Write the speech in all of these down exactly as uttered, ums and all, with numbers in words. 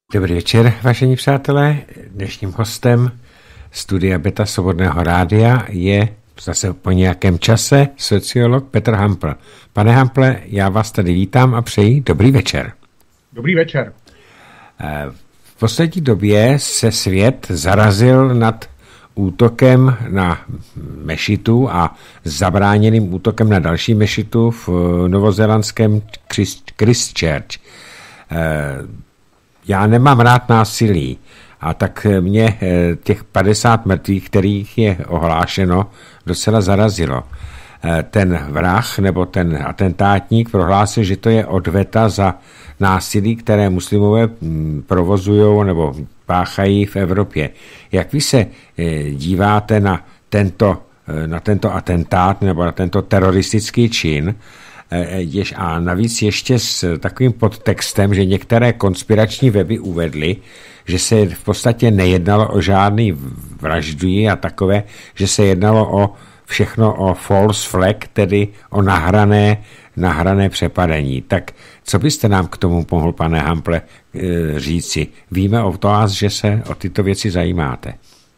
Dobrý večer, vážení přátelé. Dnešním hostem studia Beta Svobodného rádia je zase po nějakém čase sociolog Petr Hampl. Pane Hample, já vás tady vítám a přeji dobrý večer. Dobrý večer. V poslední době se svět zarazil nad útokem na mešitu a zabráněným útokem na další mešitu v novozélandském Christchurch. Já nemám rád násilí, a tak mě těch padesát mrtvých, kterých je ohlášeno, docela zarazilo. Ten vrah nebo ten atentátník prohlásil, že to je odveta za násilí, které muslimové provozují nebo páchají v Evropě. Jak vy se díváte na tento, na tento atentát nebo na tento teroristický čin? A navíc ještě s takovým podtextem, že některé konspirační weby uvedly, že se v podstatě nejednalo o žádný vraždy a takové, že se jednalo o všechno o false flag, tedy o nahrané, nahrané přepadení. Tak co byste nám k tomu mohl, pane Hample, říci? Víme o vás, že se o tyto věci zajímáte.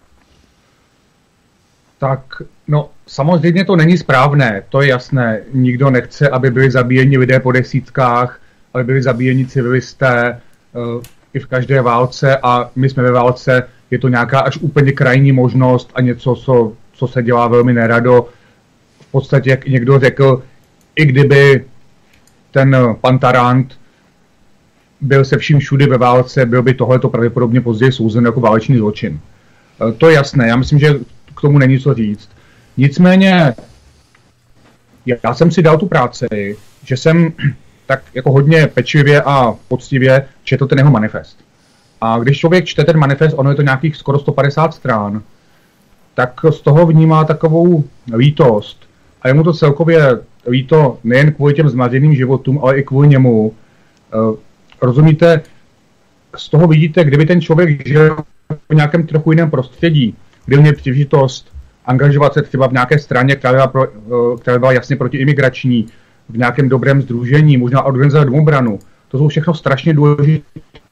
Tak, no, samozřejmě to není správné, to je jasné. Nikdo nechce, aby byli zabíjeni lidé po desítkách, aby byli zabíjeni civilisté uh, i v každé válce, a my jsme ve válce, je to nějaká až úplně krajní možnost a něco, co, co se dělá velmi nerado. V podstatě, jak někdo řekl, i kdyby ten pan Tarant byl se vším všudy ve válce, byl by tohleto pravděpodobně později souzen jako válečný zločin. Uh, to je jasné, já myslím, že k tomu není co říct. Nicméně, já jsem si dal tu práci, že jsem tak jako hodně pečlivě a poctivě četl ten jeho manifest. A když člověk čte ten manifest, ono je to nějakých skoro sto padesát strán, tak z toho vnímá takovou lítost. A je mu to celkově líto nejen kvůli těm zmařeným životům, ale i kvůli němu. Rozumíte, z toho vidíte, kdyby ten člověk žil v nějakém trochu jiném prostředí, kdyby měl příležitost angažovat se třeba v nějaké straně, která byla, pro, která byla jasně protiimigrační, v nějakém dobrém sdružení, možná organizovat domobranu. To jsou všechno strašně důležité.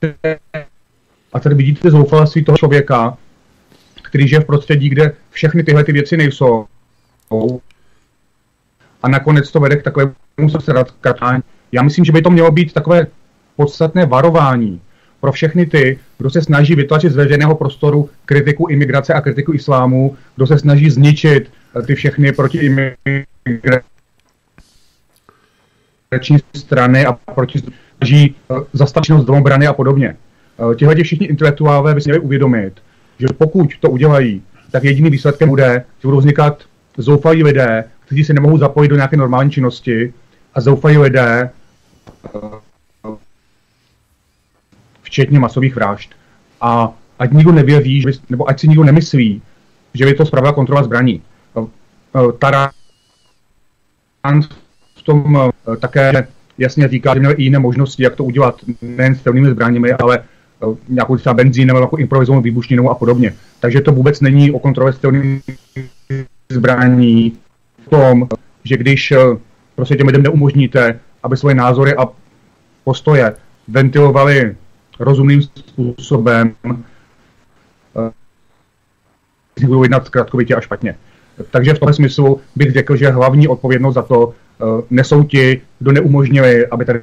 A tady vidíte zoufalství toho člověka, který žije v prostředí, kde všechny tyhle ty věci nejsou. A nakonec to vede k takovému zkratání. Já myslím, že by to mělo být takové podstatné varování pro všechny ty, kdo se snaží vytlačit z veřejného prostoru kritiku imigrace a kritiku islámu, kdo se snaží zničit ty všechny protiimigrační strany a proti snaží zastavit domobrany a podobně. Tihle všichni intelektuálové by si měli uvědomit, že pokud to udělají, tak jediným výsledkem bude, že budou vznikat zoufalí lidé, kteří se nemohou zapojit do nějaké normální činnosti, a zoufalí lidé, včetně masových vražd. A ať nikdo nevěří, nebo ať si nikdo nemyslí, že by to spravila kontrola zbraní. Tarant v tom také jasně říká, že měl i jiné možnosti, jak to udělat, nejen s střelnými zbraněmi, ale nějakou třeba benzín nebo jako improvizovanou výbušninou a podobně. Takže to vůbec není o kontrole střelných zbraní v tom, že když prostě těm lidem neumožníte, aby svoje názory a postoje ventilovali rozumným způsobem, budou jednat zkratkovitě a špatně. Takže v tom smyslu bych řekl, že hlavní odpovědnost za to uh, nesou ti, kdo neumožnili, aby tady...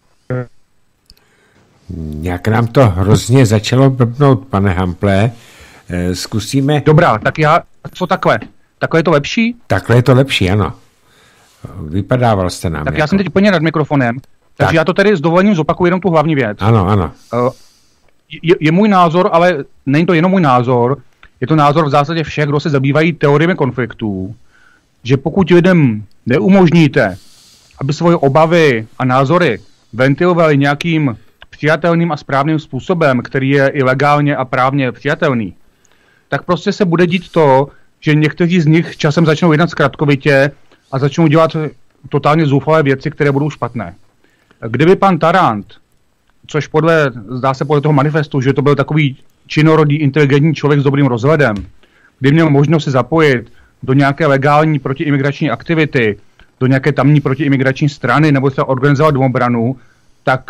Jak nám to hrozně začalo blbnout, pane Hample, zkusíme... Dobrá, tak já... Co takhle? Takhle je to lepší? Takhle je to lepší, ano. Vypadával jste nám. Tak jako... já jsem teď úplně nad mikrofonem, takže tak. Já to tady s dovolením zopakuju jenom tu hlavní věc. Ano, ano. Uh, je, je můj názor, ale není to jenom můj názor, je to názor v zásadě všech, kdo se zabývají teoriemi konfliktů, že pokud lidem neumožníte, aby svoje obavy a názory ventilovali nějakým přijatelným a správným způsobem, který je i legálně a právně přijatelný, tak prostě se bude dít to, že někteří z nich časem začnou jednat zkratkovitě a začnou dělat totálně zoufalé věci, které budou špatné. Kdyby pan Tarant, což podle, zdá se podle toho manifestu, že to byl takový činorodý, inteligentní člověk s dobrým rozhledem, kdy měl možnost se zapojit do nějaké legální protiimigrační aktivity, do nějaké tamní protiimigrační strany nebo se organizovat domobranu, tak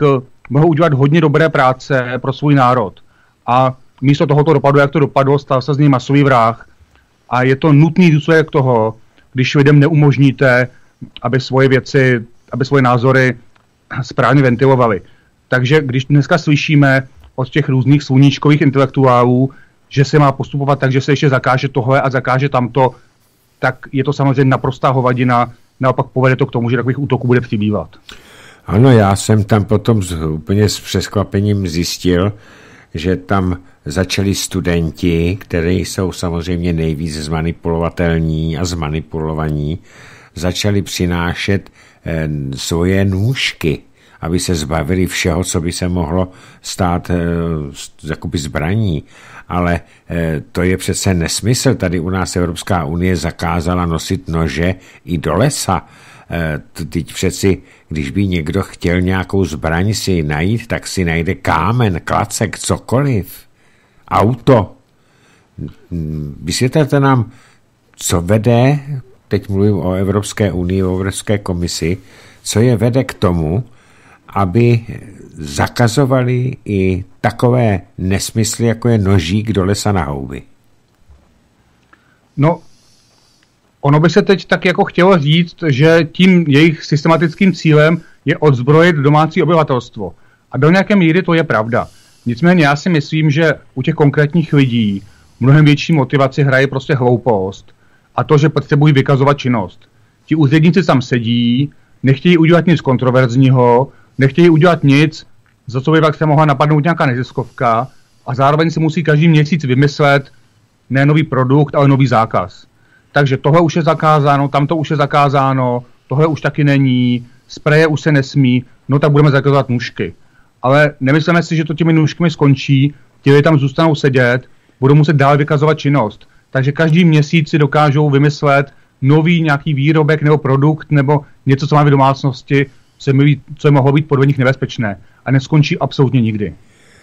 mohou udělat hodně dobré práce pro svůj národ. A místo tohoto dopadu, jak to dopadlo, stal se z něj masový vrah. A je to nutný důsledek toho, když lidem neumožníte, aby svoje věci, aby svoje názory správně ventilovali. Takže když dneska slyšíme od těch různých sluníčkových intelektuálů, že se má postupovat tak, že se ještě zakáže tohle a zakáže tamto, tak je to samozřejmě naprostá hovadina. Naopak povede to k tomu, že takových útoků bude přibývat. Ano, já jsem tam potom z, úplně s přeskvapením zjistil, že tam začali studenti, kteří jsou samozřejmě nejvíc zmanipulovatelní a zmanipulovaní, začali přinášet eh, svoje nůžky, aby se zbavili všeho, co by se mohlo stát eh, jakoby zbraní. Ale eh, to je přece nesmysl. Tady u nás Evropská unie zakázala nosit nože i do lesa. Eh, teď přeci, když by někdo chtěl nějakou zbraň si najít, tak si najde kámen, klacek, cokoliv. Auto. Vysvětlete nám, co vede, teď mluvím o Evropské unii, o Evropské komisi, co je vede k tomu, aby zakazovali i takové nesmysly, jako je nožík do lesa na houby. No, ono by se teď tak jako chtělo říct, že tím jejich systematickým cílem je odzbrojit domácí obyvatelstvo. A do nějaké míry to je pravda. Nicméně já si myslím, že u těch konkrétních lidí mnohem větší motivaci hraje prostě hloupost a to, že potřebují vykazovat činnost. Ti úředníci tam sedí, nechtějí udělat nic kontroverzního, nechtějí udělat nic, za co by pak se mohla napadnout nějaká neziskovka a zároveň si musí každý měsíc vymyslet ne nový produkt, ale nový zákaz. Takže tohle už je zakázáno, tamto už je zakázáno, tohle už taky není, spreje už se nesmí, no tak budeme zakazovat nůžky. Ale nemyslíme si, že to těmi nůžkami skončí, ti lidé tam zůstanou sedět, budou muset dál vykazovat činnost. Takže každý měsíc si dokážou vymyslet nový nějaký výrobek nebo produkt nebo něco, co máme v domácnosti, co je mohlo být podle nich nebezpečné. A neskončí absolutně nikdy.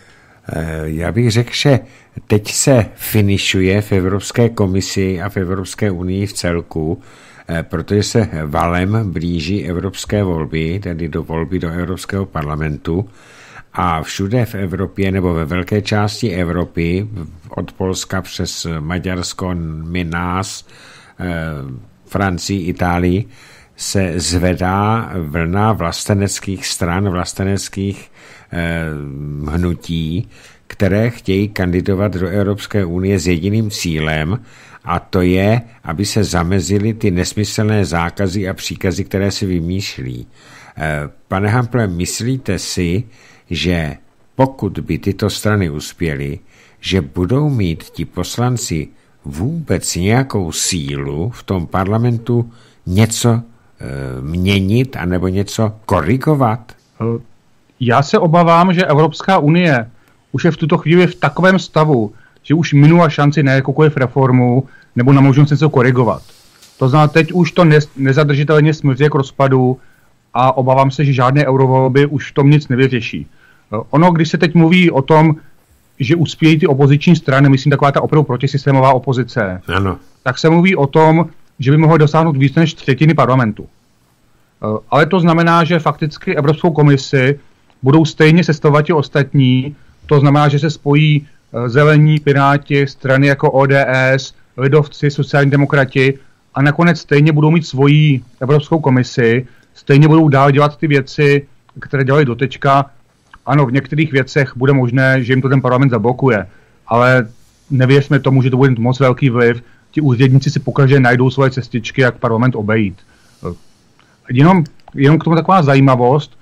Já bych řekl, že teď se finišuje v Evropské komisi a v Evropské unii v celku, protože se valem blíží evropské volby, tedy do volby do Evropského parlamentu a všude v Evropě nebo ve velké části Evropy, od Polska přes Maďarsko, my nás, Francii, Itálii, se zvedá vlna vlasteneckých stran, vlasteneckých eh, hnutí, které chtějí kandidovat do Evropské unie s jediným cílem, a to je, aby se zamezily ty nesmyslné zákazy a příkazy, které si vymýšlí. Eh, pane Hample, myslíte si, že pokud by tyto strany uspěly, že budou mít ti poslanci vůbec nějakou sílu v tom parlamentu něco měnit anebo něco korigovat? Já se obávám, že Evropská unie už je v tuto chvíli v takovém stavu, že už minula šanci na jakoukoliv reformu nebo na možnost něco korigovat. To znamená, teď už to ne, nezadržitelně smrtí k rozpadu a obávám se, že žádné eurovolby už v tom nic nevyřeší. Ono, když se teď mluví o tom, že uspějí ty opoziční strany, myslím taková ta opravdu protisystémová opozice, ano. Tak se mluví o tom, že by mohlo dosáhnout více než třetiny parlamentu. Ale to znamená, že fakticky Evropskou komisi budou stejně sestavovat i ostatní, to znamená, že se spojí zelení, piráti, strany jako O D S, lidovci, sociální demokrati a nakonec stejně budou mít svoji Evropskou komisi, stejně budou dál dělat ty věci, které dělají dotečka. Ano, v některých věcech bude možné, že jim to ten parlament zablokuje, ale nevěřme tomu, že to bude moc velký vliv. Ti úředníci si pokaždé najdou svoje cestičky, jak parlament obejít. Jenom, jenom k tomu taková zajímavost.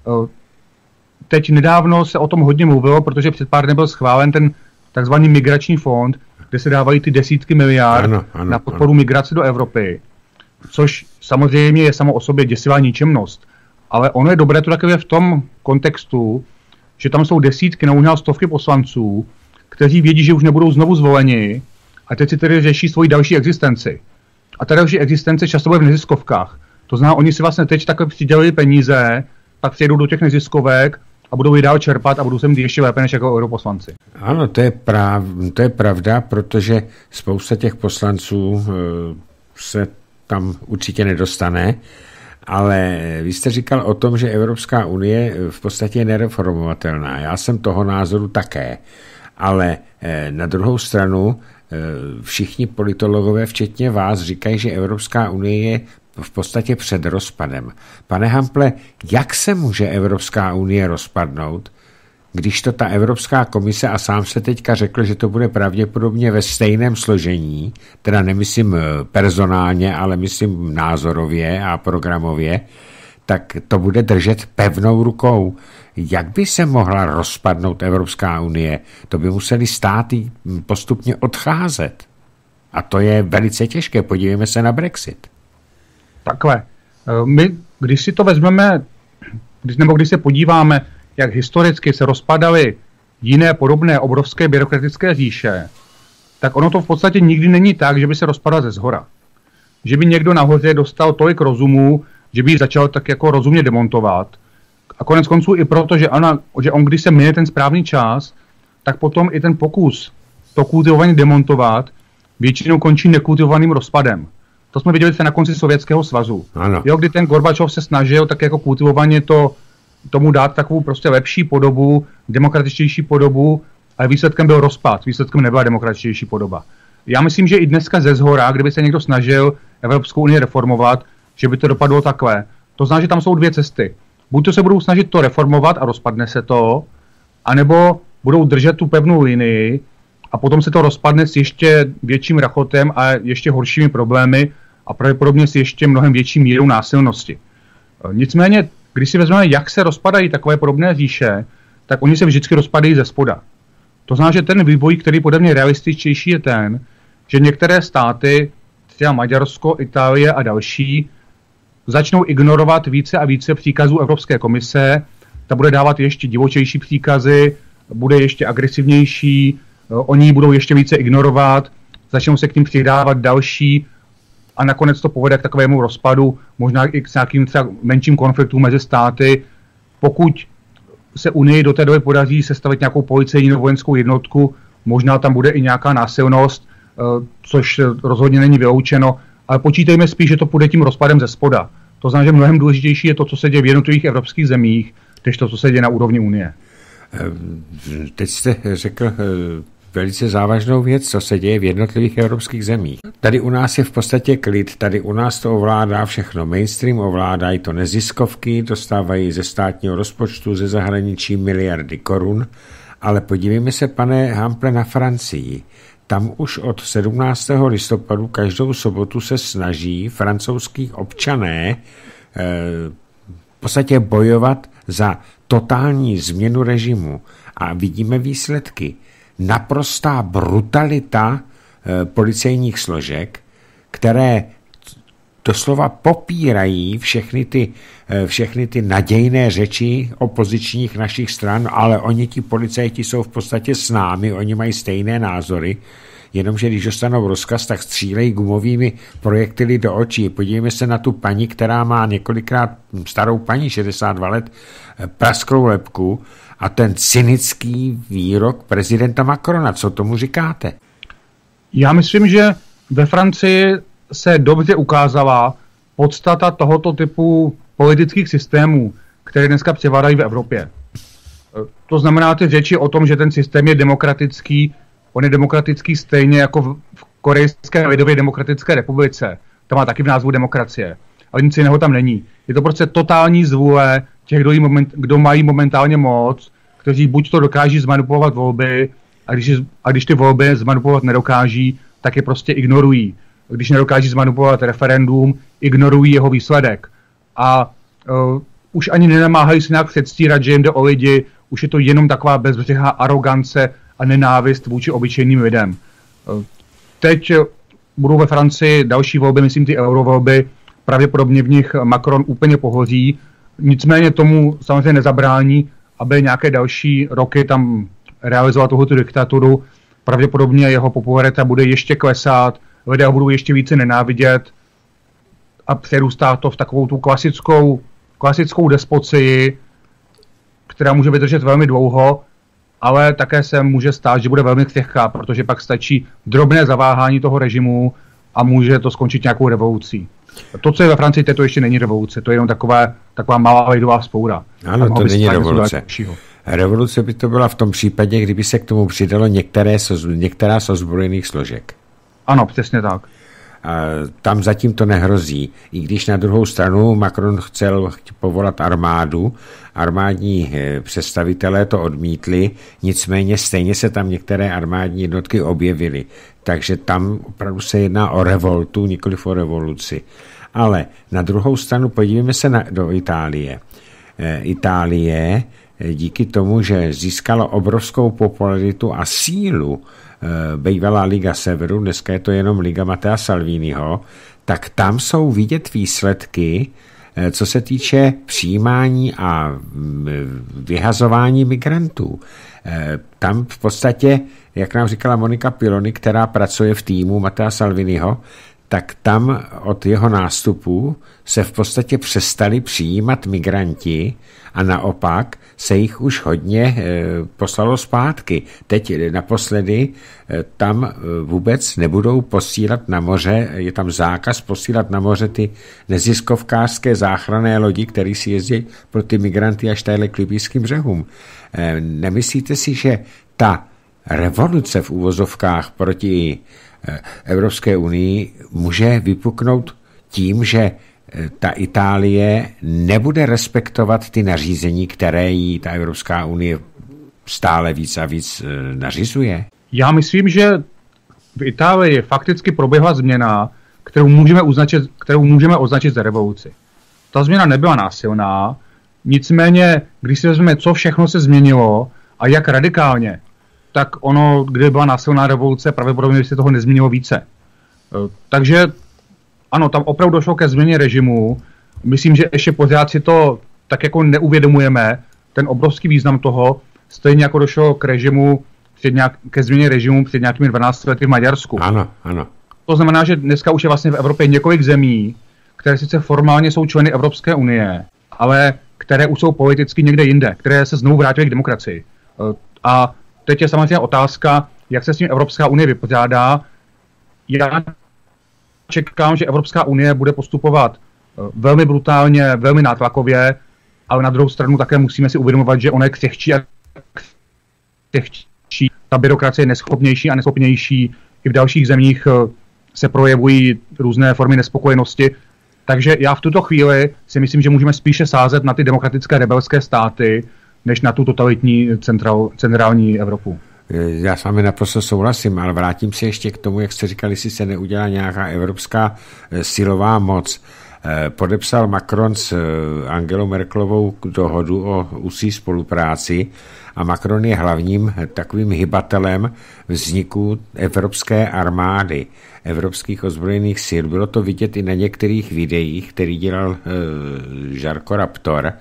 Teď nedávno se o tom hodně mluvilo, protože před pár dny byl schválen ten takzvaný migrační fond, kde se dávají ty desítky miliard ano, ano, na podporu ano. migrace do Evropy, což samozřejmě je samo o sobě děsivá ničemnost. Ale ono je dobré to takové v tom kontextu, že tam jsou desítky, nebo možná stovky poslanců, kteří vědí, že už nebudou znovu zvoleni, a teď si tedy řeší svoji další existenci. A ta další existence často bude v neziskovkách. To znamená, oni si vlastně teď takhle přidělili peníze, pak přijedou do těch neziskovek a budou je dál čerpat a budou se mít ještě lépe než jako europoslanci. Ano, to je, prav, to je pravda, protože spousta těch poslanců e, se tam určitě nedostane Ale vy jste říkal o tom, že Evropská unie v podstatě je nereformovatelná. Já jsem toho názoru také. Ale na druhou stranu všichni politologové, včetně vás, říkají, že Evropská unie je v podstatě před rozpadem. Pane Hample, jak se může Evropská unie rozpadnout, když to ta Evropská komise, a sám se teďka řekl, že to bude pravděpodobně ve stejném složení, teda nemyslím personálně, ale myslím názorově a programově, tak to bude držet pevnou rukou. Jak by se mohla rozpadnout Evropská unie? To by museli státy postupně odcházet. A to je velice těžké. Podívejme se na Brexit. Takhle. My, když si to vezmeme, když, nebo když se podíváme, jak historicky se rozpadaly jiné podobné obrovské byrokratické říše, tak ono to v podstatě nikdy není tak, že by se rozpadal ze zhora. Že by někdo nahoře dostal tolik rozumu, že by ji začal tak jako rozumně demontovat. A konec konců i proto, že, ona, že on, když se mine ten správný čas, tak potom i ten pokus to kultivovaně demontovat většinou končí nekultivovaným rozpadem. To jsme viděli se na konci Sovětského svazu. Ano. Jo, kdy ten Gorbačov se snažil tak jako kultivovaně to, tomu dát takovou prostě lepší podobu, demokratičtější podobu, ale výsledkem byl rozpad. Výsledkem nebyla demokratičtější podoba. Já myslím, že i dneska ze zhora, kdyby se někdo snažil Evropskou unii reformovat, že by to dopadlo takhle. To znamená, že tam jsou dvě cesty. Buď to se budou snažit to reformovat a rozpadne se to, anebo budou držet tu pevnou linii a potom se to rozpadne s ještě větším rachotem a ještě horšími problémy a pravděpodobně s ještě mnohem větší mírou násilnosti. Nicméně, když si vezmeme, jak se rozpadají takové podobné říše, tak oni se vždycky rozpadají ze spoda. To znamená, že ten vývoj, který podle mě realističtější, je ten, že některé státy, třeba Maďarsko, Itálie a další, začnou ignorovat více a více příkazů Evropské komise, ta bude dávat ještě divočejší příkazy, bude ještě agresivnější, oni budou ještě více ignorovat, začnou se k ním přidávat další a nakonec to povede k takovému rozpadu, možná i k nějakým třeba menším konfliktům mezi státy. Pokud se Unii do té doby podaří sestavit nějakou policejní nebo vojenskou jednotku, možná tam bude i nějaká násilnost, což rozhodně není vyloučeno, ale počítejme spíš, že to půjde tím rozpadem ze spoda. To znamená, že mnohem důležitější je to, co se děje v jednotlivých evropských zemích, než to, co se děje na úrovni Unie. Teď jste řekl velice závažnou věc, co se děje v jednotlivých evropských zemích. Tady u nás je v podstatě klid, tady u nás to ovládá všechno mainstream, ovládají to neziskovky, dostávají ze státního rozpočtu, ze zahraničí miliardy korun, ale podívejme se, pane Hample, na Francii. Tam už od sedmnáctého listopadu každou sobotu se snaží francouzský občané v podstatě bojovat za totální změnu režimu. A vidíme výsledky. Naprostá brutalita policejních složek, které doslova popírají všechny ty, všechny ty nadějné řeči opozičních našich stran, ale oni, ti policajti, jsou v podstatě s námi, oni mají stejné názory, jenomže když dostanou rozkaz, tak střílejí gumovými projektily do očí. Podívejme se na tu paní, která má několikrát, starou paní, šedesát dva let, prasklou lebku a ten cynický výrok prezidenta Macrona. Co tomu říkáte? Já myslím, že ve Francii se dobře ukázala podstata tohoto typu politických systémů, které dneska převládají v Evropě. To znamená ty řeči o tom, že ten systém je demokratický, on je demokratický stejně jako v Korejské lidově demokratické republice. To má taky v názvu demokracie. Ale nic jiného tam není. Je to prostě totální zvůle těch, kdo, moment, kdo mají momentálně moc, kteří buď to dokáží zmanipulovat volby, a když, a když ty volby zmanipulovat nedokáží, tak je prostě ignorují. Když nedokáží zmanipulovat referendum, ignorují jeho výsledek. A uh, už ani nenamáhají si nějak předstírat, že jim jde o lidi, už je to jenom taková bezbřehá arogance a nenávist vůči obyčejným lidem. Uh, teď budou ve Francii další volby, myslím ty eurovolby, pravděpodobně v nich Macron úplně pohoří, nicméně tomu samozřejmě nezabrání, aby nějaké další roky tam realizovat tohoto diktaturu. Pravděpodobně jeho popularita bude ještě klesat, lidé ho budou ještě více nenávidět a přerůstá to v takovou tu klasickou, klasickou despocii, která může vydržet velmi dlouho, ale také se může stát, že bude velmi křehká, protože pak stačí drobné zaváhání toho režimu a může to skončit nějakou revolucí. To, co je ve Francii, to ještě není revoluce, to je jenom taková, taková malá lidová vzpoura. Ano, to není revoluce. Revoluce by to byla v tom případě, kdyby se k tomu přidalo některé, některá z ozbrojených složek. Ano, přesně tak. Tam zatím to nehrozí. I když na druhou stranu Macron chcel povolat armádu, armádní představitelé to odmítli, nicméně stejně se tam některé armádní jednotky objevily. Takže tam opravdu se jedná o revoltu, nikoliv o revoluci. Ale na druhou stranu podívejme se na, do Itálie. Itálie díky tomu, že získalo obrovskou popularitu a sílu bývalá Liga Severu, dneska je to jenom Liga Mattea Salviniho, tak tam jsou vidět výsledky, co se týče přijímání a vyhazování migrantů. Tam v podstatě, jak nám říkala Monika Piloni, která pracuje v týmu Mattea Salviniho, tak tam od jeho nástupu se v podstatě přestali přijímat migranti a naopak se jich už hodně e, poslalo zpátky. Teď naposledy e, tam e, vůbec nebudou posílat na moře, je tam zákaz posílat na moře ty neziskovkářské záchranné lodi, které si jezdí pro ty migranty až tady k libýským břehům. E, nemyslíte si, že ta revoluce v uvozovkách proti Evropské unii může vypuknout tím, že ta Itálie nebude respektovat ty nařízení, které jí ta Evropská unie stále víc a víc nařizuje? Já myslím, že v Itálii fakticky proběhla změna, kterou můžeme označit, kterou můžeme označit za revoluci. Ta změna nebyla násilná, nicméně, když si vezmeme, co všechno se změnilo a jak radikálně, tak ono, kdyby byla násilná revoluce, pravděpodobně by se toho nezměnilo více. Takže ano, tam opravdu došlo ke změně režimu. Myslím, že ještě pořád si to tak jako neuvědomujeme, ten obrovský význam toho, stejně jako došlo k režimu, před nějak, ke změně režimu před nějakými dvanácti lety v Maďarsku. Ano, ano. To znamená, že dneska už je vlastně v Evropě několik zemí, které sice formálně jsou členy Evropské unie, ale které už jsou politicky někde jinde, které se znovu vrátily k demokracii. A teď je samozřejmě otázka, jak se s tím Evropská unie vypořádá. Já čekám, že Evropská unie bude postupovat velmi brutálně, velmi nátlakově, ale na druhou stranu také musíme si uvědomovat, že ona je křehčí a křehčí. Ta byrokracie je neschopnější a neschopnější. I v dalších zemích se projevují různé formy nespokojenosti. Takže já v tuto chvíli si myslím, že můžeme spíše sázet na ty demokratické rebelské státy, než na tu totalitní central, centrální Evropu. Já s vámi naprosto souhlasím, ale vrátím se ještě k tomu, jak jste říkali, jestli se neudělá nějaká evropská silová moc. Podepsal Macron s Angelou Merkelovou dohodu o úzké spolupráci a Macron je hlavním takovým hybatelem vzniku evropské armády, evropských ozbrojených sil. Bylo to vidět i na některých videích, který dělal Žarko Raptor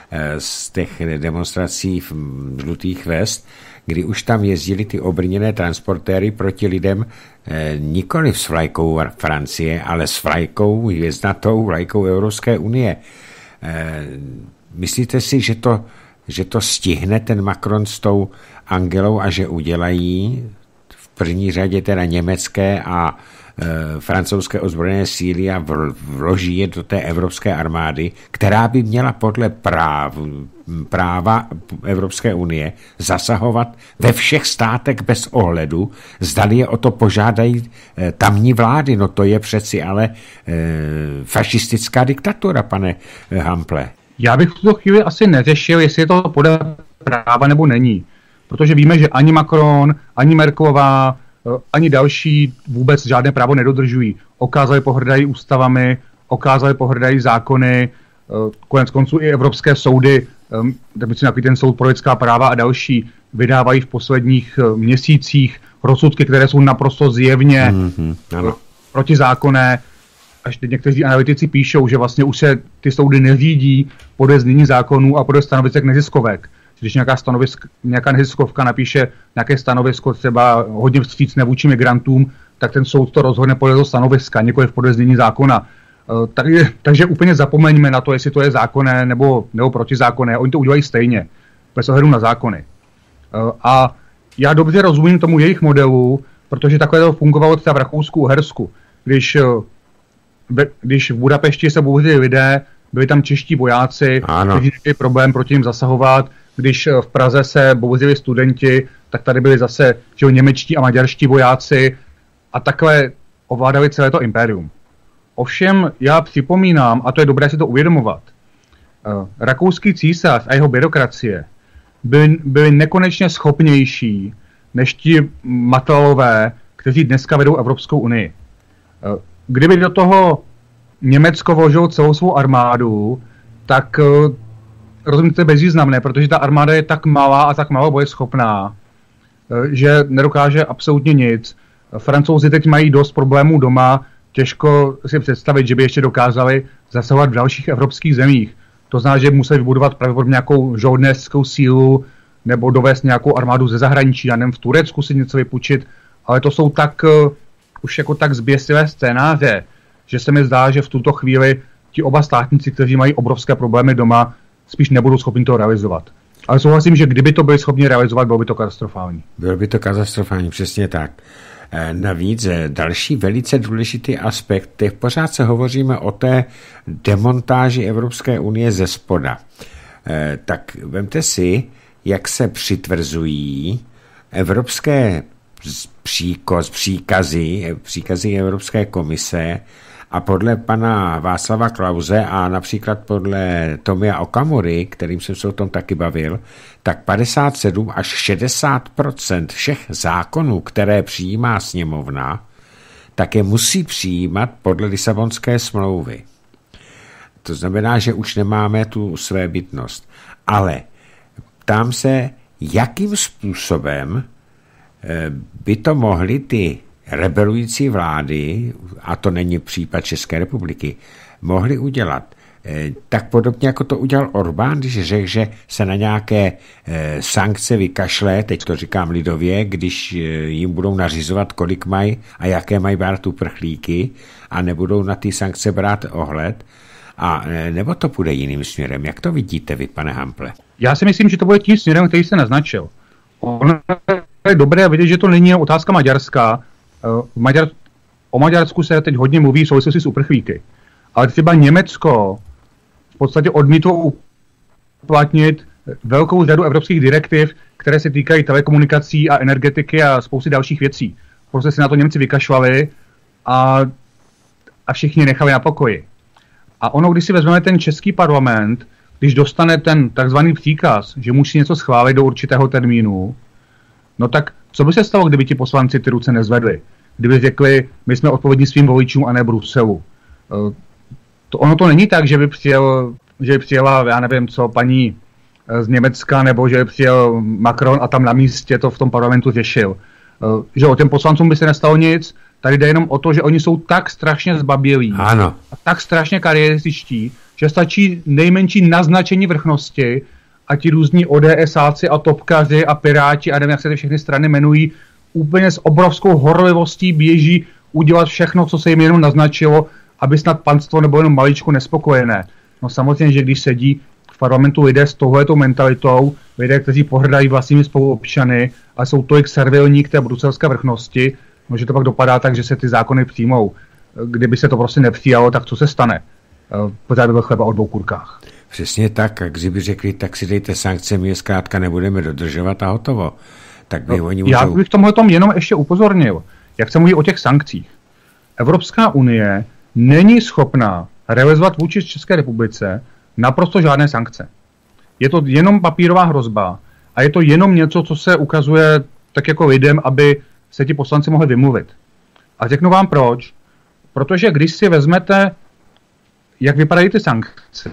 z těch demonstrací v žlutých vest, kdy už tam jezdili ty obrněné transportéry proti lidem eh, nikoli s vlajkou Francie, ale s vlajkou, hvězdnatou vlajkou Evropské unie. Eh, myslíte si, že to, že to stihne ten Macron s tou Angelou a že udělají v první řadě teda německé a e, francouzské ozbrojené síly a vloží je do té evropské armády, která by měla podle práv, práva Evropské unie zasahovat ve všech státech bez ohledu, zdali je o to požádají e, tamní vlády. No to je přeci ale e, fašistická diktatura, pane Hample. Já bych v tuto chvíli asi neřešil, jestli je to podle práva nebo není. Protože víme, že ani Macron, ani Merkelová, ani další vůbec žádné právo nedodržují. Okázali pohrdají ústavami, okázali pohrdají zákony, konec konců i evropské soudy, tak myslím, ten soud pro lidská práva a další, vydávají v posledních měsících rozsudky, které jsou naprosto zjevně mm-hmm, protizákonné. Až teď někteří analytici píšou, že vlastně už se ty soudy neřídí podle znění zákonů a podle stanovisek neziskovek. Když nějaká, nějaká neziskovka napíše nějaké stanovisko třeba hodně vstřícné vůči migrantům, tak ten soud to rozhodne podle toho stanoviska, nikoliv podle znění zákona. Takže, takže úplně zapomeňme na to, jestli to je zákonné nebo, nebo protizákonné. Oni to udělají stejně, bez ohledu na zákony. A já dobře rozumím tomu jejich modelu, protože takhle to fungovalo třeba v Rakousku, Uhersku. Když když v Budapešti se bouřili lidé, byli tam čeští vojáci, ano. kteří měli problém proti ním zasahovat. Když v Praze se bouřili studenti, tak tady byli zase že, němečtí a maďarští vojáci a takhle ovládali celé to impérium. Ovšem já připomínám, a to je dobré si to uvědomovat, rakouský císař a jeho byrokracie byli, byli nekonečně schopnější než ti matalové, kteří dneska vedou Evropskou unii. Kdyby do toho Německo vložilo celou svou armádu, tak rozumím, to je bezvýznamné, protože ta armáda je tak malá a tak málo bojeschopná, že nedokáže absolutně nic. Francouzi teď mají dost problémů doma, těžko si představit, že by ještě dokázali zasahovat v dalších evropských zemích. To znamená, že museli vybudovat pravděpodobně nějakou žoldnéřskou sílu nebo dovést nějakou armádu ze zahraničí, já nevím, v Turecku si něco vypůjčit, ale to jsou tak, uh, už jako tak zběslivé scénáře, že se mi zdá, že v tuto chvíli ti oba státníci, kteří mají obrovské problémy doma, spíš nebudou schopni to realizovat. Ale souhlasím, že kdyby to byli schopni realizovat, bylo by to katastrofální. Bylo by to katastrofální, přesně tak. Navíc další velice důležitý aspekt, je pořád se hovoříme o té demontáži Evropské unie ze spoda. Tak vemte si, jak se přitvrzují evropské příkaz, příkazy, příkazy Evropské komise a podle pana Václava Klause a například podle Tomia Okamury, kterým jsem se o tom taky bavil, tak padesát sedm až šedesát procent všech zákonů, které přijímá sněmovna, tak je musí přijímat podle Lisabonské smlouvy. To znamená, že už nemáme tu svébytnost. Ale ptám se, jakým způsobem by to mohly ty rebelující vlády, a to není případ České republiky, mohly udělat. Tak podobně, jako to udělal Orbán, když řekl, že se na nějaké sankce vykašle, teď to říkám lidově, když jim budou nařizovat, kolik mají a jaké mají brát uprchlíky a nebudou na ty sankce brát ohled, a nebo to půjde jiným směrem. Jak to vidíte vy, pane Hample? Já si myslím, že to bude tím směrem, který jste naznačil. Ono je dobré vidět, že to není jen otázka maďarská. Maďar, o Maďarsku se teď hodně mluví v souvislosti s uprchlíky. Ale třeba Německo v podstatě odmítlo uplatnit velkou řadu evropských direktiv, které se týkají telekomunikací a energetiky a spousty dalších věcí. Prostě se na to Němci vykašlali a, a všichni nechali na pokoji. A ono, když si vezmeme ten český parlament, když dostane ten takzvaný příkaz, že musí něco schválit do určitého termínu, no tak co by se stalo, kdyby ti poslanci ty ruce nezvedli? Kdyby řekli, my jsme odpovědní svým voličům a ne Bruselu. To, ono to není tak, že by, přijel, že by přijela, já nevím co, paní z Německa, nebo že by přijel Macron a tam na místě to v tom parlamentu řešil. Že o těm poslancům by se nestalo nic, tady jde jenom o to, že oni jsou tak strašně zbabělí ano. a tak strašně kariérističtí, že stačí nejmenší naznačení vrchnosti a ti různí ODSáci a topkaři a piráti a nevím, jak se ty všechny strany jmenují, úplně s obrovskou horlivostí běží udělat všechno, co se jim jenom naznačilo, aby snad panstvo nebo jenom maličko nespokojené. No samozřejmě, že když sedí v parlamentu lidé s touhletou mentalitou, lidé, kteří pohrdají vlastními spoluobčany a jsou tolik servilní k té bruselské vrchnosti, no, že to pak dopadá tak, že se ty zákony přijmou. Kdyby se to prostě nepřijalo, tak co se stane? Pořád by byl chleba o dvou kurkách. Přesně tak, a kdyby řekli, tak si dejte sankce, my je zkrátka nebudeme dodržovat a hotovo. Tak by no, oni můžou... Já bych v tomhle tom jenom ještě upozornil, jak se mluví o těch sankcích. Evropská unie není schopná realizovat vůči České republice naprosto žádné sankce. Je to jenom papírová hrozba a je to jenom něco, co se ukazuje tak jako lidem, aby se ti poslanci mohli vymluvit. A řeknu vám proč. Protože když si vezmete, jak vypadají ty sankce,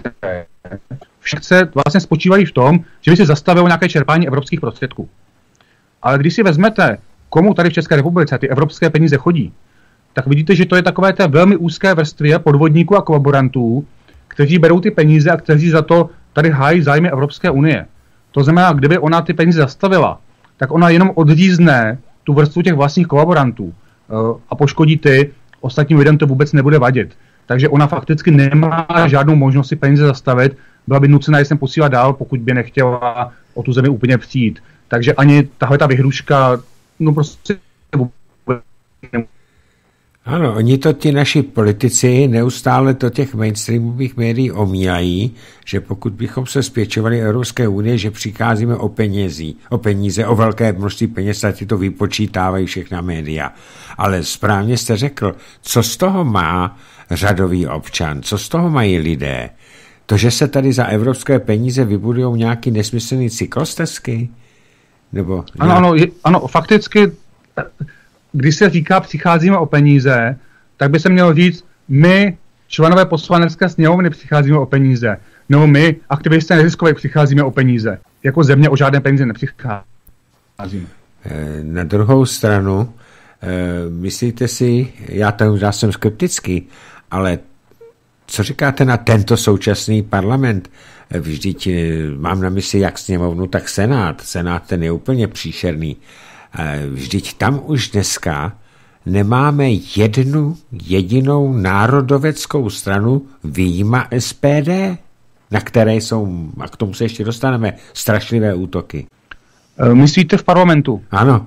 sankce vlastně spočívají v tom, že by se zastavilo nějaké čerpání evropských prostředků. Ale když si vezmete, komu tady v České republice ty evropské peníze chodí, tak vidíte, že to je takové té velmi úzké vrstvě podvodníků a kolaborantů, kteří berou ty peníze a kteří za to tady hájí zájmy Evropské unie. To znamená, kdyby ona ty peníze zastavila, tak ona jenom odřízne tu vrstvu těch vlastních kolaborantů a poškodí ty, ostatním lidem to vůbec nebude vadit. Takže ona fakticky nemá žádnou možnost si peníze zastavit, byla by nucena je sem posílat dál, pokud by nechtěla o tu zemi úplně přijít. Takže ani tahle ta vyhruška, no prostě... Ano, oni to ti naši politici neustále do těch mainstreamových médií omílají, že pokud bychom se spěčovali Evropské unie, že přicházíme o penězí, o peníze, o velké množství peněz, a ti to vypočítávají všechna média. Ale správně jste řekl, co z toho má řadový občan, co z toho mají lidé? To, že se tady za evropské peníze vybudujou nějaký nesmyslný cyklostezky? Nebo ano, ano, ano, fakticky, když se říká přicházíme o peníze, tak by se mělo říct, my, členové poslanecké sněmovny, přicházíme o peníze. Nebo my, aktivisté neziskové, přicházíme o peníze. Jako země o žádné peníze nepřicházíme. Na druhou stranu, myslíte si, já, tam, já jsem skeptický, ale co říkáte na tento současný parlament? Vždyť mám na mysli jak sněmovnu, tak senát. Senát ten je úplně příšerný. Vždyť tam už dneska nemáme jednu jedinou národoveckou stranu vyjma S P D, na které jsou, a k tomu se ještě dostaneme, strašlivé útoky. Myslíte v parlamentu? Ano.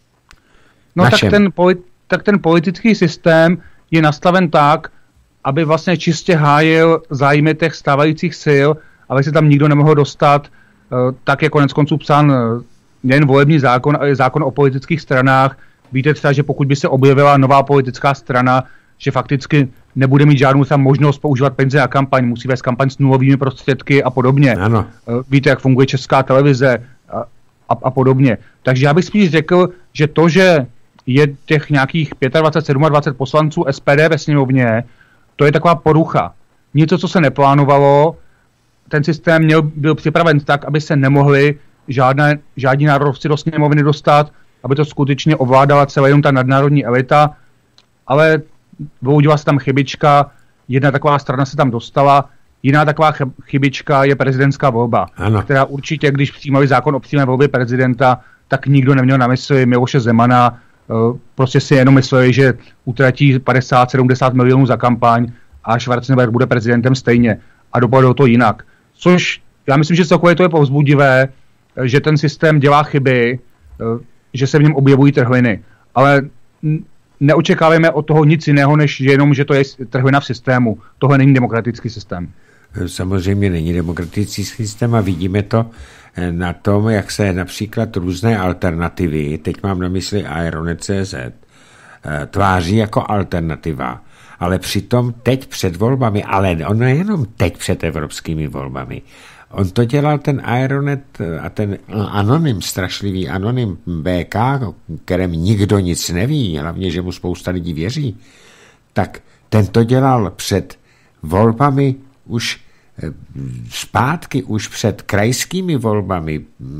No tak ten, tak ten politický systém je nastaven tak, aby vlastně čistě hájil zájmy těch stávajících sil, aby se tam nikdo nemohl dostat, tak je konec konců psán nejen volební zákon, ale i zákon o politických stranách. Víte třeba, že pokud by se objevila nová politická strana, že fakticky nebude mít žádnou tam možnost používat peníze na kampaň, musí vést kampaň s nulovými prostředky a podobně. Ano. Víte, jak funguje Česká televize a, a, a podobně. Takže já bych spíš řekl, že to, že je těch nějakých dvacet pět, dvacet sedm poslanců S P D ve sněmovně, to je taková porucha. Něco, co se neplánovalo, ten systém měl, byl připraven tak, aby se nemohli žádné, žádní národovci do sněmovny dostat, aby to skutečně ovládala celá jenom ta nadnárodní elita, ale vyhodila se tam chybička, jedna taková strana se tam dostala, jiná taková chybička je prezidentská volba, ano. Která určitě, když přijímali zákon o přímé volbě prezidenta, tak nikdo neměl na mysli Miloše Zemana, prostě si jenom mysleli, že utratí padesát sedmdesát milionů za kampaň a Schwarzenegger bude prezidentem stejně a dopadlo to jinak. Což já myslím, že celkově to je povzbudivé, že ten systém dělá chyby, že se v něm objevují trhliny, ale neočekáváme od toho nic jiného, než jenom, že to je trhlina v systému. Tohle není demokratický systém. Samozřejmě není demokratický systém a vidíme to na tom, jak se například různé alternativy, teď mám na mysli Aeronet tečka cé zet, tváří jako alternativa, ale přitom teď před volbami, ale ono nejenom teď před evropskými volbami, on to dělal ten Aeronet a ten anonym, strašlivý anonym bé ká, o kterém nikdo nic neví, hlavně, že mu spousta lidí věří, tak ten to dělal před volbami už zpátky, už před krajskými volbami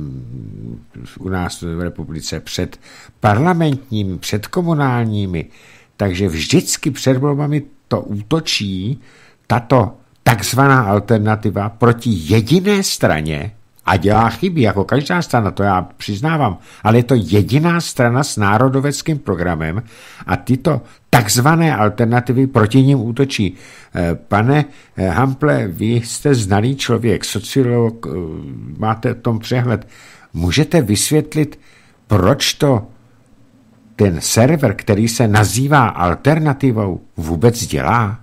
u nás v republice, před parlamentními, před komunálními, takže vždycky před volbami to útočí tato takzvaná alternativa proti jediné straně a dělá chyby, jako každá strana, to já přiznávám, ale je to jediná strana s národoveckým programem a tyto takzvané alternativy proti ním útočí. Pane Hample, vy jste znalý člověk, sociolog, máte o tom přehled. Můžete vysvětlit, proč to ten server, který se nazývá alternativou, vůbec dělá?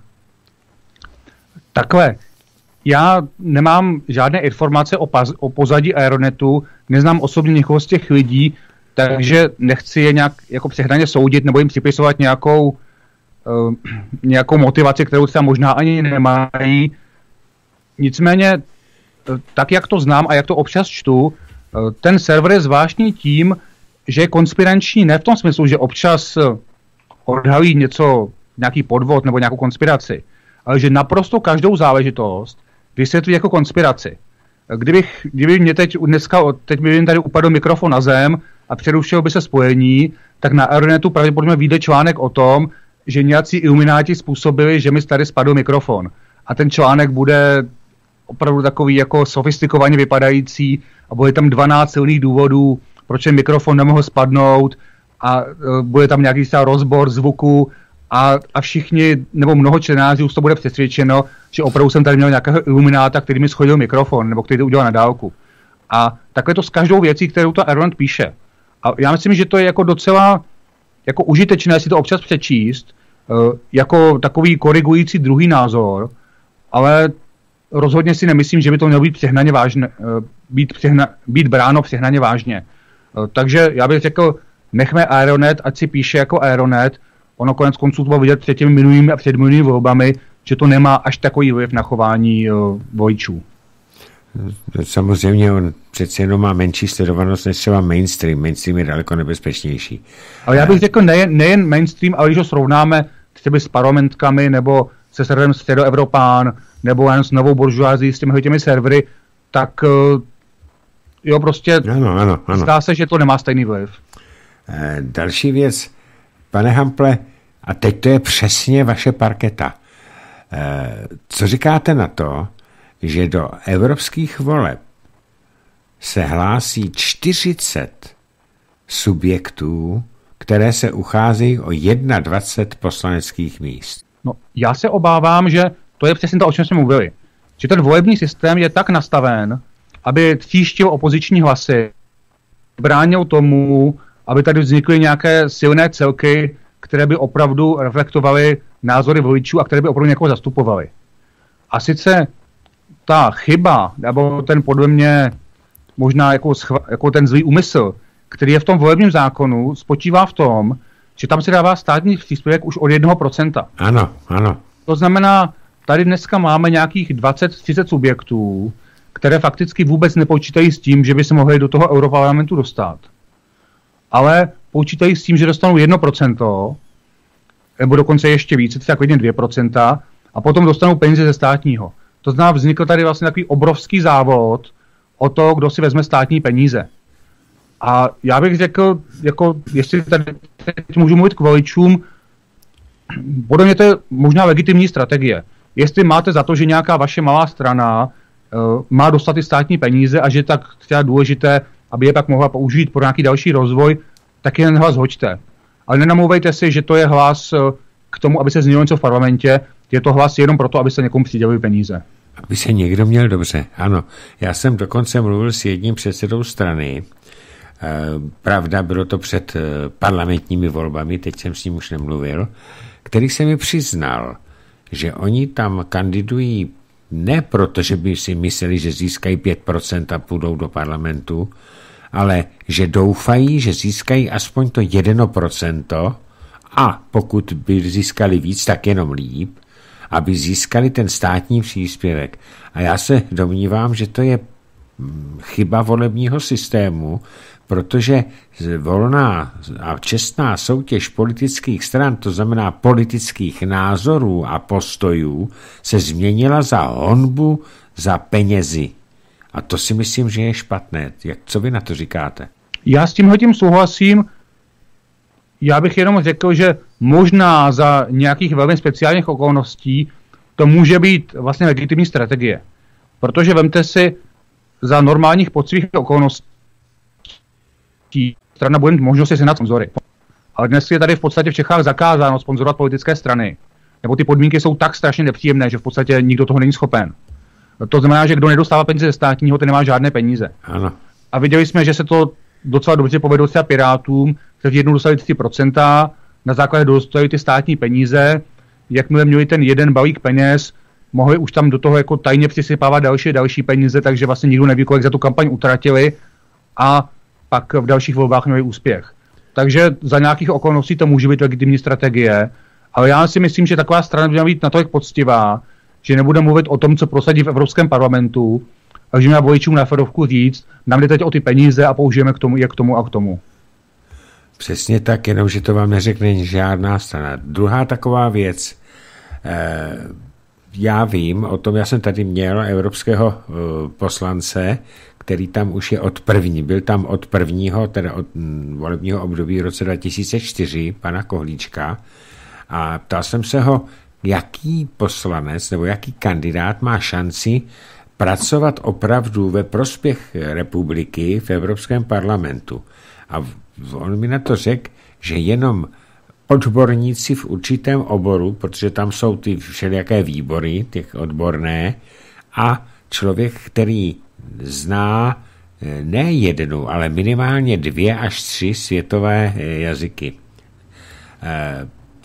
Takhle, já nemám žádné informace o, paz, o pozadí Aeronetu, neznám osobně někoho z těch lidí, takže nechci je nějak jako přehnaně soudit nebo jim připisovat nějakou, uh, nějakou motivaci, kterou třeba možná ani nemají. Nicméně, tak jak to znám a jak to občas čtu, uh, ten server je zvláštní tím, že je konspiranční ne v tom smyslu, že občas odhalí něco, nějaký podvod nebo nějakou konspiraci, ale že naprosto každou záležitost vysvětlí jako konspiraci. Kdybych, kdyby mě teď dneska, teď by jim tady upadl mikrofon na zem a přerušilo by se spojení, tak na Aeronetu pravděpodobně vyjde článek o tom, že nějací ilumináti způsobili, že mi tady spadl mikrofon. A ten článek bude opravdu takový jako sofistikovaně vypadající a bude tam dvanáct silných důvodů, proč mikrofon nemohl spadnout a uh, bude tam nějaký rozbor zvuku a, a všichni, nebo mnoho čtenářů už to bude přesvědčeno, že opravdu jsem tady měl nějakého ilumináta, který mi schodil mikrofon, nebo který to udělal na dálku. A takhle to s každou věcí, kterou ta Aeronet píše. A já myslím, že to je jako docela jako užitečné si to občas přečíst, jako takový korigující druhý názor, ale rozhodně si nemyslím, že by to mělo být přehnaně vážně, být, přehna, být bráno přehnaně vážně. Takže já bych řekl, nechme Aeronet, ať si píše jako Aeronet. Ono konec konců to bylo vidět před těmi minulými a předminulými volbami, že to nemá až takový vliv na chování uh, voličů. Samozřejmě on přeci jenom má menší sledovanost než třeba mainstream. Mainstream je daleko nebezpečnější. Ale já bych řekl nejen, nejen mainstream, ale když ho srovnáme třeba s Parlamentkami nebo se serverem Středoevropán nebo jen s Novou buržoází, s těmi těmi servery, tak uh, jo, prostě ano, ano, ano. Zdá se, že to nemá stejný vliv. E, další věc, pane Hample, a teď to je přesně vaše parketa. E, co říkáte na to, že do evropských voleb se hlásí čtyřicet subjektů, které se ucházejí o dvacet jedna poslaneckých míst? No, já se obávám, že to je přesně to, o čem jsme mluvili. Že ten volební systém je tak nastaven, aby tříštil opoziční hlasy, bránil tomu, aby tady vznikly nějaké silné celky, které by opravdu reflektovaly názory voličů a které by opravdu někoho zastupovaly. A sice ta chyba, nebo ten podle mě možná jako, schva, jako ten zlý úmysl, který je v tom volebním zákonu, spočívá v tom, že tam se dává státní příspěvek už od jednoho procenta. Ano, ano. To znamená, tady dneska máme nějakých dvacet třicet subjektů, které fakticky vůbec nepočítají s tím, že by se mohli do toho europarlamentu dostat. Ale počítají s tím, že dostanou jedno procento, nebo dokonce ještě více, třeba klidně dvě procenta, a potom dostanou peníze ze státního. To znamená, vznikl tady vlastně takový obrovský závod o to, kdo si vezme státní peníze. A já bych řekl, jako, jestli tady teď můžu mluvit k voličům, podle mě to je možná legitimní strategie. Jestli máte za to, že nějaká vaše malá strana uh, má dostat ty státní peníze a že je tak třeba důležité, aby je pak mohla použít pro nějaký další rozvoj, tak jen hlas hoďte. Ale nenamlouvejte si, že to je hlas uh, k tomu, aby se změnilo něco v parlamentě, je to hlas jenom proto, aby se někomu přidělili peníze. Aby se někdo měl dobře, ano. Já jsem dokonce mluvil s jedním předsedou strany, pravda, bylo to před parlamentními volbami, teď jsem s ním už nemluvil, který se mi přiznal, že oni tam kandidují ne proto, že by si mysleli, že získají pět procent a půjdou do parlamentu, ale že doufají, že získají aspoň to jedno procento a pokud by získali víc, tak jenom líp, aby získali ten státní příspěvek. A já se domnívám, že to je chyba volebního systému, protože volná a čestná soutěž politických stran, to znamená politických názorů a postojů, se změnila za honbu za penězi. A to si myslím, že je špatné. Jak, co vy na to říkáte? Já s tímhle tím souhlasím. Já bych jenom řekl, že možná za nějakých velmi speciálních okolností to může být vlastně legitimní strategie. Protože vemte si, za normálních poctivých okolností strana bude mít možnost si sehnat sponzory. Ale dnes je tady v podstatě v Čechách zakázáno sponzorovat politické strany. Nebo ty podmínky jsou tak strašně nepříjemné, že v podstatě nikdo toho není schopen. To znamená, že kdo nedostává peníze ze státního, ten nemá žádné peníze. Ano. A viděli jsme, že se to docela dobře povedlo třeba Pirátům, kteří jednou dostali tři procenta, na základě dostali ty státní peníze, jakmile měli ten jeden balík peněz, mohli už tam do toho jako tajně přisypávat další další peníze, takže vlastně nikdo neví, kolik za tu kampaň utratili a pak v dalších volbách měli úspěch. Takže za nějakých okolností to může být legitimní strategie, ale já si myslím, že taková strana by měla být natolik poctivá, že nebude mluvit o tom, co prosadí v Evropském parlamentu, a že měla voličům na ferovku říct, nám jde teď o ty peníze a použijeme k tomu, jak k tomu a k tomu. Přesně tak, jenomže to vám neřekne žádná strana. Druhá taková věc, eh, já vím o tom, já jsem tady měl evropského eh, poslance, který tam už je od první, byl tam od prvního, teda od hm, volebního období v roce dva tisíce čtyři, pana Kohlíčka, a ptal jsem se ho, jaký poslanec nebo jaký kandidát má šanci pracovat opravdu ve prospěch republiky v Evropském parlamentu. A on mi na to řekl, že jenom odborníci v určitém oboru, protože tam jsou ty všelijaké výbory, těch odborné, a člověk, který zná ne jednu, ale minimálně dvě až tři světové jazyky.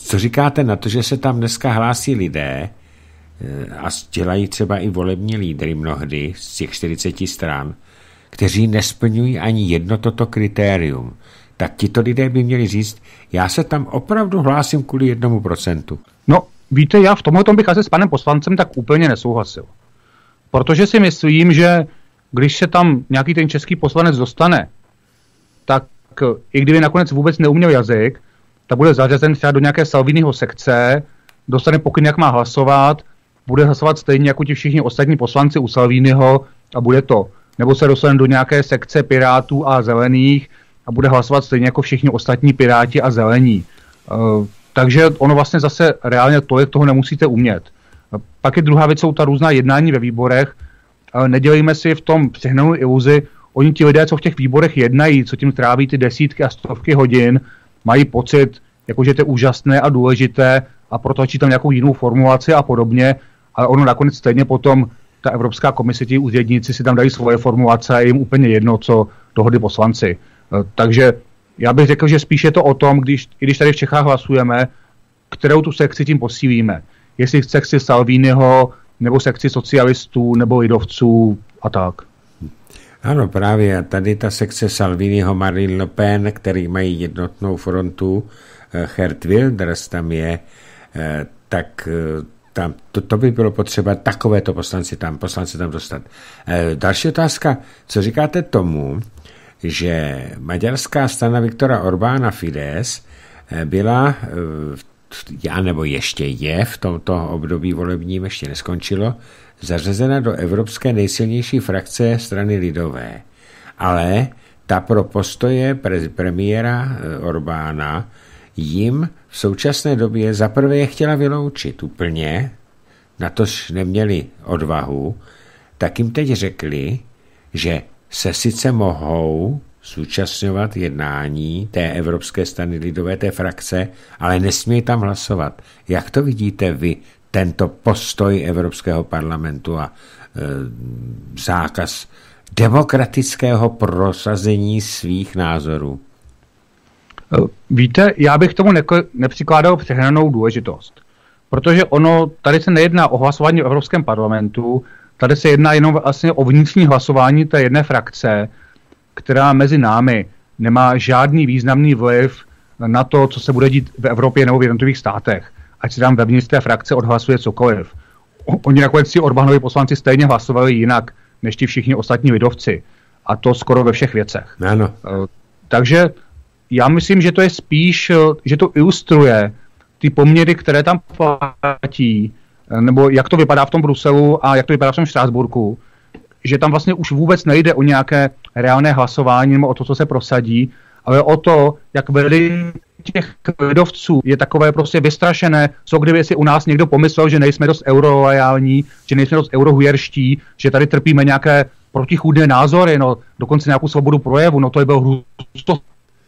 Co říkáte na to, že se tam dneska hlásí lidé a dělají třeba i volební lídry mnohdy z těch čtyřiceti stran, kteří nesplňují ani jedno toto kritérium? Tak tito lidé by měli říct, já se tam opravdu hlásím kvůli jednomu procentu. No, víte, já v tomhle tom bych asi s panem poslancem tak úplně nesouhlasil. Protože si myslím, že když se tam nějaký ten český poslanec dostane, tak i kdyby nakonec vůbec neuměl jazyk, tak bude zařazen třeba do nějaké Salviniho sekce, dostane pokyn, jak má hlasovat, bude hlasovat stejně jako ti všichni ostatní poslanci u Salviniho a bude to. Nebo se dostane do nějaké sekce Pirátů a Zelených a bude hlasovat stejně jako všichni ostatní Piráti a Zelení. Uh, takže ono vlastně zase reálně tolik toho nemusíte umět. Uh, pak je druhá věc, jsou ta různá jednání ve výborech. Uh, nedělejme si v tom přehnanou iluzi. Oni ti lidé, co v těch výborech jednají, co tím tráví ty desítky a stovky hodin, mají pocit, jakože to je úžasné a důležité a proto tam nějakou jinou formulaci a podobně, ale ono nakonec stejně potom ta Evropská komise, ti úředníci si tam dají svoje formulace a je jim úplně jedno, co dohodli poslanci. Takže já bych řekl, že spíš je to o tom, když, i když tady v Čechách hlasujeme, kterou tu sekci tím posílíme. Jestli sekci Salviniho, nebo sekci socialistů, nebo lidovců a tak. Ano, právě tady ta sekce Salviniho, Marine Le Pen, který mají jednotnou frontu, Geert Wilders tam je, tak tam, to, to by bylo potřeba takovéto poslanci tam, poslanci tam dostat. Další otázka, co říkáte tomu, že maďarská strana Viktora Orbána Fidesz byla, já nebo ještě je v tomto období volebním, ještě neskončilo, zařazena do evropské nejsilnější frakce strany lidové. Ale ta pro postoje pre, premiéra Orbána jim v současné době zaprvé je chtěla vyloučit úplně, na tož neměli odvahu, tak jim teď řekli, že se sice mohou zúčastňovat jednání té evropské strany lidové, té frakce, ale nesmějí tam hlasovat. Jak to vidíte vy, tento postoj Evropského parlamentu a e, zákaz demokratického prosazení svých názorů? Víte, já bych tomu ne- nepřikládal přehnanou důležitost, protože ono, tady se nejedná o hlasování v Evropském parlamentu, tady se jedná jenom vlastně o vnitřní hlasování té jedné frakce, která mezi námi nemá žádný významný vliv na to, co se bude dít v Evropě nebo v jednotlivých státech. Ať se tam vevnitř té frakce odhlasuje cokoliv. Oni nakonec si Orbánovi poslanci stejně hlasovali jinak, než ti všichni ostatní lidovci. A to skoro ve všech věcech. Ano. Takže já myslím, že to je spíš, že to ilustruje ty poměry, které tam platí, nebo jak to vypadá v tom Bruselu a jak to vypadá v tom Štrásburku, že tam vlastně už vůbec nejde o nějaké reálné hlasování nebo o to, co se prosadí, ale o to, jak vedení těch lidovců je takové prostě vystrašené, co kdyby si u nás někdo pomyslel, že nejsme dost eurolojální, že nejsme dost eurohujerští, že tady trpíme nějaké protichůdné názory, no dokonce nějakou svobodu projevu, no to je bylo hrusto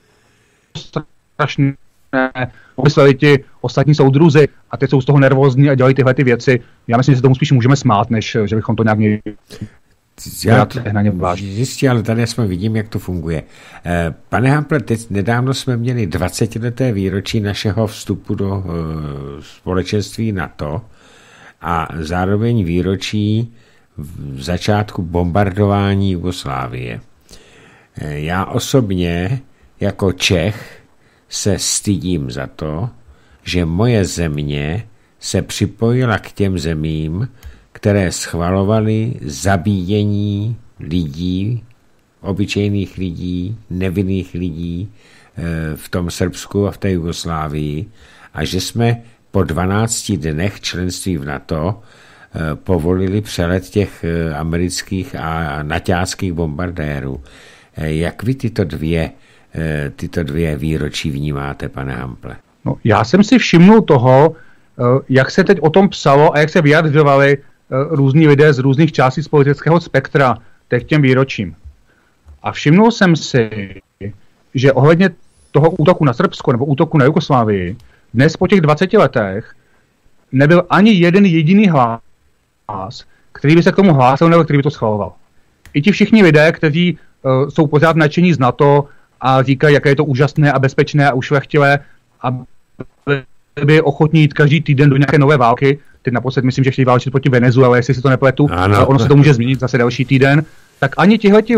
strašné. Pomysleli ti ostatní soudruzi a teď jsou z toho nervózní a dělají tyhle ty věci. Já myslím, že se tomu spíš můžeme smát, než že bychom to nějak měli. Já to jistě, ale tady jsme vidím, jak to funguje. Pane Hample, teď nedávno jsme měli dvacetileté výročí našeho vstupu do společenství NATO a zároveň výročí v začátku bombardování Jugoslávie. Já osobně jako Čech se stydím za to, že moje země se připojila k těm zemím, které schvalovaly zabíjení lidí, obyčejných lidí, nevinných lidí v tom Srbsku a v té Jugoslávii a že jsme po dvanácti dnech členství v NATO povolili přelet těch amerických a naťáckých bombardérů. Jak vy tyto dvě, tyto dvě výročí vnímáte, pane Hample? No, já jsem si všimnul toho, jak se teď o tom psalo a jak se vyjadřovali různí lidé z různých částí politického spektra teď těm výročím. A všimnul jsem si, že ohledně toho útoku na Srbsko nebo útoku na Jugoslávii dnes po těch dvaceti letech nebyl ani jeden jediný hlas, který by se k tomu hlásil nebo který by to schvaloval. I ti všichni lidé, kteří uh, jsou pořád nadšení z NATO a říkají, jaké je to úžasné a bezpečné a ušlechtilé a byli by ochotní jít každý týden do nějaké nové války. Teď naposled myslím, že chtějí válčit proti Venezuele, jestli si to nepletu, ano. Ale ono se to může změnit zase další týden. Tak ani tihleti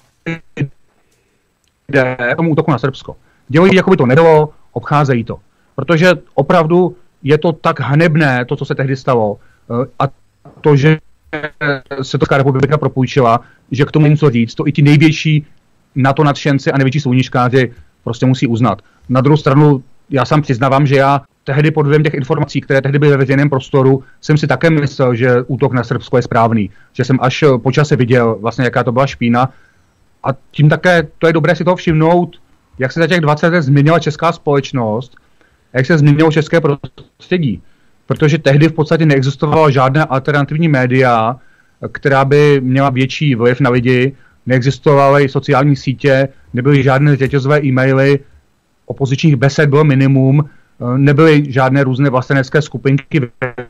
lidé tomu útoku na Srbsko dělají, jako by to nebylo, obcházejí to. Protože opravdu je to tak hanebné, to, co se tehdy stalo, a to, že se to Česká republika propůjčila, že k tomu něco říct, to i ti největší NATO nadšenci a největší sluníčkáři prostě musí uznat. Na druhou stranu, já sám přiznávám, že já tehdy pod vlivem těch informací, které tehdy byly ve veřejném prostoru, jsem si také myslel, že útok na Srbsko je správný. Že jsem až po čase viděl vlastně, jaká to byla špína. A tím také, to je dobré si toho všimnout, jak se za těch dvacet let změnila česká společnost, jak se změnilo české prostředí. Protože tehdy v podstatě neexistovala žádná alternativní média, která by měla větší vliv na lidi, neexistovaly sociální sítě, nebyly žádné řetězové e-maily, opozičních besed bylo minimum, nebyly žádné různé vlastenecké skupinky.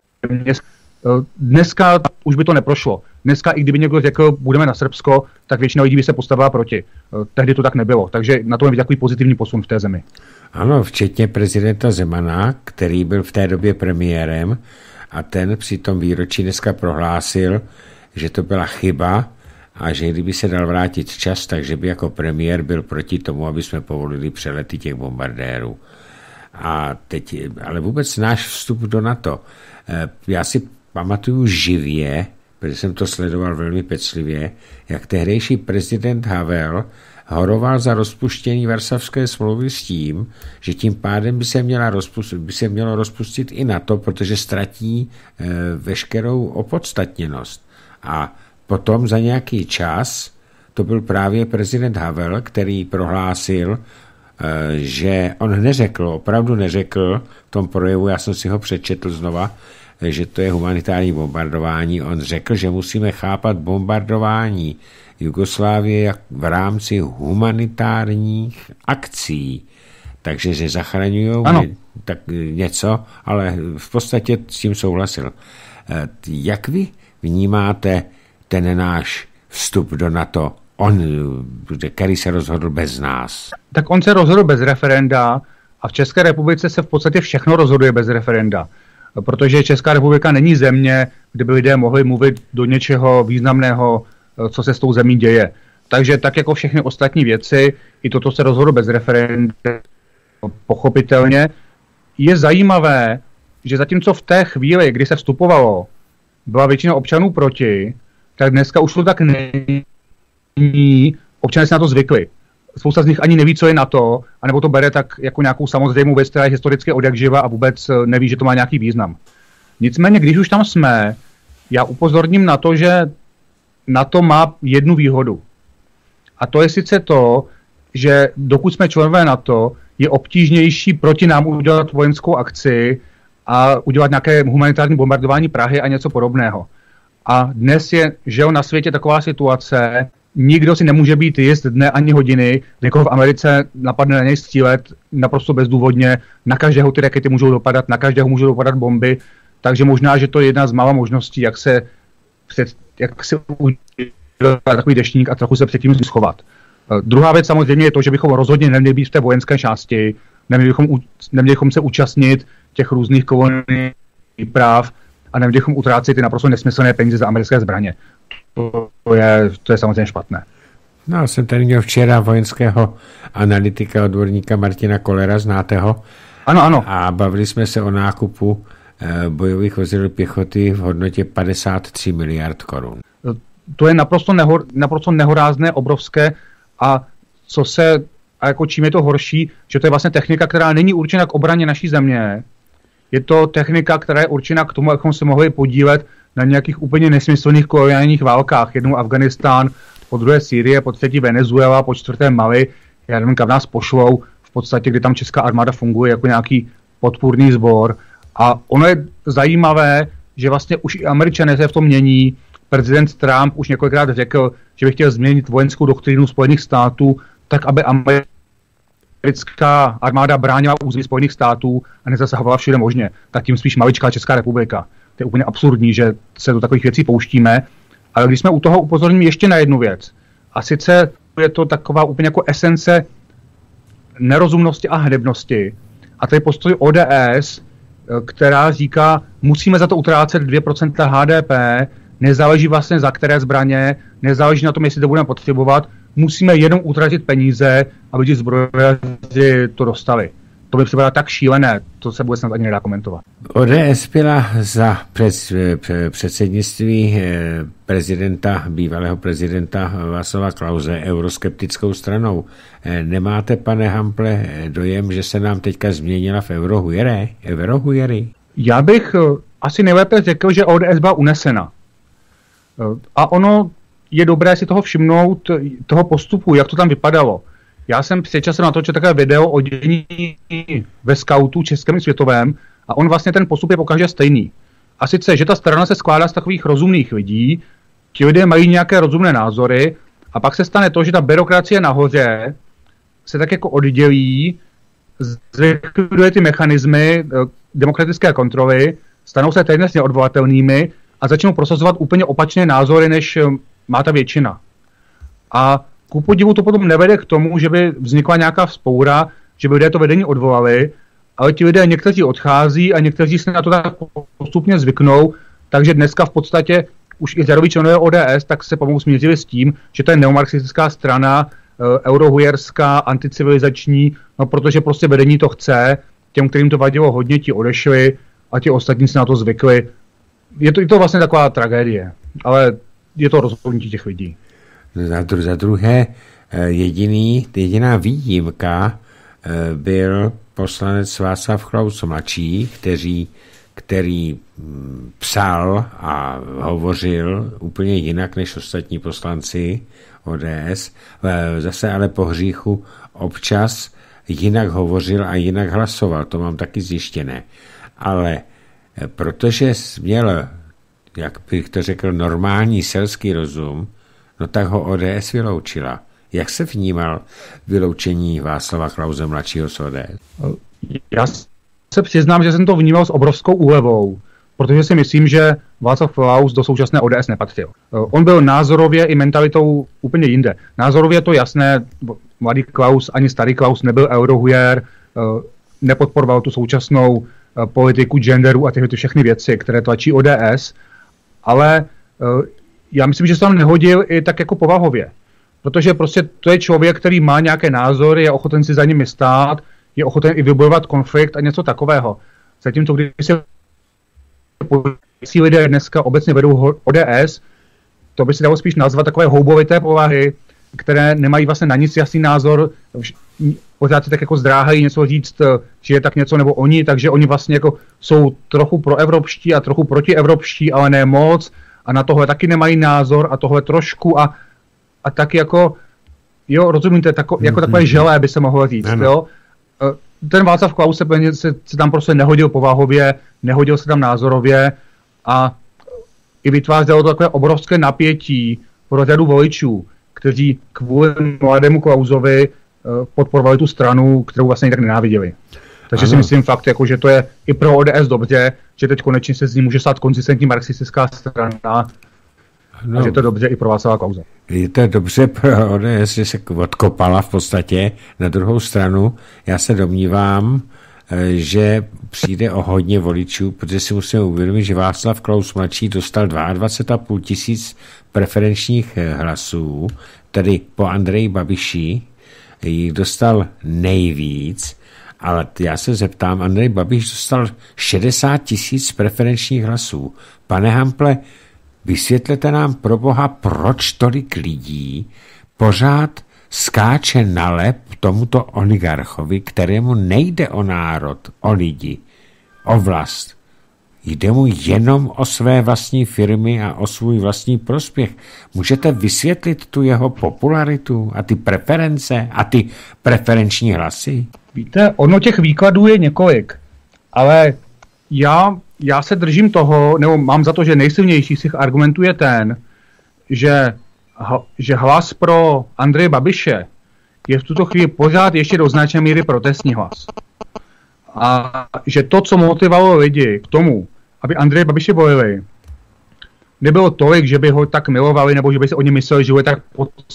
Dneska už by to neprošlo. Dneska, i kdyby někdo řekl, budeme na Srbsko, tak většina lidí by se postavila proti. Tehdy to tak nebylo, takže na to je takový pozitivní posun v té zemi. Ano, včetně prezidenta Zemana, který byl v té době premiérem a ten při tom výročí dneska prohlásil, že to byla chyba a že kdyby se dal vrátit čas, takže by jako premiér byl proti tomu, aby jsme povolili přelety těch bombardérů. A teď, ale vůbec náš vstup do NATO. Já si pamatuju živě, protože jsem to sledoval velmi pečlivě, jak tehdejší prezident Havel horoval za rozpuštění Varšavské smlouvy s tím, že tím pádem by se, měla rozpustit, by se mělo rozpustit i NATO, protože ztratí e, veškerou opodstatněnost. A potom za nějaký čas to byl právě prezident Havel, který prohlásil, e, že on neřekl, opravdu neřekl v tom projevu, já jsem si ho přečetl znova, že to je humanitární bombardování. On řekl, že musíme chápat bombardování Jugoslávie v rámci humanitárních akcí. Takže, že zachraňují tak něco, ale v podstatě s tím souhlasil. Jak vy vnímáte ten náš vstup do NATO? On, který se rozhodl bez nás. Tak on se rozhodl bez referenda a v České republice se v podstatě všechno rozhoduje bez referenda. Protože Česká republika není země, kde by lidé mohli mluvit do něčeho významného, co se s tou zemí děje. Takže tak jako všechny ostatní věci, i toto se rozhodlo bez referenda, pochopitelně. Je zajímavé, že zatímco v té chvíli, kdy se vstupovalo, byla většina občanů proti, tak dneska už to tak není, občané se na to zvykli. Spousta z nich ani neví, co je NATO, anebo to bere tak jako nějakou samozřejmou věc, která je historicky odjakživa a vůbec neví, že to má nějaký význam. Nicméně, když už tam jsme, já upozorním na to, že NATO má jednu výhodu. A to je sice to, že dokud jsme členové NATO, je obtížnější proti nám udělat vojenskou akci a udělat nějaké humanitární bombardování Prahy a něco podobného. A dnes je, že na světě taková situace, nikdo si nemůže být jist dne ani hodiny, někoho v Americe napadne na něj střílet naprosto bezdůvodně, na každého ty rakety můžou dopadat, na každého můžou dopadat bomby, takže možná, že to je jedna z mála možností, jak se, před, jak se udělat takový deštník a trochu se předtím schovat. Uh, druhá věc samozřejmě je to, že bychom rozhodně neměli být v té vojenské části, neměli bychom, neměli bychom se účastnit těch různých koloniálních práv a neměli bychom utrácet ty naprosto nesmyslné peníze za americké zbraně. To je, to je samozřejmě špatné. No, jsem tady měl včera vojenského analytika, odborníka Martina Kollera, znáte ho? Ano, ano. A bavili jsme se o nákupu eh, bojových vozidel pěchoty v hodnotě padesát tři miliard korun. To je naprosto, nehor, naprosto nehorázné, obrovské a co se, a jako čím je to horší, že to je vlastně technika, která není určena k obraně naší země. Je to technika, která je určena k tomu, abychom se mohli podílet na nějakých úplně nesmyslných koloniálních válkách. Jednou Afganistán, po druhé Sýrie, po třetí Venezuela, po čtvrté Mali. Já nevím, kam nás pošlou, v podstatě, kdy tam česká armáda funguje jako nějaký podpůrný sbor. A ono je zajímavé, že vlastně už i Američané se v tom mění. Prezident Trump už několikrát řekl, že by chtěl změnit vojenskou doktrínu Spojených států tak, aby americká armáda bránila území Spojených států a nezasahovala všude možně. Tak tím spíš maličká Česká republika. To je úplně absurdní, že se do takových věcí pouštíme. Ale když jsme u toho, upozorním ještě na jednu věc. A sice je to taková úplně jako esence nerozumnosti a hnebnosti. A to je postoj O D S, která říká, musíme za to utrácet dvě procenta H D P, nezáleží vlastně za které zbraně, nezáleží na tom, jestli to budeme potřebovat, musíme jenom utratit peníze, aby ti zbrojaři to dostali. To by připadá tak šílené, to se vůbec snad ani nedá komentovat. O D S byla za před, předsednictví prezidenta, bývalého prezidenta Václava Klause euroskeptickou stranou. Nemáte, pane Hample, dojem, že se nám teďka změnila v eurohujery? eurohujery? Já bych asi nejlépe řekl, že O D S byla unesena. A ono je dobré si toho všimnout, toho postupu, jak to tam vypadalo. Já jsem před časem natočil takové video o dění ve skautu českém i světovém a on vlastně ten postup je pokaždé stejný. A sice, že ta strana se skládá z takových rozumných lidí, ti lidé mají nějaké rozumné názory a pak se stane to, že ta byrokracie nahoře se tak jako oddělí, zlikviduje ty mechanismy demokratické kontroly, stanou se téměř neodvolatelnými a začnou prosazovat úplně opačné názory, než má ta většina. A ku podivu to potom nevede k tomu, že by vznikla nějaká vzpoura, že by lidé to vedení odvolali, ale ti lidé někteří odchází a někteří se na to tak postupně zvyknou, takže dneska v podstatě už i řadoví členové O D S tak se pomalu smířili s tím, že to je neomarxistická strana, eurohujerská, anticivilizační, no protože prostě vedení to chce, těm, kterým to vadilo hodně, ti odešli a ti ostatní se na to zvykli. Je to, je to vlastně taková tragédie, ale je to rozhodnutí těch lidí. Za, dru, za druhé, jediný, jediná výjimka byl poslanec Václav Klaus mladší, který, který psal a hovořil úplně jinak než ostatní poslanci O D S. Zase ale po hříchu občas jinak hovořil a jinak hlasoval. To mám taky zjištěné. Ale protože měl, jak bych to řekl, normální selský rozum, no tak ho O D S vyloučila. Jak se vnímal vyloučení Václava Klause mladšího z O D S? Já se přiznám, že jsem to vnímal s obrovskou úlevou, protože si myslím, že Václav Klaus do současné O D S nepatřil. On byl názorově i mentalitou úplně jinde. Názorově to jasné, mladý Klaus ani starý Klaus nebyl eurohujer, nepodporoval tu současnou politiku genderu a tyhle všechny věci, které tlačí O D S, ale já myslím, že se tam nehodil i tak jako povahově. Protože prostě to je člověk, který má nějaké názory, je ochoten si za nimi stát, je ochoten i vybojovat konflikt a něco takového. Zatímco když se lidé dneska obecně vedou O D S, to by se dalo spíš nazvat takové houbovité povahy, které nemají vlastně na nic jasný názor, pořád si tak jako zdráhají něco říct, že je tak něco nebo oni, takže oni vlastně jako jsou trochu proevropští a trochu protievropští, ale ne moc, a na tohle taky nemají názor a tohle trošku a, a tak jako, jo, rozumíte, tako, jako takové želé by se mohlo říct, jo. Ten Václav Klaus se, se, se tam prostě nehodil povahově, nehodil se tam názorově a i vytvářelo to takové obrovské napětí pro řadu voličů, kteří kvůli mladému Klausovi podporovali tu stranu, kterou vlastně tak nenáviděli. Takže ano. Si myslím fakt, jako, že to je i pro O D S dobře, že teď konečně se z ní může stát konzistentní marxistická strana. No. A že to je dobře i pro Václava Klause. Je to dobře pro O D S, že se odkopala v podstatě. Na druhou stranu, já se domnívám, že přijde o hodně voličů, protože si musíme uvědomit, že Václav Klaus mladší dostal dvacet dva a půl tisíc preferenčních hlasů, tedy po Andreji Babiši jich dostal nejvíc, ale já se zeptám, Andrej Babiš dostal šedesát tisíc preferenčních hlasů. Pane Hample, vysvětlete nám pro boha, proč tolik lidí pořád skáče na lep tomuto oligarchovi, kterému nejde o národ, o lidi, o vlast. Jde mu jenom o své vlastní firmy a o svůj vlastní prospěch. Můžete vysvětlit tu jeho popularitu a ty preference a ty preferenční hlasy? Víte, ono těch výkladů je několik, ale já, já se držím toho, nebo mám za to, že nejsilnější z těch argumentů je ten, že, že hlas pro Andreje Babiše je v tuto chvíli pořád ještě do značné míry protestní hlas. A že to, co motivovalo lidi k tomu, aby Andreje Babiše volili, nebylo tolik, že by ho tak milovali, nebo že by si oni mysleli, že je tak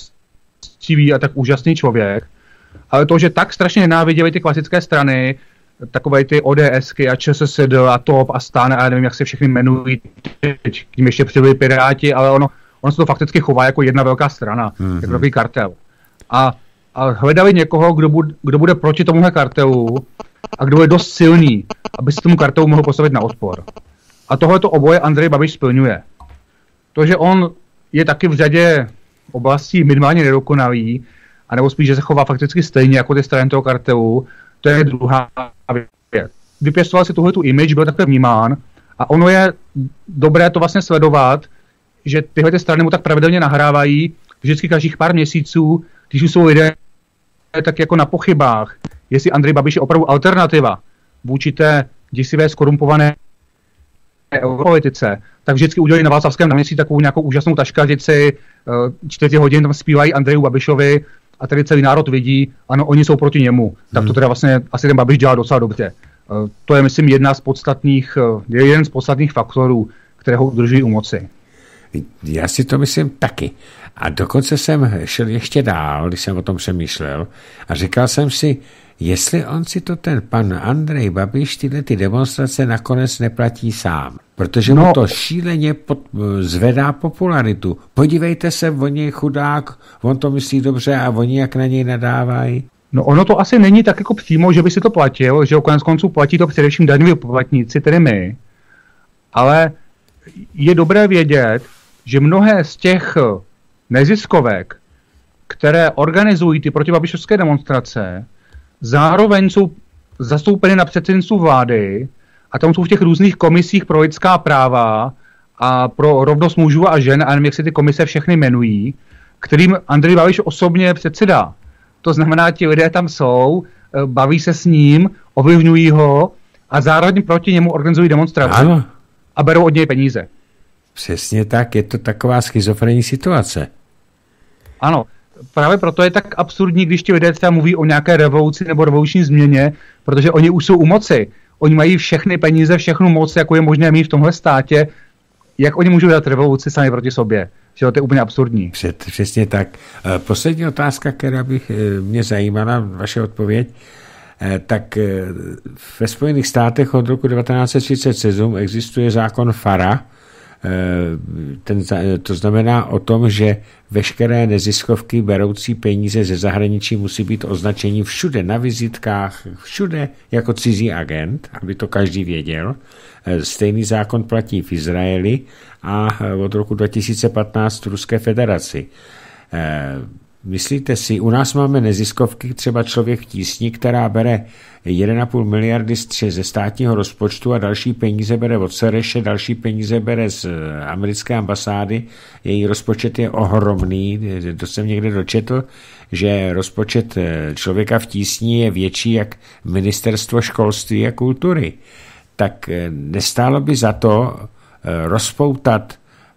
poctivý a tak úžasný člověk, ale to, že tak strašně nenáviděli ty klasické strany, takové ty ODSky a ČSSD a TOP a STAN a nevím, jak se všechny jmenují, k tím ještě přibyli Piráti, ale ono, ono se to fakticky chová jako jedna velká strana, mm-hmm. jako takový kartel. A, a hledali někoho, kdo bude, kdo bude proti tomuhle kartelu a kdo je dost silný, aby se tomu kartelu mohl postavit na odpor. A tohleto oboje Andrej Babiš splňuje. To, že on je taky v řadě oblastí minimálně nedokonalý, anebo spíš, že se chová fakticky stejně jako ty strany toho kartelu, to je druhá věc. Vypěstoval si tuhletu image, byl takhle vnímán a ono je dobré to vlastně sledovat, že tyhle ty strany mu tak pravidelně nahrávají vždycky každých pár měsíců, když už jsou lidé tak jako na pochybách, jestli Andrej Babiš je opravdu alternativa vůči té děsivé skorumpované europolitice, tak vždycky udělají na Václavském náměstí takovou nějakou úžasnou taškařici, čtyři hodin tam zpívají Andreju Babišovi a tady celý národ vidí, ano, oni jsou proti němu. Hmm. Tak to teda vlastně asi ten Babiš dělá docela dobře. To je, myslím, jedna z podstatných, jeden z podstatných faktorů, které ho udržují u moci. Já si to myslím taky. A dokonce jsem šel ještě dál, když jsem o tom přemýšlel a říkal jsem si, jestli on si to ten pan Andrej Babiš tyhle ty demonstrace nakonec neplatí sám. Protože no, mu to šíleně pod, zvedá popularitu. Podívejte se, on je chudák, on to myslí dobře a oni jak na něj nadávají. No ono to asi není tak jako přímo, že by si to platil, že konec konců platí to především daňoví poplatníci, tedy my. Ale je dobré vědět, že mnohé z těch neziskovek, které organizují ty protibabišovské demonstrace, zároveň jsou zastoupeny na předsednictvu vlády a tam jsou v těch různých komisích pro lidská práva a pro rovnost mužů a žen, a nevím, jak se ty komise všechny jmenují, kterým Andrej Babiš osobně předsedá. To znamená, ti lidé tam jsou, baví se s ním, ovlivňují ho a zároveň proti němu organizují demonstrace. Ano. A berou od něj peníze. Přesně tak, je to taková schizofrenní situace. Ano, právě proto je tak absurdní, když ti lidé třeba mluví o nějaké revoluci nebo revoluční změně, protože oni už jsou u moci. Oni mají všechny peníze, všechnu moc, jako je možné mít v tomhle státě. Jak oni můžou dát revoluci sami proti sobě? Že to je úplně absurdní. Před, přesně tak. Poslední otázka, která bych mě zajímala, vaše odpověď, tak ve Spojených státech od roku devatenáct set třicet sedm existuje zákon FARA. Ten, to znamená o tom, že veškeré neziskovky beroucí peníze ze zahraničí musí být označení všude na vizitkách, všude jako cizí agent, aby to každý věděl. Stejný zákon platí v Izraeli a od roku dva tisíce patnáct v Ruské federaci. Myslíte si, u nás máme neziskovky, třeba Člověk v tísni, která bere jedna celá pět miliardy ze státního rozpočtu a další peníze bere od Sereše, další peníze bere z americké ambasády. Její rozpočet je ohromný, to jsem někde dočetl, že rozpočet Člověka v tísni je větší jak ministerstvo školství a kultury. Tak nestálo by za to rozpoutat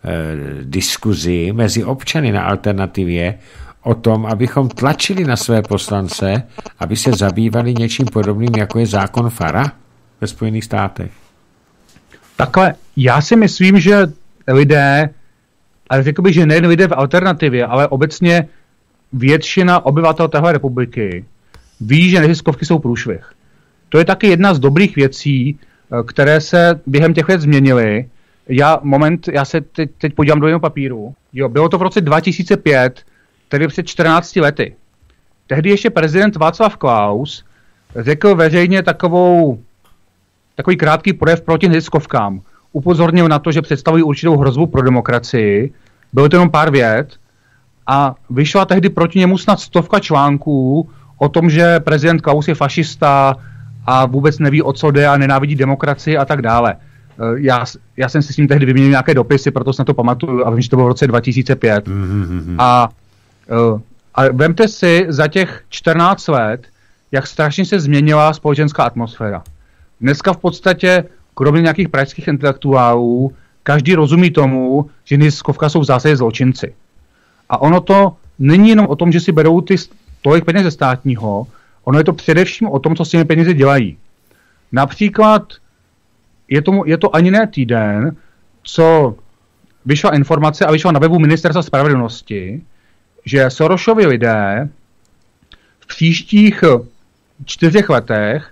diskuzi mezi občany na alternativě o tom, abychom tlačili na své poslance, aby se zabývali něčím podobným, jako je zákon FARA ve Spojených státech? Takhle, já si myslím, že lidé, ale řekl bych, že nejen lidé v alternativě, ale obecně většina obyvatel téhle republiky ví, že neziskovky jsou průšvih. To je taky jedna z dobrých věcí, které se během těch let změnily. Já, moment, já se teď, teď podívám do jednoho papíru. Jo, bylo to v roce dva tisíce pět, tedy před čtrnácti lety. Tehdy ještě prezident Václav Klaus řekl veřejně takovou, takový krátký projev proti neziskovkám. Upozornil na to, že představují určitou hrozbu pro demokracii. Bylo to jenom pár vět a vyšla tehdy proti němu snad stovka článků o tom, že prezident Klaus je fašista a vůbec neví, o co jde a nenávidí demokracii a tak dále. Já, já jsem si s ním tehdy vyměnil nějaké dopisy, proto se na to pamatuju a vím, že to bylo v roce dva tisíce pět. Mm-hmm. A, a vemte si za těch čtrnáct let, jak strašně se změnila společenská atmosféra. Dneska v podstatě, kromě nějakých pražských intelektuálů, každý rozumí tomu, že neziskovka jsou v zásadě zločinci. A ono to není jenom o tom, že si berou ty tolik peněz ze státního, ono je to především o tom, co s těmi penězi dělají. Například je to, je to ani ne týden, co vyšla informace a vyšla na webu Ministerstva spravedlnosti, že Sorosovi lidé v příštích čtyřech letech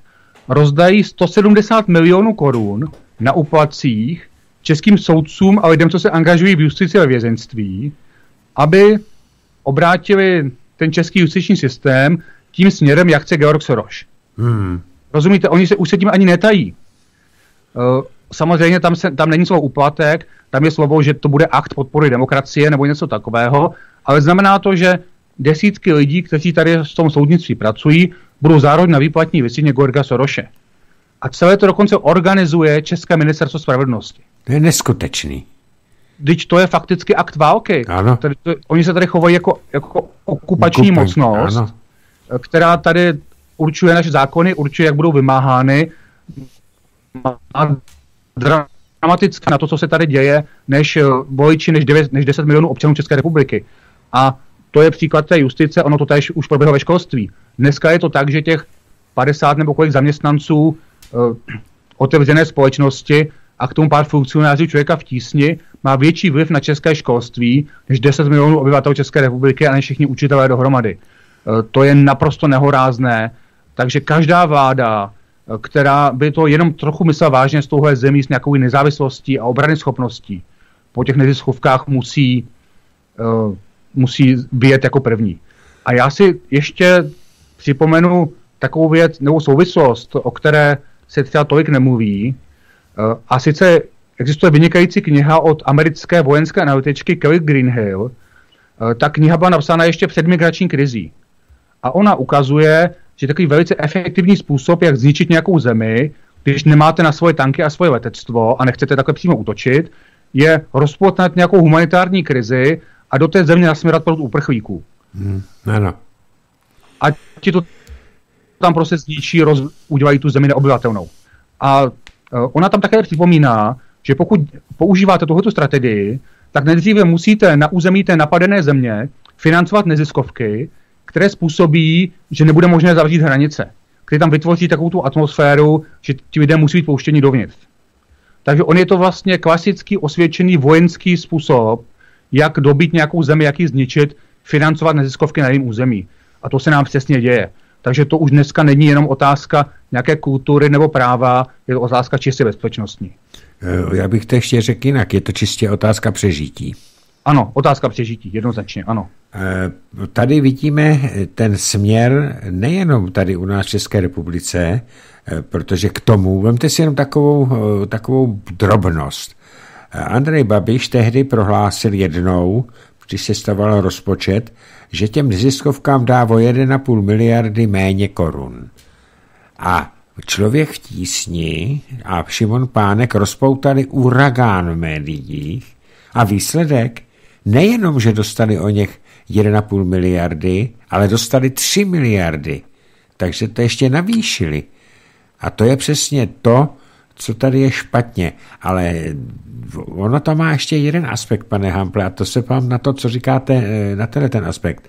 rozdají sto sedmdesát milionů korun na úplatcích českým soudcům a lidem, co se angažují v justici a ve vězeňství, aby obrátili ten český justiční systém tím směrem, jak chce Georg Soros. Hmm. Rozumíte, oni se už se tím ani netají. Uh, samozřejmě tam, se, tam není slovo úplatek, tam je slovo, že to bude akt podpory demokracie nebo něco takového, ale znamená to, že desítky lidí, kteří tady v tom soudnictví pracují, budou zároveň na výplatní listině Georga Sorose. A celé to dokonce organizuje České ministerstvo spravedlnosti. To je neskutečný. Vždyť to je fakticky akt války. Ano. Tady to, oni se tady chovají jako, jako okupační Okupen, mocnost, ano. která tady určuje naše zákony, určuje, jak budou vymáhány. A dramaticky na to, co se tady děje, než voliči, než, než deset milionů občanů České republiky. A to je příklad té justice, ono to též už proběhlo ve školství. Dneska je to tak, že těch padesát nebo kolik zaměstnanců uh, otevřené společnosti a k tomu pár funkcionářů Člověka v tísni má větší vliv na české školství než deset milionů obyvatel České republiky a než všichni učitelé dohromady. Uh, to je naprosto nehorázné, takže každá vláda, uh, která by to jenom trochu myslela vážně z touhle zemí s nějakou nezávislostí a obrany schopností, po těch neziskovkách musí uh, musí vyjet jako první. A já si ještě připomenu takovou věc, nebo souvislost, o které se třeba tolik nemluví. A sice existuje vynikající kniha od americké vojenské analytičky Kelly Greenhill. Ta kniha byla napsána ještě před migrační krizí. A ona ukazuje, že takový velice efektivní způsob, jak zničit nějakou zemi, když nemáte na svoje tanky a svoje letectvo a nechcete takhle přímo útočit, je rozpoutnat nějakou humanitární krizi a do té země nasměrovat proud uprchlíků. Hmm, ano. A ti to tam prostě zničí, roz, udělají tu zemi neobyvatelnou. A uh, ona tam také připomíná, že pokud používáte tuhletu strategii, tak nejdříve musíte na území té napadené země financovat neziskovky, které způsobí, že nebude možné zavřít hranice, které tam vytvoří takovou tu atmosféru, že ti lidé musí být pouštěni dovnitř. Takže on je to vlastně klasický osvědčený vojenský způsob, jak dobít nějakou zemi, jak ji zničit, financovat neziskovky na jejím území. A to se nám přesně děje. Takže to už dneska není jenom otázka nějaké kultury nebo práva, je to otázka čistě bezpečnostní. Já bych to ještě řekl jinak, je to čistě otázka přežití. Ano, otázka přežití, jednoznačně, ano. Tady vidíme ten směr nejenom tady u nás v České republice, protože k tomu, vemte si jenom takovou, takovou drobnost. Andrej Babiš tehdy prohlásil jednou, když se stavoval rozpočet, že těm neziskovkám dá o jedna celá pět miliardy méně korun. A Člověk v tísni a Šimon Pánek rozpoutali uragán v médiích a výsledek nejenom, že dostali o něch jedna celá pět miliardy, ale dostali tři miliardy. Takže to ještě navýšili. A to je přesně to, co tady je špatně. Ale ono to má ještě jeden aspekt, pane Hample, a to se pám na to, co říkáte, na tenhle ten aspekt.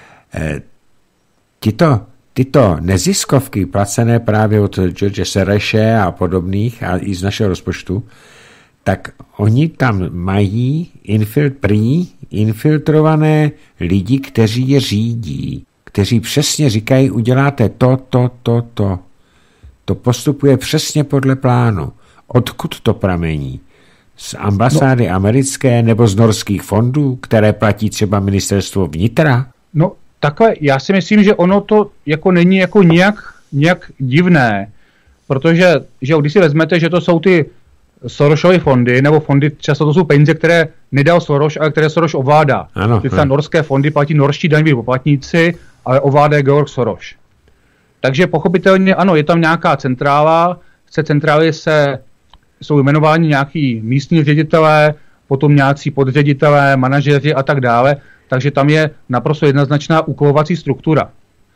Tyto, tyto neziskovky placené právě od George Sorose a podobných a i z našeho rozpočtu, tak oni tam mají infil, prý infiltrované lidi, kteří je řídí, kteří přesně říkají, uděláte to, to, to, to. To postupuje přesně podle plánu. Odkud to pramení? Z ambasády no, americké nebo z norských fondů, které platí třeba ministerstvo vnitra? No takhle, já si myslím, že ono to jako není jako nějak, nějak divné, protože že když si vezmete, že to jsou ty Sorosovy fondy, nebo fondy, často to jsou peníze, které nedal Soros, ale které Soros ovládá. Ano, ty norské fondy platí norští daňoví poplatníci, ale ovládá Georg Soros. Takže pochopitelně ano, je tam nějaká centrála, z té centrály se, jsou jmenováni nějaký místní ředitelé, potom nějací podředitelé, manažeři a tak dále, takže tam je naprosto jednoznačná úkolovací struktura.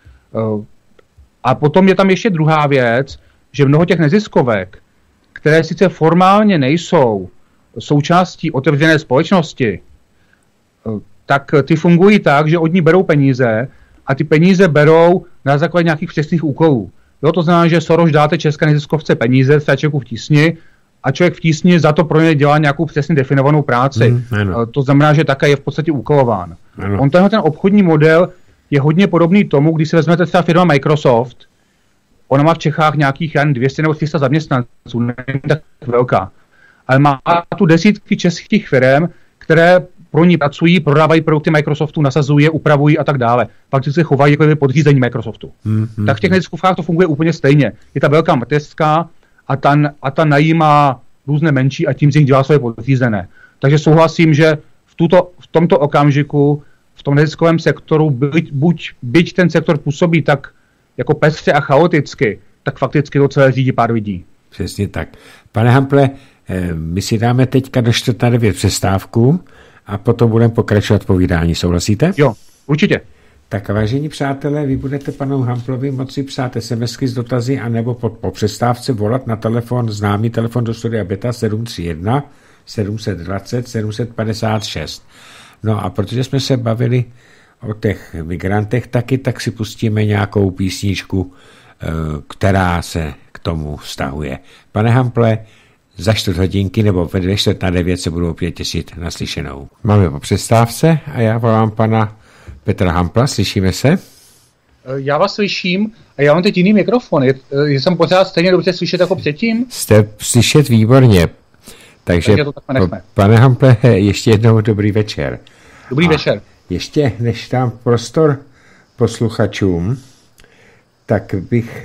A potom je tam ještě druhá věc, že mnoho těch neziskovek, které sice formálně nejsou součástí otevřené společnosti, tak ty fungují tak, že od ní berou peníze a ty peníze berou na základě nějakých přesných úkolů. Jo, to znamená, že Soros dáte české neziskovce peníze, třeba člověku v tísni, a člověk v tísni za to pro ně dělá nějakou přesně definovanou práci. Mm, to znamená, že také je v podstatě úkolován. Ano. On tenhle ten obchodní model je hodně podobný tomu, když si vezmete třeba firma Microsoft. ona má v Čechách nějakých jen dvě stě nebo tři sta zaměstnanců, není tak velká. Ale má tu desítky českých firm, které pro ní pracují, prodávají produkty Microsoftu, nasazují je, upravují a tak dále. Pak se chovají jako podřízení Microsoftu. Mm-hmm. Tak v těch neziskovkách to funguje úplně stejně. Je ta velká mateřská a ta, a ta najímá různé menší a tím z nich dělá svoje podřízené. Takže souhlasím, že v, tuto, v tomto okamžiku, v tom neziskovém sektoru, byť, buď, byť ten sektor působí tak jako pestře a chaoticky, tak fakticky to celé řídí pár lidí. Přesně tak. Pane Hample, my si dáme teďka do čtvrt na devět přestávku a potom budeme pokračovat povídání. Souhlasíte? Jo, určitě. Tak vážení přátelé, vy budete panu Hamplovi moci psát SMSky s dotazy anebo po, po přestávce volat na telefon, známý telefon do studia Beta sedm tři jedna sedm dva nula sedm pět šest. No a protože jsme se bavili o těch migrantech taky, tak si pustíme nějakou písničku, která se k tomu vztahuje. Pane Hample, za čtvrt hodinky nebo ve čtvrt na devět se budou opět těšit na slyšenou. Máme po přestávce a já volám pana Petra Hampla, slyšíme se? Já vás slyším a já mám teď jiný mikrofon. Je, jsem pořád stejně dobře slyšet jako předtím? Jste slyšet výborně. Takže, Takže to pane Hample, ještě jednou dobrý večer. Dobrý a večer. Ještě než dám prostor posluchačům, tak bych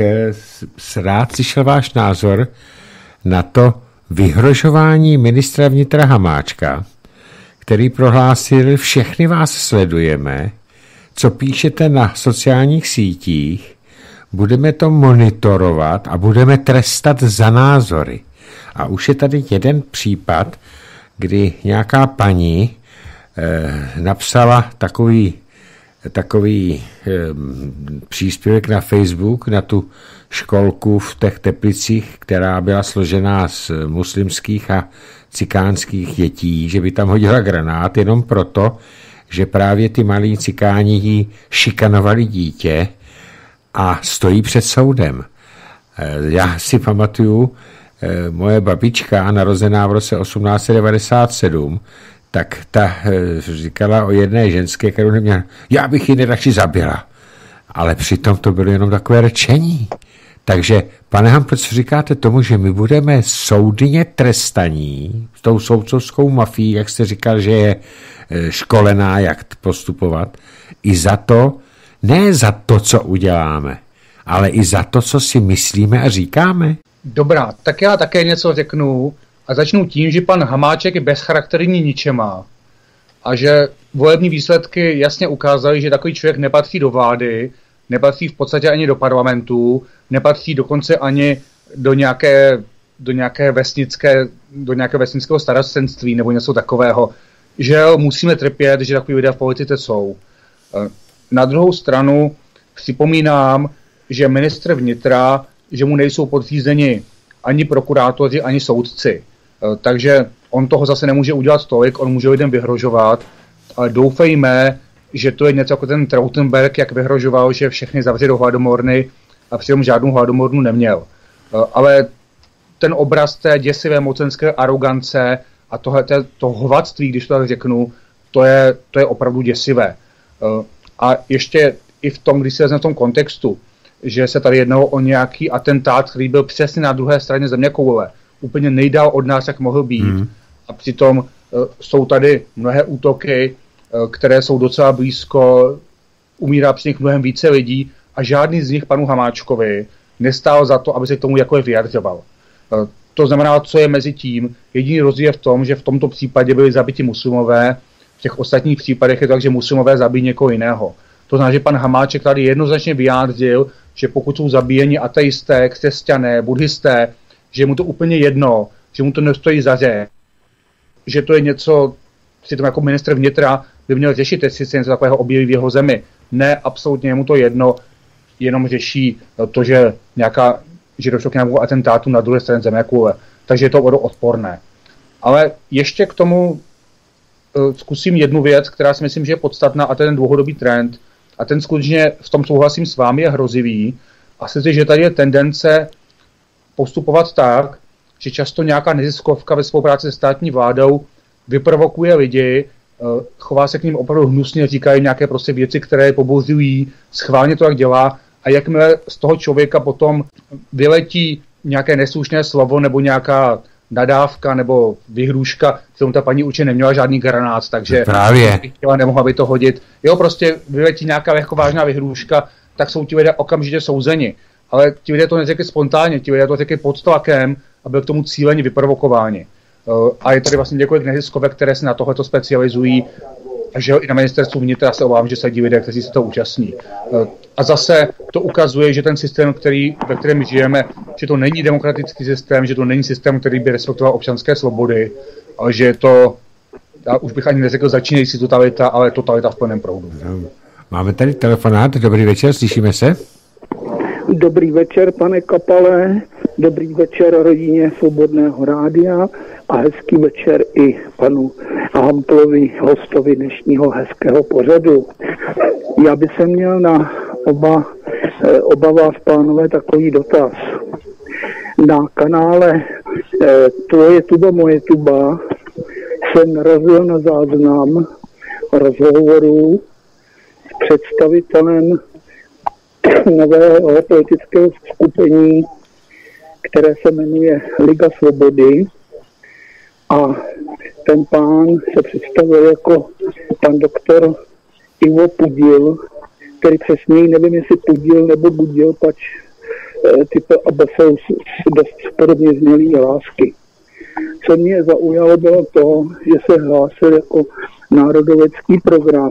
rád slyšel váš názor na to vyhrožování ministra vnitra Hamáčka, který prohlásil, všechny vás sledujeme, co píšete na sociálních sítích, budeme to monitorovat a budeme trestat za názory. A už je tady jeden případ, kdy nějaká paní eh, napsala takový, takový eh, příspěvek na Facebook, na tu školku v těch Teplicích, která byla složená z muslimských a cikánských dětí, že by tam hodila granát jenom proto, že právě ty malí cikáni jí šikanovali dítě a stojí před soudem. Já si pamatuju, moje babička, narozená v roce osmnáct set devadesát sedm, tak ta říkala o jedné ženské, kterou neměla, já bych ji nejradši zabila. Ale přitom to bylo jenom takové rčení. Takže, pane Hample, co říkáte tomu, že my budeme soudně trestaní s tou soudcovskou mafií, jak jste říkal, že je školená, jak postupovat, i za to, ne za to, co uděláme, ale i za to, co si myslíme a říkáme? Dobrá, tak já také něco řeknu a začnu tím, že pan Hamáček je bezcharakterní ničema a že volební výsledky jasně ukázaly, že takový člověk nepatří do vlády, nepatří v podstatě ani do parlamentu, nepatří dokonce ani do nějaké, do nějaké vesnické, do nějaké vesnického starostenství nebo něco takového. Že musíme trpět, že takový lidé v politice jsou. Na druhou stranu připomínám, že ministr vnitra, že mu nejsou podřízeni ani prokurátoři, ani soudci. Takže on toho zase nemůže udělat tolik, on může lidem vyhrožovat, ale doufejme, že to je něco jako ten Trautenberg, jak vyhrožoval, že všechny zavře do hladomorny a přitom žádnou hladomornu neměl. Ale ten obraz té děsivé mocenské arogance a tohle, to hovadství, když to tak řeknu, to je, to je opravdu děsivé. A ještě i v tom, když se vezme v tom kontextu, že se tady jednalo o nějaký atentát, který byl přesně na druhé straně zeměkoule, úplně nejdál od nás, jak mohl být. Mm. A přitom uh, jsou tady mnohé útoky, uh, které jsou docela blízko, umírá při nich mnohem více lidí a žádný z nich panu Hamáčkovi nestál za to, aby se k tomu jakkoliv vyjadřoval. Uh, to znamená, co je mezi tím. Jediný rozdíl je v tom, že v tomto případě byli zabiti muslimové, v těch ostatních případech je to tak, že muslimové zabijí někoho jiného. To znamená, že pan Hamáček tady jednoznačně vyjádřil, že pokud jsou zabíjeni ateisté, křesťané, buddhisté, že je mu to úplně jedno, že mu to nestojí za řeč, že to je něco, přitom jako ministr vnitra by měl řešit, jestli se něco takového objeví v jeho zemi. Ne, absolutně je mu to jedno, jenom řeší to, že, nějaká, že došlo k nějakému atentátu na druhé straně zeměkoule. Takže je to odporné. Ale ještě k tomu uh, zkusím jednu věc, která si myslím, že je podstatná, a to je ten dlouhodobý trend. A ten skutečně, v tom souhlasím s vámi, je hrozivý. A sice, že tady je tendence postupovat tak, že často nějaká neziskovka ve spolupráci se státní vládou vyprovokuje lidi, chová se k ním opravdu hnusně, říkají nějaké prostě věci, které je pobouřují, schválně to tak dělá A jakmile z toho člověka potom vyletí nějaké neslušné slovo nebo nějaká nadávka nebo vyhrůžka, kterou ta paní určitě neměla žádný granát, takže právě chtěla, nemohla by to hodit. Jo, prostě vyletí nějaká lehkovážná vyhrůžka, tak jsou ti lidé okamžitě souzeni. Ale ti lidé to neřekli spontánně, ti lidé to řekli pod tlakem a byli k tomu cíleně vyprovokováni. A je tady vlastně několik neziskovek, které se na tohleto specializují, a že i na ministerstvu vnitra se obávám, že se sedí lidé, kteří se to účastní. A zase to ukazuje, že ten systém, který, ve kterém žijeme, že to není demokratický systém, že to není systém, který by respektoval občanské svobody, ale že je to, já už bych ani neřekl začínající totalita, ale totalita v plném proudu. Máme tady telefonát, dobrý večer, slyšíme se? Dobrý večer, pane Kapale, dobrý večer rodině Svobodného rádia a hezký večer i panu Hamplovi, hostovi dnešního hezkého pořadu. Já bych se měl na oba, oba vás, pánové, takový dotaz. Na kanále Tvoje tuba, moje tuba jsem narazil na záznam rozhovoru s představitelem nového politického skupení, které se jmenuje Liga svobody, a ten pán se představil jako pan doktor Ivo Pudil, který přesněji nevím, jestli Pudil nebo Budil, pač ty oba jsou dost podobně znělý lásky. Co mě zaujalo, bylo to, že se hlásil jako národovecký program.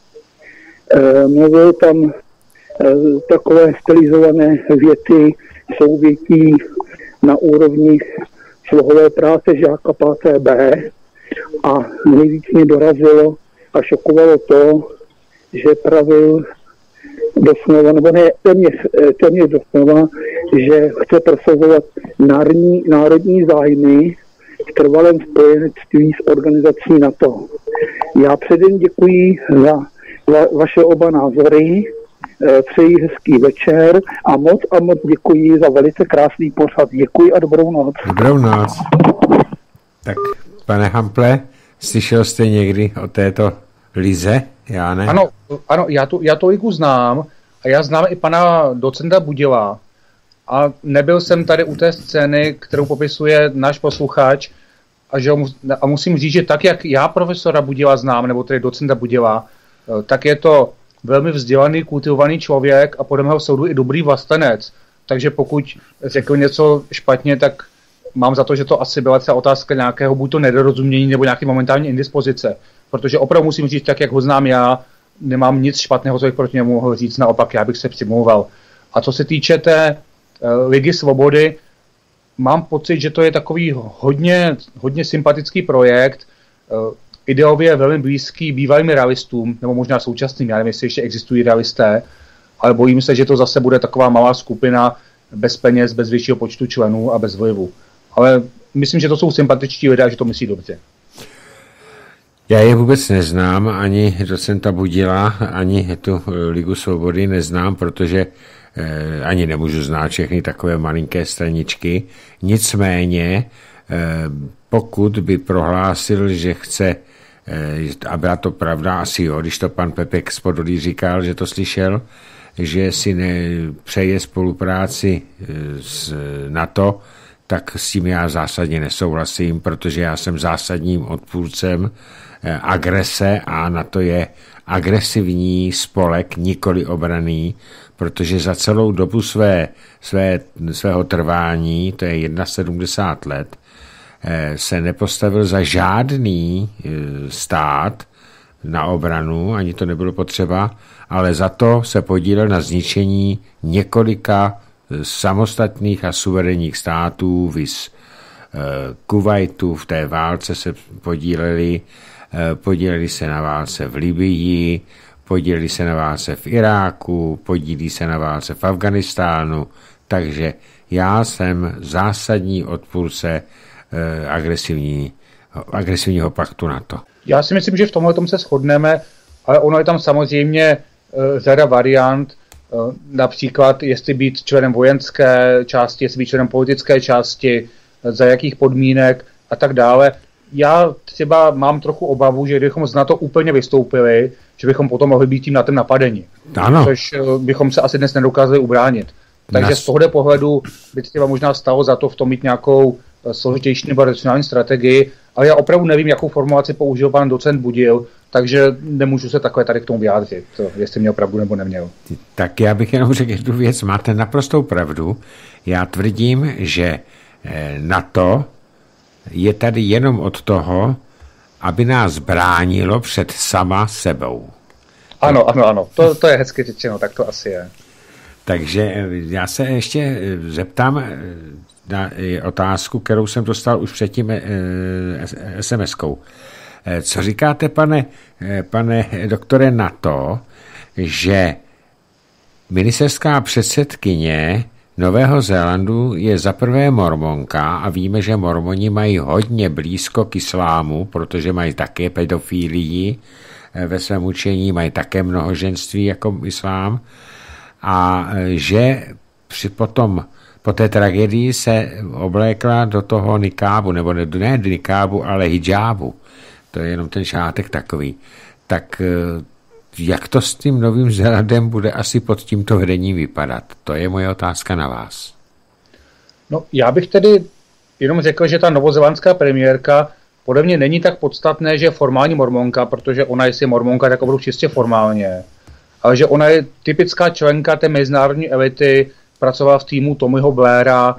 E, mluvil tam takové stylizované věty, souvětí na úrovni slohové práce žáka páté bé, a nejvíc mě dorazilo a šokovalo to, že pravil doslova, nebo ne, téměř, téměř doslova, že chce prosazovat národní, národní zájmy v trvalém spojenectví s organizací NATO. Já předem děkuji za va, vaše oba názory, přeji hezký večer a moc a moc děkuji za velice krásný pořad. Děkuji a dobrou noc. Dobrou noc. Tak, pane Hample, slyšel jste někdy o této Lize? Já ne? Ano, ano, já tu, já tu Ligu znám a já znám i pana docenta Budila a nebyl jsem tady u té scény, kterou popisuje náš posluchač, a, že mu, a musím říct, že tak, jak já profesora Budila znám, nebo tedy docenta Budila, tak je to velmi vzdělaný, kultivovaný člověk a podle mého soudu i dobrý vlastenec. Takže pokud řekl něco špatně, tak mám za to, že to asi byla třeba otázka nějakého buď to nedorozumění nebo nějaké momentální indispozice. Protože opravdu musím říct, tak jak ho znám já, nemám nic špatného, co bych proti němu mohl říct, naopak já bych se přimlouval. A co se týče té uh, Ligy svobody, mám pocit, že to je takový hodně, hodně sympatický projekt, uh, ideově velmi blízký bývalým realistům, nebo možná současným, já nevím, jestli ještě existují realisté, ale bojím se, že to zase bude taková malá skupina bez peněz, bez většího počtu členů a bez vlivu. Ale myslím, že to jsou sympatičtí lidé a že to myslí dobře. Já je vůbec neznám, ani docenta Budila, ani tu Ligu svobody neznám, protože eh, ani nemůžu znát všechny takové malinké straničky. Nicméně, eh, pokud by prohlásil, že chce, eh, a byla to pravda, asi jo, když to pan Pepek z Podolí říkal, že to slyšel, že si nepřeje spolupráci eh, s NATO, tak s tím já zásadně nesouhlasím, protože já jsem zásadním odpůrcem agrese a NATO je agresivní spolek, nikoli obranný, protože za celou dobu své, své, svého trvání, to je sedmdesát jedna let, se nepostavil za žádný stát na obranu, ani to nebylo potřeba, ale za to se podílel na zničení několika samostatných a suverénních států, viz Kuwaitu, v té válce se podíleli, podíleli se na válce v Libyi, podíleli se na válce v Iráku, podílí se na válce v Afganistánu, takže já jsem zásadní odpůrce agresivní, agresivního paktu NATO. Já si myslím, že v tomhle tom se shodneme, ale ono je tam samozřejmě řada variant, například jestli být členem vojenské části, jestli být členem politické části, za jakých podmínek a tak dále. já třeba mám trochu obavu, že kdybychom z NATO úplně vystoupili, že bychom potom mohli být tím na tom napadení. Ano. Což bychom se asi dnes nedokázali ubránit. Takže Nas... z tohohle pohledu by třeba možná stalo za to v tom mít nějakou složitější nebo racionální strategii, ale já opravdu nevím, jakou formulaci použil pan docent Budil, takže nemůžu se takhle tady k tomu vyjádřit, jestli měl pravdu nebo neměl. Tak já bych jenom řekl jednu věc, máte naprostou pravdu. Já tvrdím, že NATO je tady jenom od toho, aby nás bránilo před sama sebou. Ano, ano, ano, to, to je hezky řečeno, tak to asi je. Takže já se ještě zeptám na otázku, kterou jsem dostal už předtím es em eskou. Co říkáte, pane, pane doktore, na to, že ministerská předsedkyně Nového Zélandu je zaprvé mormonka a víme, že mormoni mají hodně blízko k islámu, protože mají také pedofílii ve svém učení, mají také mnohoženství jako islám, a že při potom po té tragédii se oblékla do toho nikábu, nebo ne nikábu, ale hijábu. To je jenom ten šátek takový. Tak jak to s tím Novým Zélandem bude asi pod tímto vedením vypadat? To je moje otázka na vás. No, já bych tedy jenom řekl, že ta novozélandská premiérka podle mě není tak podstatné, že je formální mormonka, protože ona, jestli je mormonka, tak opravdu čistě formálně. Ale že ona je typická členka té mezinárodní elity, pracovala v týmu Tommyho Blaira,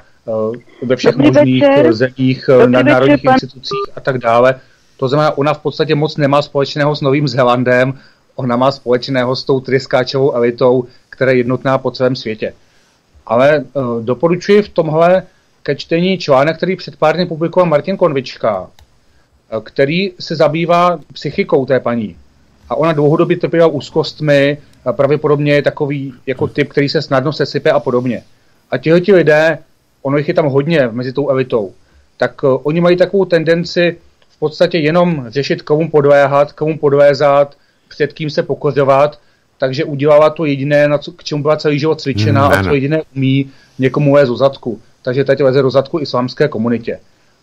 ve všech Dobrý možných večer. zemích, nadnárodních institucích a tak dále. To znamená, ona v podstatě moc nemá společného s Novým Zélandem, ona má společného s tou tryskáčovou elitou, která je jednotná po celém světě. Ale uh, doporučuji v tomhle ke čtení článek, který před pár dny publikoval Martin Konvička, uh, který se zabývá psychikou té paní. A ona dlouhodobě trpěla úzkostmi, a pravděpodobně je takový jako typ, který se snadno sesype a podobně. A tihleti lidé, ono jich je tam hodně mezi tou elitou, tak uh, oni mají takovou tendenci v podstatě jenom řešit, komu podléhat, komu podlézat, před kým se pokořovat, takže udělala to jediné, na co, k čemu byla celý život cvičená, mm, a co jediné umí, někomu lézt do zadku. Takže teď leze do zadku islámské komunitě.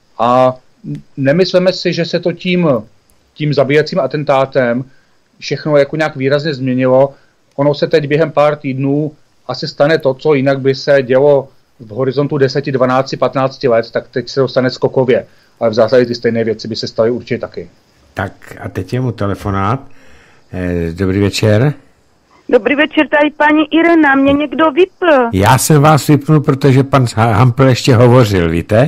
A nemyslíme si, že se to tím, tím zabíjecím atentátem všechno jako nějak výrazně změnilo. Ono se teď během pár týdnů asi stane to, co jinak by se dělo v horizontu deset, dvanáct, patnáct let, tak teď se dostane skokově. Ale v zásadě ty stejné věci by se staly určitě taky. Tak a teď je mu telefonát. Dobrý večer. Dobrý večer, tady paní Irena, mě někdo vypl. Já jsem vás vypnul, protože pan Hampl ještě hovořil, víte?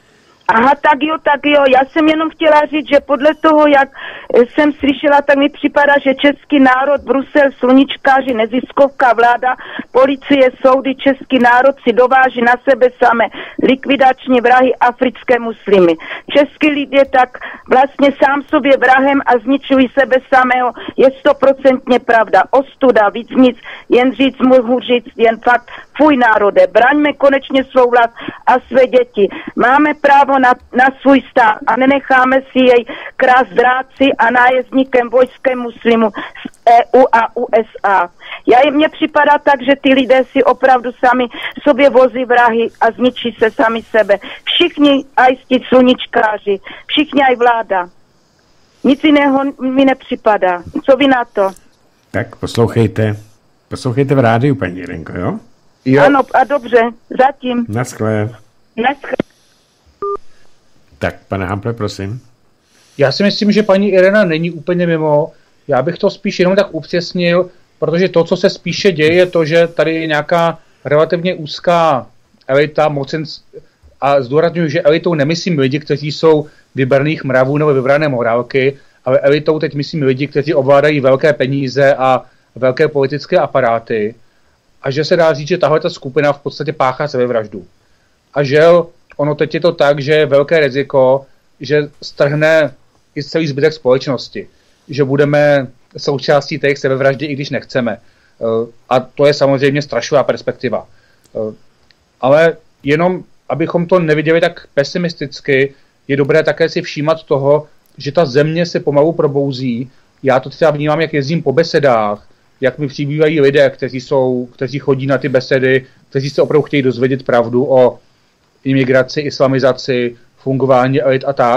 Aha, tak jo, tak jo, já jsem jenom chtěla říct, že podle toho, jak jsem slyšela, tak mi připadá, že český národ, Brusel, sluníčkáři, neziskovka, vláda, policie, soudy, český národ si dováží na sebe samé likvidační vrahy africké muslimy. Český lid je tak vlastně sám sobě vrahem a zničují sebe samého, je stoprocentně pravda. Ostuda, víc nic, jen říct, mohu říct, jen fakt, fuj národe, braňme konečně svou vlast a své děti. Máme právo na, na svůj stát a nenecháme si jej krást zrádci a nájezdníkem vojskem muslimů z E U a U S A. Já, mně připadá tak, že ty lidé si opravdu sami sobě vozí vrahy a zničí se sami sebe. Všichni aj ti sluníčkáři, všichni aj vláda. Nic jiného mi nepřipadá. Co vy na to? Tak poslouchejte. Poslouchejte v rádiu, paní Jirenko, jo? Jo. Ano, a dobře, zatím. Naschle. Naschle. Tak, pane Hample, prosím. Já si myslím, že paní Irena není úplně mimo. Já bych to spíš jenom tak upřesnil, protože to, co se spíše děje, je to, že tady je nějaká relativně úzká elita mocenství. A zdůrazňuji, že elitou nemyslím lidi, kteří jsou vybraných mravů nebo vybrané morálky, ale elitou teď myslím lidi, kteří ovládají velké peníze a velké politické aparáty. A že se dá říct, že tahle ta skupina v podstatě páchá sebevraždu. A žel, ono teď je to tak, že je velké riziko, že strhne i celý zbytek společnosti. Že budeme součástí těch sebevraždy, i když nechceme. A to je samozřejmě strašlivá perspektiva. Ale jenom, abychom to neviděli tak pesimisticky, je dobré také si všímat toho, že ta země se pomalu probouzí. Já to třeba vnímám, jak jezdím po besedách, jak mi přibývají lidé, kteří, jsou, kteří chodí na ty besedy, kteří se opravdu chtějí dozvědět pravdu o imigraci, islamizaci, fungování elit a tak.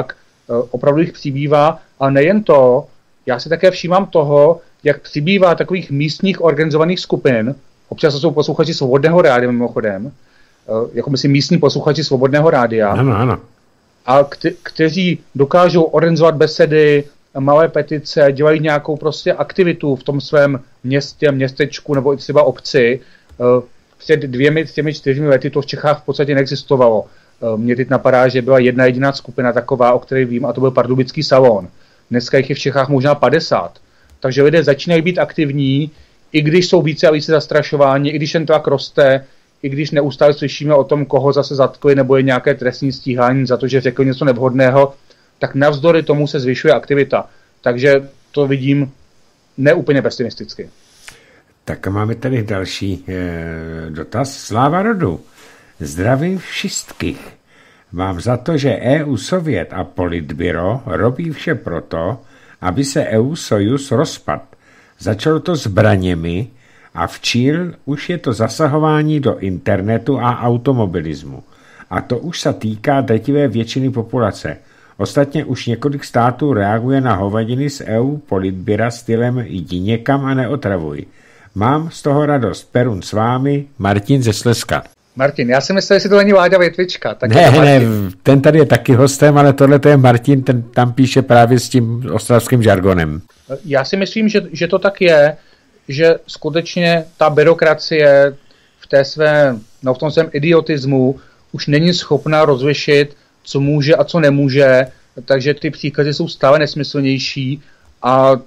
opravdu jich přibývá a nejen to, já si také všímám toho, jak přibývá takových místních organizovaných skupin, občas to jsou posluchači Svobodného rádia mimochodem, jako myslím místní posluchači Svobodného rádia, ano, ano. a kte- kteří dokážou organizovat besedy, malé petice, dělají nějakou prostě aktivitu v tom svém městě, městečku nebo i třeba obci. Před dvěmi, těmi čtyřmi lety to v Čechách v podstatě neexistovalo. Mně teď napadá, že byla jedna jediná skupina taková, o které vím, a to byl Pardubický salon. Dneska jich je v Čechách možná padesát. Takže lidé začínají být aktivní, i když jsou více a více zastrašováni, i když ten tlak roste, i když neustále slyšíme o tom, koho zase zatkli, nebo je nějaké trestní stíhání za to, že řekl něco nevhodného, tak navzdory tomu se zvyšuje aktivita. Takže to vidím neúplně pesimisticky. Tak máme tady další e, dotaz. Sláva rodu. Zdravím všetkých. Mám za to, že E U Sovět a Politbyro robí vše proto, aby se E U Sojus rozpad. Začalo to zbraněmi a v Číl už je to zasahování do internetu a automobilismu. A to už se týká drtivé většiny populace. Ostatně už několik států reaguje na hovadiny z E U Politbyra stylem jdi někam a neotravuj. Mám z toho radost. Perun s vámi, Martin ze Slezska. Martin, já si myslím, že to není Láďa Větvička. Tak ne, ne, ten tady je taky hostem, ale tohle to je Martin, ten tam píše právě s tím ostravským žargonem. Já si myslím, že, že to tak je, že skutečně ta byrokracie v té své, no v tom svém idiotismu už není schopná rozlišit, co může a co nemůže, takže ty příkazy jsou stále nesmyslnější a uh,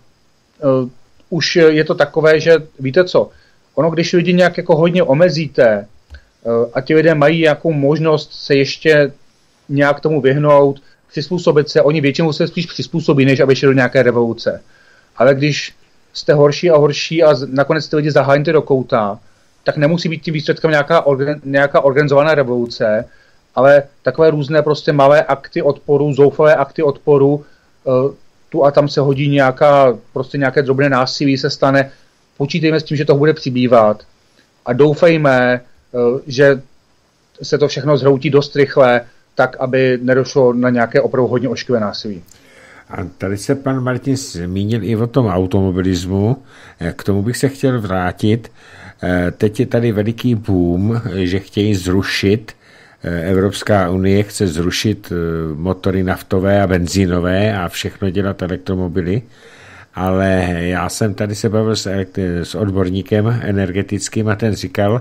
už je to takové, že víte co, ono když lidi nějak jako hodně omezíte uh, a ti lidé mají nějakou možnost se ještě nějak tomu vyhnout, přizpůsobit se, oni většinou se spíš přizpůsobí, než aby šli do nějaké revoluce. Ale když jste horší a horší a nakonec ty lidi zahájíte do kouta, tak nemusí být tím výsledkem nějaká, organ, nějaká organizovaná revoluce, ale takové různé prostě malé akty odporu, zoufalé akty odporu, uh, tu a tam se hodí nějaká, prostě nějaké drobné násilí se stane, počítejme s tím, že to bude přibývat a doufejme, uh, že se to všechno zhroutí dost rychle, tak, aby nedošlo na nějaké opravdu hodně ošklivé násilí. A tady se pan Martin zmínil i o tom automobilismu, k tomu bych se chtěl vrátit. Teď je tady veliký boom, že chtějí zrušit, Evropská unie chce zrušit motory naftové a benzínové a všechno dělat elektromobily, ale já jsem tady se bavil s, s odborníkem energetickým a ten říkal,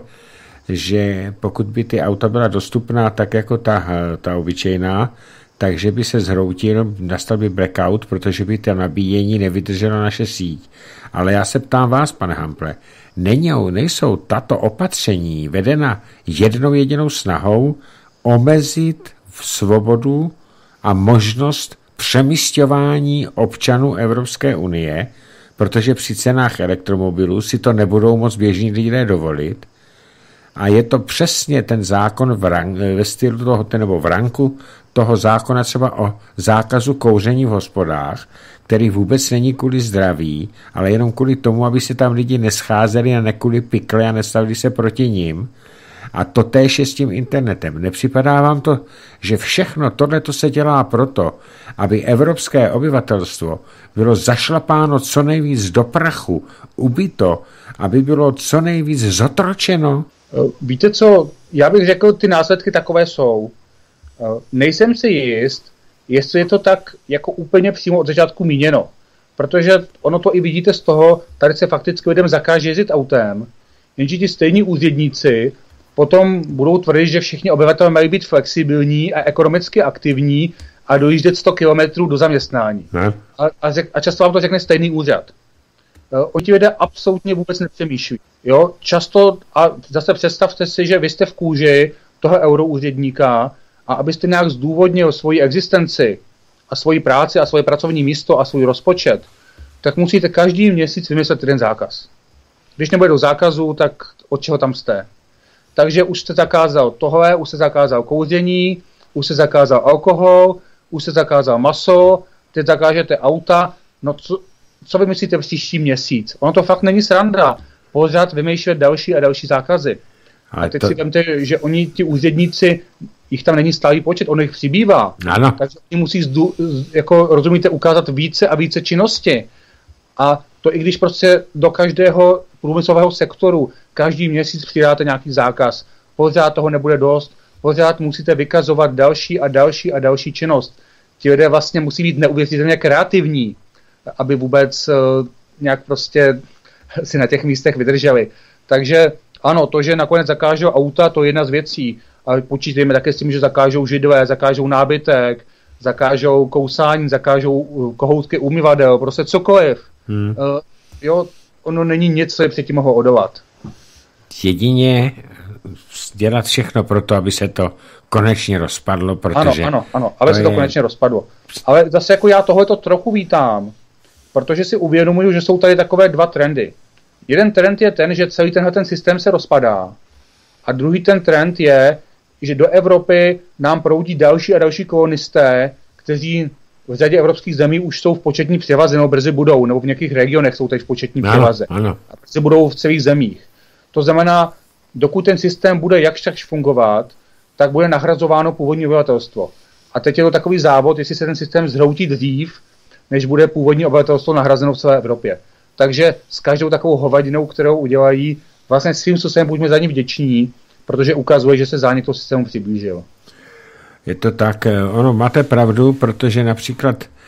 že pokud by ty auta byla dostupná tak jako ta, ta obyčejná, takže by se zhroutil, nastal by blackout, protože by to nabíjení nevydrželo naše síť. Ale já se ptám vás, pane Hample, nejsou, nejsou tato opatření vedena jednou jedinou snahou omezit svobodu a možnost přemísťování občanů Evropské unie, protože při cenách elektromobilů si to nebudou moc běžní lidé dovolit. A je to přesně ten zákon v rank, ve stylu toho, nebo v ranku toho zákona třeba o zákazu kouření v hospodách, který vůbec není kvůli zdraví, ale jenom kvůli tomu, aby se tam lidi nescházeli a nekvůli pikli a nestavili se proti ním. A to též je s tím internetem. Nepřipadá vám to, že všechno tohleto se dělá proto, aby evropské obyvatelstvo bylo zašlapáno co nejvíc do prachu, ubito, aby bylo co nejvíc zotročeno? Víte co, já bych řekl, ty následky takové jsou. Nejsem si jist, jestli je to tak jako úplně přímo od začátku míněno. Protože ono to i vidíte z toho, tady se fakticky lidem zakáže jezdit autem, jenže ti stejní úředníci potom budou tvrdit, že všichni obyvatelé mají být flexibilní a ekonomicky aktivní a dojíždět sto kilometrů do zaměstnání. A, a, řek, a často vám to řekne stejný úřad. O ti lidé absolutně vůbec nepřemýšlí. Jo? Často, a zase představte si, že vy jste v kůži toho euroúředníka a abyste nějak zdůvodnil svoji existenci a svoji práci a svoje pracovní místo a svůj rozpočet, tak musíte každý měsíc vymyslet jeden zákaz. Když nebude do zákazu, tak od čeho tam jste? Takže už jste zakázal tohle, už jste zakázal kouření, už jste zakázal alkohol, už jste zakázal maso, teď zakážete auta, no co, co vy myslíte příští měsíc? Ono to fakt není sranda. Pořád vymýšlet další a další zákazy. A teď to... si vemte, že oni, ti úředníci, jich tam není stálý počet, on jich přibývá. Ano. Takže oni musí, zdu, jako rozumíte, ukázat více a více činnosti. A to i když prostě do každého průmyslového sektoru každý měsíc přidáte nějaký zákaz, pořád toho nebude dost, pořád musíte vykazovat další a další a další činnost. Ti lidé vlastně musí být neuvěřitelně kreativní, aby vůbec uh, nějak prostě si na těch místech vydrželi. Takže ano, to, že nakonec zakážou auta, to je jedna z věcí. Ale počítejme také s tím, že zakážou židle, zakážou nábytek, zakážou kousání, zakážou kohoutky umyvadel, prostě cokoliv. Hmm. Uh, jo, ono není nic, co je předtím mohlo odolat. Jedině dělat všechno pro to, aby se to konečně rozpadlo, protože... Ano, ano, ano, aby to se to je... konečně rozpadlo. Ale zase jako já tohleto trochu vítám, protože si uvědomuju, že jsou tady takové dva trendy. Jeden trend je ten, že celý tenhle ten systém se rozpadá. A druhý ten trend je, že do Evropy nám proudí další a další kolonisté, kteří v řadě evropských zemí už jsou v početní převaze, nebo brzy budou, nebo v některých regionech jsou teď v početní ano, převaze. Ano. A brzy budou v celých zemích. To znamená, dokud ten systém bude jakž takž fungovat, tak bude nahrazováno původní obyvatelstvo. A teď je to takový závod, jestli se ten systém zhroutí dřív, než bude původní obyvatelstvo nahrazeno v celé Evropě. Takže s každou takovou hovadinou, kterou udělají, vlastně svým způsobem buďme za ní vděční, protože ukazuje, že se zánik toho systému přiblížil. Je to tak, ono máte pravdu, protože například e,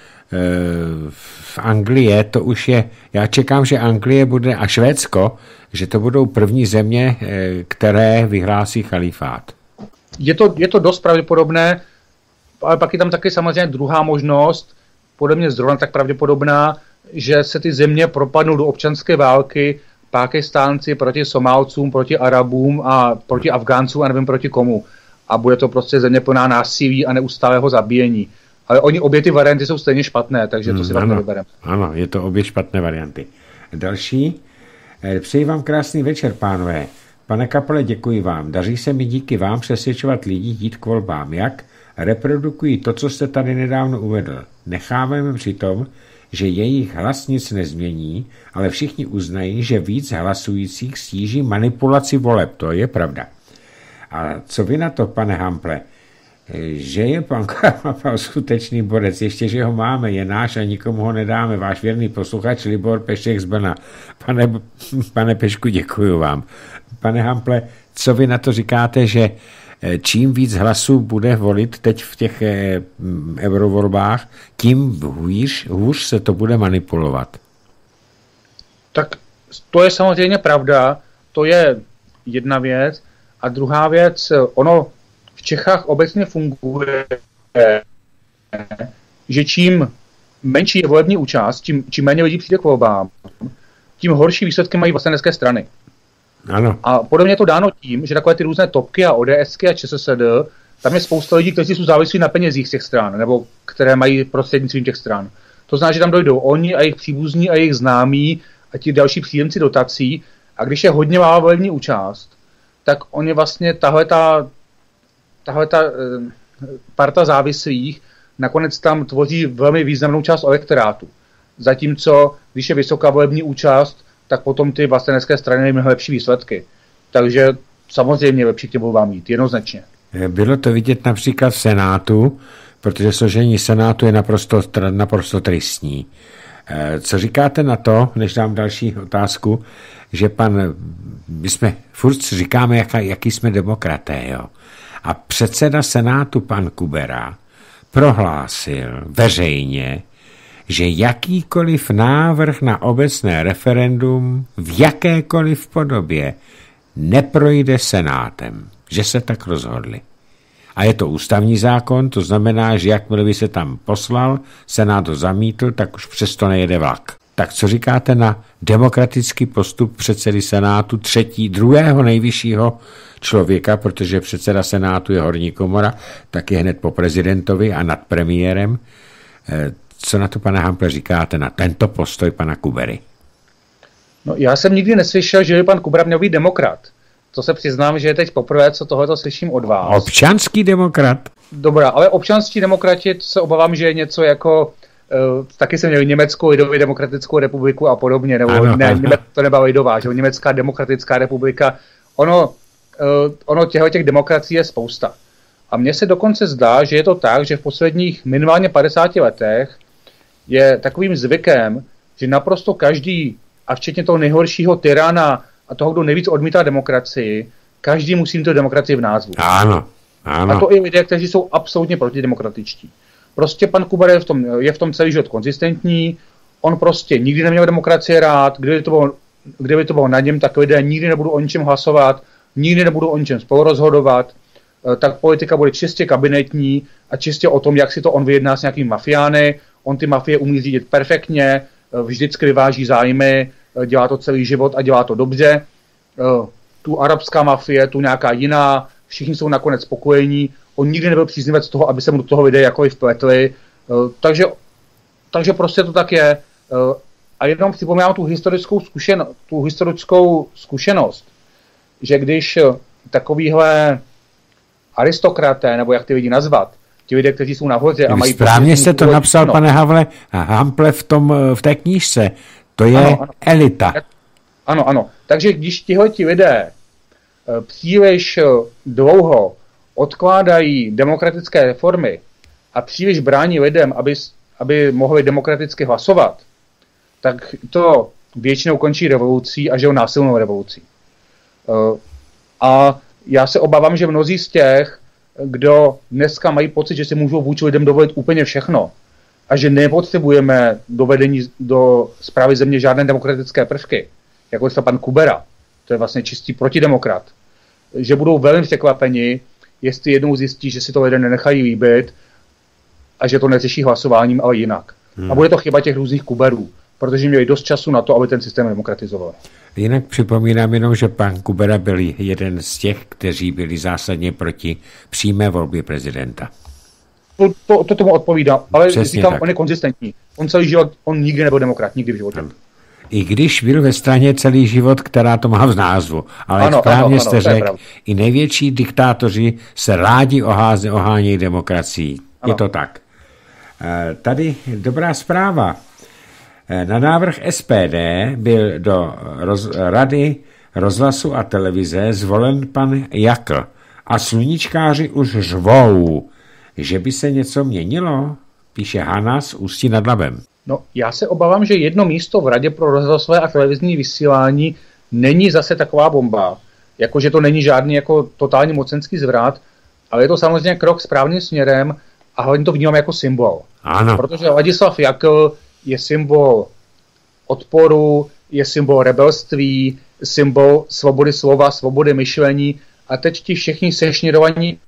v Anglii to už je, já čekám, že Anglie bude a Švédsko, že to budou první země, e, které vyhlásí chalífát. Je to, je to dost pravděpodobné, ale pak je tam taky samozřejmě druhá možnost, podle mě zrovna tak pravděpodobná, že se ty země propadnou do občanské války, Pákistánci proti Somálcům, proti Arabům a proti Afgáncům a nevím proti komu. A bude to prostě země plná násilí a neustálého zabíjení. Ale oni obě ty varianty jsou stejně špatné, takže to si hmm, tak nevybereme. Ano, je to obě špatné varianty. Další. Přeji vám krásný večer, pánové. Pane Kapele, děkuji vám. Daří se mi díky vám přesvědčovat lidi jít k volbám. Jak? Reprodukují to, co jste tady nedávno uvedl. Necháváme přitom, že jejich hlas nic nezmění, ale všichni uznají, že víc hlasujících stíží manipulaci voleb. To je pravda. A co vy na to, pane Hample? Že je pan Kapal skutečný borec, ještě, že ho máme, je náš a nikomu ho nedáme. Váš věrný posluchač Libor Pešek z Brna. Pane, pane Pešku, děkuju vám. Pane Hample, co vy na to říkáte, že čím víc hlasů bude volit teď v těch eh, eurovolbách, tím hůř, hůř se to bude manipulovat? Tak to je samozřejmě pravda, to je jedna věc. A druhá věc, ono v Čechách obecně funguje, že čím menší je volební účast, čím, čím méně lidí přijde k volbám, tím horší výsledky mají vlastenecké strany. Ano. A podobně je to dáno tím, že takové ty různé topky a ODSky a ČSSD, tam je spousta lidí, kteří jsou závislí na penězích z těch stran, nebo které mají prostřednictvím těch stran. To znamená, že tam dojdou oni a jejich příbuzní a jejich známí a ti další příjemci dotací. A když je hodně malá volební účast, tak oni vlastně tahle ta, tahle ta e, parta závislých nakonec tam tvoří velmi významnou část elektorátu. Zatímco, když je vysoká volební účast, tak potom ty vlastenecké strany mají lepší výsledky. Takže samozřejmě lepší k těm volbám jít, jednoznačně. Bylo to vidět například v Senátu, protože složení Senátu je naprosto, naprosto tristní. Co říkáte na to, než dám další otázku, že pan, my jsme, furt říkáme, jaká, jaký jsme demokraté, jo. A předseda Senátu, pan Kubera, prohlásil veřejně, že jakýkoliv návrh na obecné referendum v jakékoliv podobě neprojde Senátem, že se tak rozhodli. A je to ústavní zákon, to znamená, že jakmile by se tam poslal, Senát to zamítl, tak už přesto nejede vlak. Tak co říkáte na demokratický postup předsedy Senátu, třetí, druhého nejvyššího člověka, protože předseda Senátu je horní komora, tak je hned po prezidentovi a nad premiérem. Co na to, pane Hample, říkáte na tento postoj pana Kubery? No, já jsem nikdy neslyšel, že by pan Kubera měl být demokrat. To se přiznám, že je teď poprvé, co tohleto slyším od vás. Občanský demokrat? Dobrá, ale občanští demokrati, to se obávám, že je něco jako, uh, taky jsem měl Německou lidově demokratickou republiku a podobně, nebo ano, ne, ano. Němec, to nebyla lidová, že Německá demokratická republika. Ono, ono těchto těch demokracií je spousta. A mně se dokonce zdá, že je to tak, že v posledních minimálně padesáti letech je takovým zvykem, že naprosto každý, a včetně toho nejhoršího tyrana a toho, kdo nejvíc odmítá demokracii, každý musí mít tu demokracii v názvu. Ano, ano. A to i lidé, kteří jsou absolutně protidemokratičtí. Prostě pan Kubera je v tom, je v tom celý život konzistentní, on prostě nikdy neměl demokracii rád, kdyby to bylo, kdyby to bylo na něm, tak lidé nikdy nebudou o ničem hlasovat, nikdy nebudou o ničem spolurozhodovat, tak politika bude čistě kabinetní a čistě o tom, jak si to on vyjedná s nějakými mafiány. On ty mafie umí řídit perfektně, vždycky vyváží zájmy, dělá to celý život a dělá to dobře. Tu arabská mafie, tu nějaká jiná, všichni jsou nakonec spokojení. On nikdy nebyl příznivec toho, aby se mu do toho lidé jakkoliv vpletli. Takže, takže prostě to tak je. A jenom připomínám tu historickou zkušenost, tu historickou zkušenost, že když takovýhle aristokraté, nebo jak ty lidi nazvat, ti lidé, kteří jsou nahoře a mají... Správně jste to napsal, no. Pane Havle, Hample v, tom, v té knížce. To je ano, ano. elita. Ano, ano. Takže když tihleti lidé příliš dlouho odkládají demokratické reformy a příliš brání lidem, aby, aby mohli demokraticky hlasovat, tak to většinou končí revolucí a že násilnou revolucí. A já se obávám, že mnozí z těch, kdo dneska mají pocit, že si můžou vůči lidem dovolit úplně všechno a že nepotřebujeme dovedení do správy země žádné demokratické prvky, jako je pan Kubera, to je vlastně čistý protidemokrat, že budou velmi překvapeni, jestli jednou zjistí, že si to lidé nenechají líbit a že to neřeší hlasováním, ale jinak. Hmm. A bude to chyba těch různých Kuberů, protože měli dost času na to, aby ten systém demokratizoval. Jinak připomínám jenom, že pan Kubera byl jeden z těch, kteří byli zásadně proti přímé volbě prezidenta. To, to, to tomu odpovídá, ale Přesně říkám, tak. On je konzistentní. On celý život, on nikdy nebyl demokrat, nikdy v životě. I když byl ve straně celý život, která to má v názvu. Ale ano, správně ano, jste ano, řekl, i největší diktátoři se rádi oháze, ohánějí demokracií. Ano. Je to tak. Tady dobrá zpráva. Na návrh S P D byl do roz, Rady rozhlasu a televize zvolen pan Jakl a sluníčkáři už řvou, že by se něco měnilo, píše Hana z Ústí nad Labem. No, já se obávám, že jedno místo v Radě pro rozhlasové a televizní vysílání není zase taková bomba, jakože to není žádný jako totální mocenský zvrat, ale je to samozřejmě krok správným směrem a hlavně to vnímám jako symbol. Ano. Protože Ladislav Jakl je symbol odporu, je symbol rebelství, symbol svobody slova, svobody myšlení a teď ti všichni sešněrovaní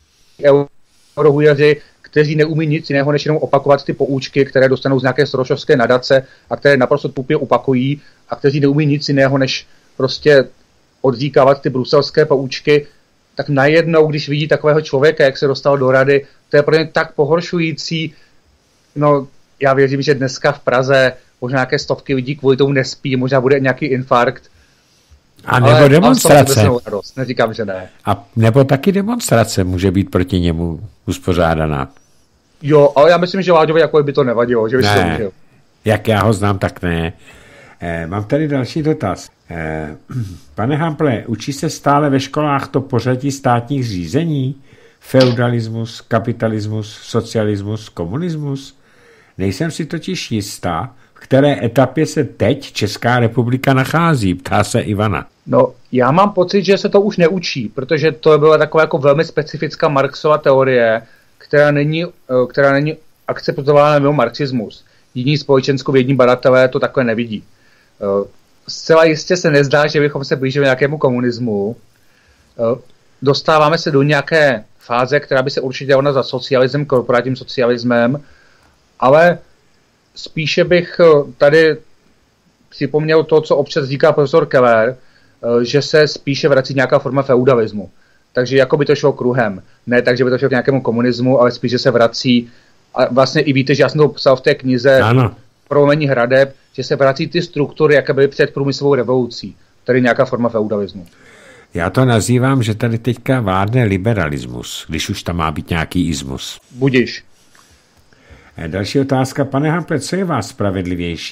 eurohujaři, kteří neumí nic jiného, než jenom opakovat ty poučky, které dostanou z nějaké sorošovské nadace a které naprosto tupě opakují a kteří neumí nic jiného, než prostě odříkávat ty bruselské poučky, tak najednou, když vidí takového člověka, jak se dostal do rady, to je pro ně tak pohoršující. No, já věřím, že dneska v Praze možná nějaké stovky lidí kvůli tomu nespí, možná bude nějaký infarkt. A nebo ale demonstrace. Radost, neříkám, že ne. A nebo taky demonstrace může být proti němu uspořádaná. Jo, ale já myslím, že Láďovi jako by to nevadilo, že by ne. si to můžel. Jak já ho znám, tak ne. Eh, mám tady další dotaz. Eh, pane Hample, učí se stále ve školách to pořadí státních řízení? Feudalismus, kapitalismus, socialismus, komunismus? Nejsem si totiž jistá, v které etapě se teď Česká republika nachází, ptá se Ivana. No, já mám pocit, že se to už neučí, protože to byla taková jako velmi specifická Marxova teorie, která není, která není akceptována mimo marxismus. Jiní společenskovědní badatelé to takhle nevidí. Zcela jistě se nezdá, že bychom se blížili nějakému komunismu. Dostáváme se do nějaké fáze, která by se určitě dala za socialismem, korporátním socialismem, ale spíše bych tady připomněl to, co občas říká profesor Keller, že se spíše vrací nějaká forma feudalismu. Takže jako by to šlo kruhem. Ne tak, že by to šlo k nějakému komunismu, ale spíš, že se vrací. A vlastně i víte, že já jsem to psal v té knize Prolomení hradeb, že se vrací ty struktury, jaké byly před průmyslovou revolucí. Tady nějaká forma feudalismu. Já to nazývám, že tady teďka vládne liberalismus, když už tam má být nějaký ismus. Budiš. Další otázka. Pane Hample, co je vás spravedlivější?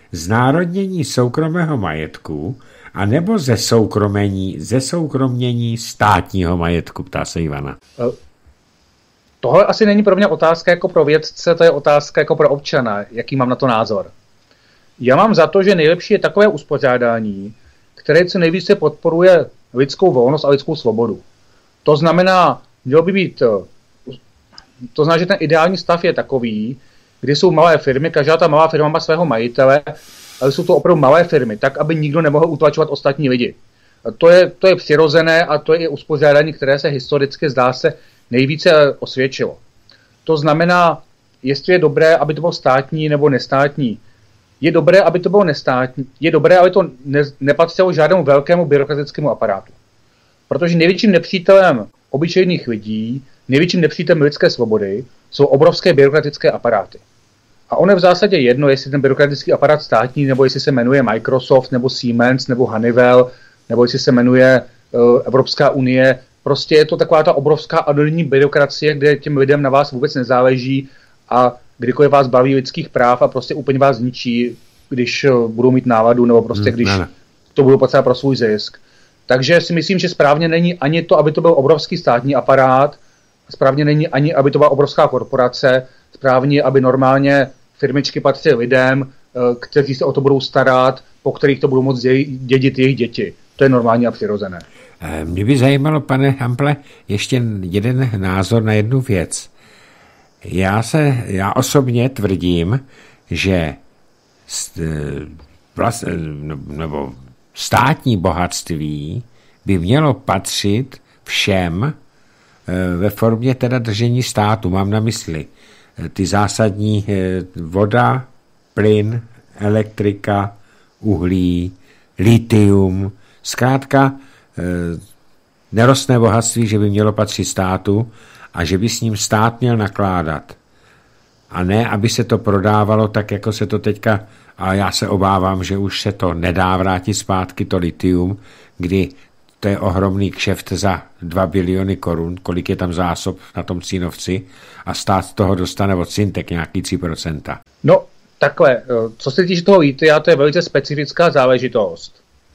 znárodnění soukromého majetku a nebo ze soukromení, ze soukromnění státního majetku, ptá se Ivana. Tohle asi není pro mě otázka jako pro vědce, to je otázka jako pro občana, jaký mám na to názor. Já mám za to, že nejlepší je takové uspořádání, které co nejvíce podporuje lidskou volnost a lidskou svobodu. To znamená, mělo by být, to znamená, že ten ideální stav je takový, kdy jsou malé firmy, každá ta malá firma má svého majitele, ale jsou to opravdu malé firmy, tak, aby nikdo nemohl utlačovat ostatní lidi. To je, to je přirozené a to je uspořádání, které se historicky zdá se nejvíce osvědčilo. To znamená, jestli je dobré, aby to bylo státní nebo nestátní. Je dobré, aby to bylo nestátní. Je dobré, aby to ne, nepatřilo žádnému velkému byrokratickému aparátu. Protože největším nepřítelem obyčejných lidí, největším nepřítelem lidské svobody jsou obrovské byrokratické aparáty. A ono je v zásadě jedno, jestli ten byrokratický aparát státní, nebo jestli se jmenuje Microsoft, nebo Siemens, nebo Honeywell, nebo jestli se jmenuje uh, Evropská unie. Prostě je to taková ta obrovská anonymní byrokracie, kde těm lidem na vás vůbec nezáleží a kdykoliv vás baví lidských práv a prostě úplně vás zničí, když uh, budou mít náladu, nebo prostě když hmm, to budou potřebovat pro svůj zisk. Takže si myslím, že správně není ani to, aby to byl obrovský státní aparát, správně není ani, aby to byla obrovská korporace, správně, aby normálně firmičky patří lidem, kteří se o to budou starat, po kterých to budou moct dědit jejich děti. To je normální a přirozené. Mě by zajímalo, pane Hample, ještě jeden názor na jednu věc. Já se, já osobně tvrdím, že vlast, nebo státní bohatství by mělo patřit všem ve formě teda držení státu. Mám na mysli ty zásadní voda, plyn, elektrika, uhlí, litium, zkrátka nerostné bohatství, že by mělo patřit státu a že by s ním stát měl nakládat. A ne, aby se to prodávalo tak, jako se to teďka, a já se obávám, že už se to nedá vrátit zpátky, to litium, kdy to je ohromný kšeft za dva biliony korun, kolik je tam zásob na tom Cínovci a stát z toho dostane od Syntek nějaký tři procenta. No, takhle, co se týče toho litia, to je velice specifická záležitost.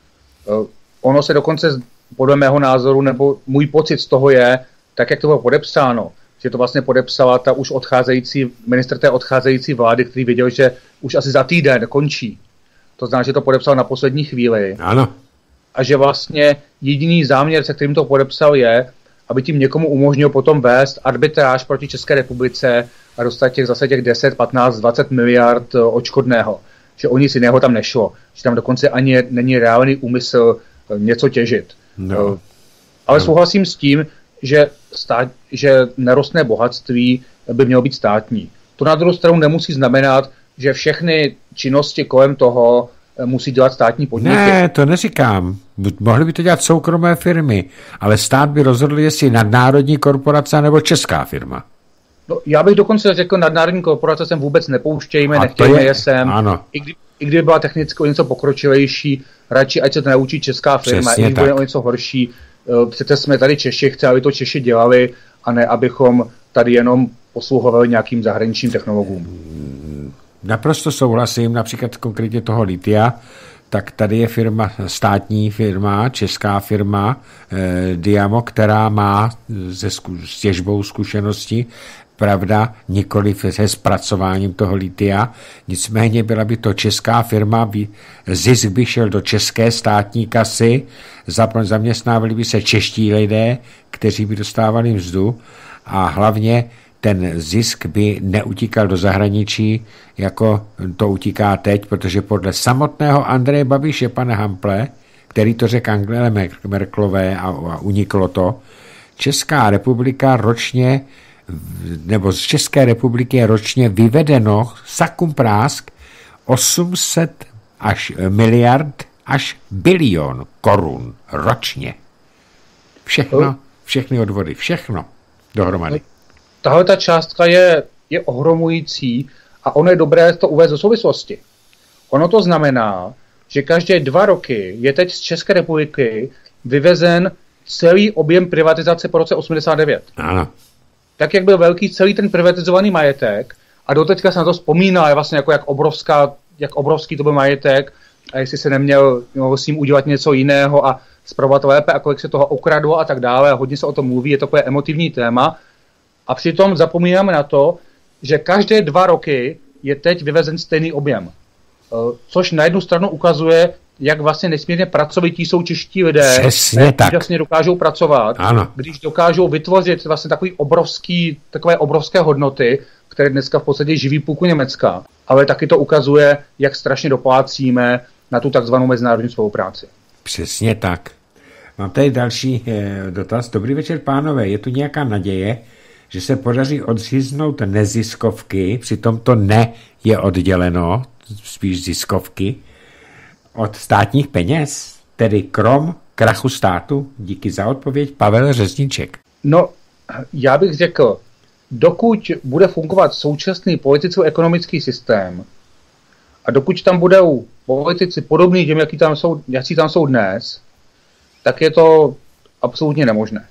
Ono se dokonce, podle mého názoru, nebo můj pocit z toho je, tak jak to bylo podepsáno, že to vlastně podepsala ta už odcházející, ministr té odcházející vlády, který věděl, že už asi za týden končí. To znamená, že to podepsal na poslední chvíli. Ano. A že vlastně jediný záměr, se kterým to podepsal, je, aby tím někomu umožnil potom vést arbitráž proti České republice a dostat těch zase těch deset, patnáct, dvacet miliard odškodného. Že o nic jiného tam nešlo. Že tam dokonce ani není reálný úmysl něco těžit. No. Ale no. Souhlasím s tím, že, stát, že nerostné bohatství by mělo být státní. To na druhou stranu nemusí znamenat, že všechny činnosti kolem toho musí dělat státní podniky. Ne, to neříkám. Mohly by to dělat soukromé firmy, ale stát by rozhodl, jestli nadnárodní korporace nebo česká firma. No, já bych dokonce řekl, nadnárodní korporace sem vůbec nepouštějme, nechtějme je sem. Ano. I, kdy, I kdyby byla technicky o něco pokročilejší, radši ať se to naučí česká firma, i když bude o něco horší. Přece jsme tady Češi, chci, aby to Češi dělali, a ne abychom tady jenom posluhovali nějakým zahraničním technologům. Naprosto souhlasím, například konkrétně toho litia, tak tady je firma, státní firma, česká firma eh, Diamo, která má se zku, s těžbou zkušenosti, pravda, nikoliv se zpracováním toho litia, nicméně byla by to česká firma, by, zisk by šel do české státní kasy, zaměstnávali by se čeští lidé, kteří by dostávali mzdu a hlavně ten zisk by neutíkal do zahraničí, jako to utíká teď, protože podle samotného Andreje Babiše, pane Hample, který to řekl Angele Merkelové a, a uniklo to, Česká republika ročně, nebo z České republiky je ročně vyvedeno sakum prásk osm set až miliard až bilion korun ročně. Všechno, všechny odvody, všechno dohromady. Tahle ta částka je, je ohromující a ono je dobré to uvést do souvislosti. Ono to znamená, že každé dva roky je teď z České republiky vyvezen celý objem privatizace po roce osmdesát devět. Ano. Tak, jak byl velký celý ten privatizovaný majetek a doteďka se na to vzpomíná, je vlastně jako jak obrovská jak obrovský to byl majetek a jestli se neměl no, s ním udělat něco jiného a spravovat lépe a kolik se toho ukradlo a tak dále. A hodně se o tom mluví, je to takové emotivní téma. A přitom zapomínáme na to, že každé dva roky je teď vyvezen stejný objem. Což na jednu stranu ukazuje, jak vlastně nesmírně pracovití jsou čeští lidé. Přesně tak. Vlastně dokážou pracovat, ano. Když dokážou vytvořit vlastně takový obrovský, takové obrovské hodnoty, které dneska v podstatě živí půlku Německa. Ale taky to ukazuje, jak strašně doplácíme na tu takzvanou mezinárodní spolupráci. Přesně tak. Mám tady další eh, dotaz. Dobrý večer, pánové. Je tu nějaká naděje, že se podaří odříznout neziskovky, přitom to ne je odděleno, spíš ziskovky, od státních peněz, tedy krom krachu státu? Díky za odpověď, Pavel Řezníček. No, já bych řekl, dokud bude fungovat současný politicko-ekonomický systém a dokud tam budou politici podobní těm, jaký tam jsou, jaký tam jsou dnes, tak je to absolutně nemožné.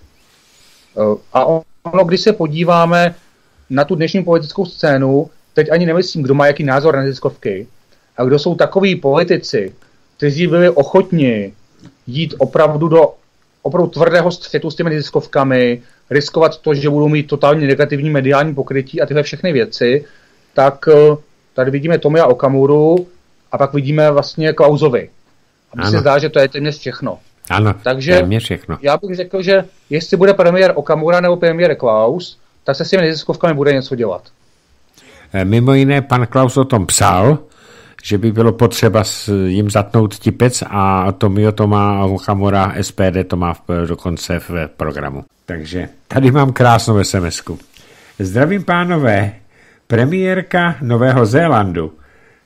A ono, když se podíváme na tu dnešní politickou scénu, teď ani nemyslím, kdo má jaký názor na neziskovky, a kdo jsou takoví politici, kteří byli ochotni jít opravdu do opravdu tvrdého střetu s těmi neziskovkami, riskovat to, že budou mít totálně negativní mediální pokrytí a tyhle všechny věci, tak tady vidíme Tomia Okamuru a pak vidíme vlastně Klausovi. A mně se zdá, že to je téměř všechno. Ano, takže téměř všechno. Já bych řekl, že jestli bude premiér Okamura nebo premiér Klaus, tak se s těmi neziskovkami bude něco dělat. Mimo jiné, pan Klaus o tom psal, že by bylo potřeba jim zatnout tipec a Tomio to má, Okamura, S P D to má v, dokonce v programu. Takže tady mám krásnou SMSku. Zdravím, pánové. Premiérka Nového Zélandu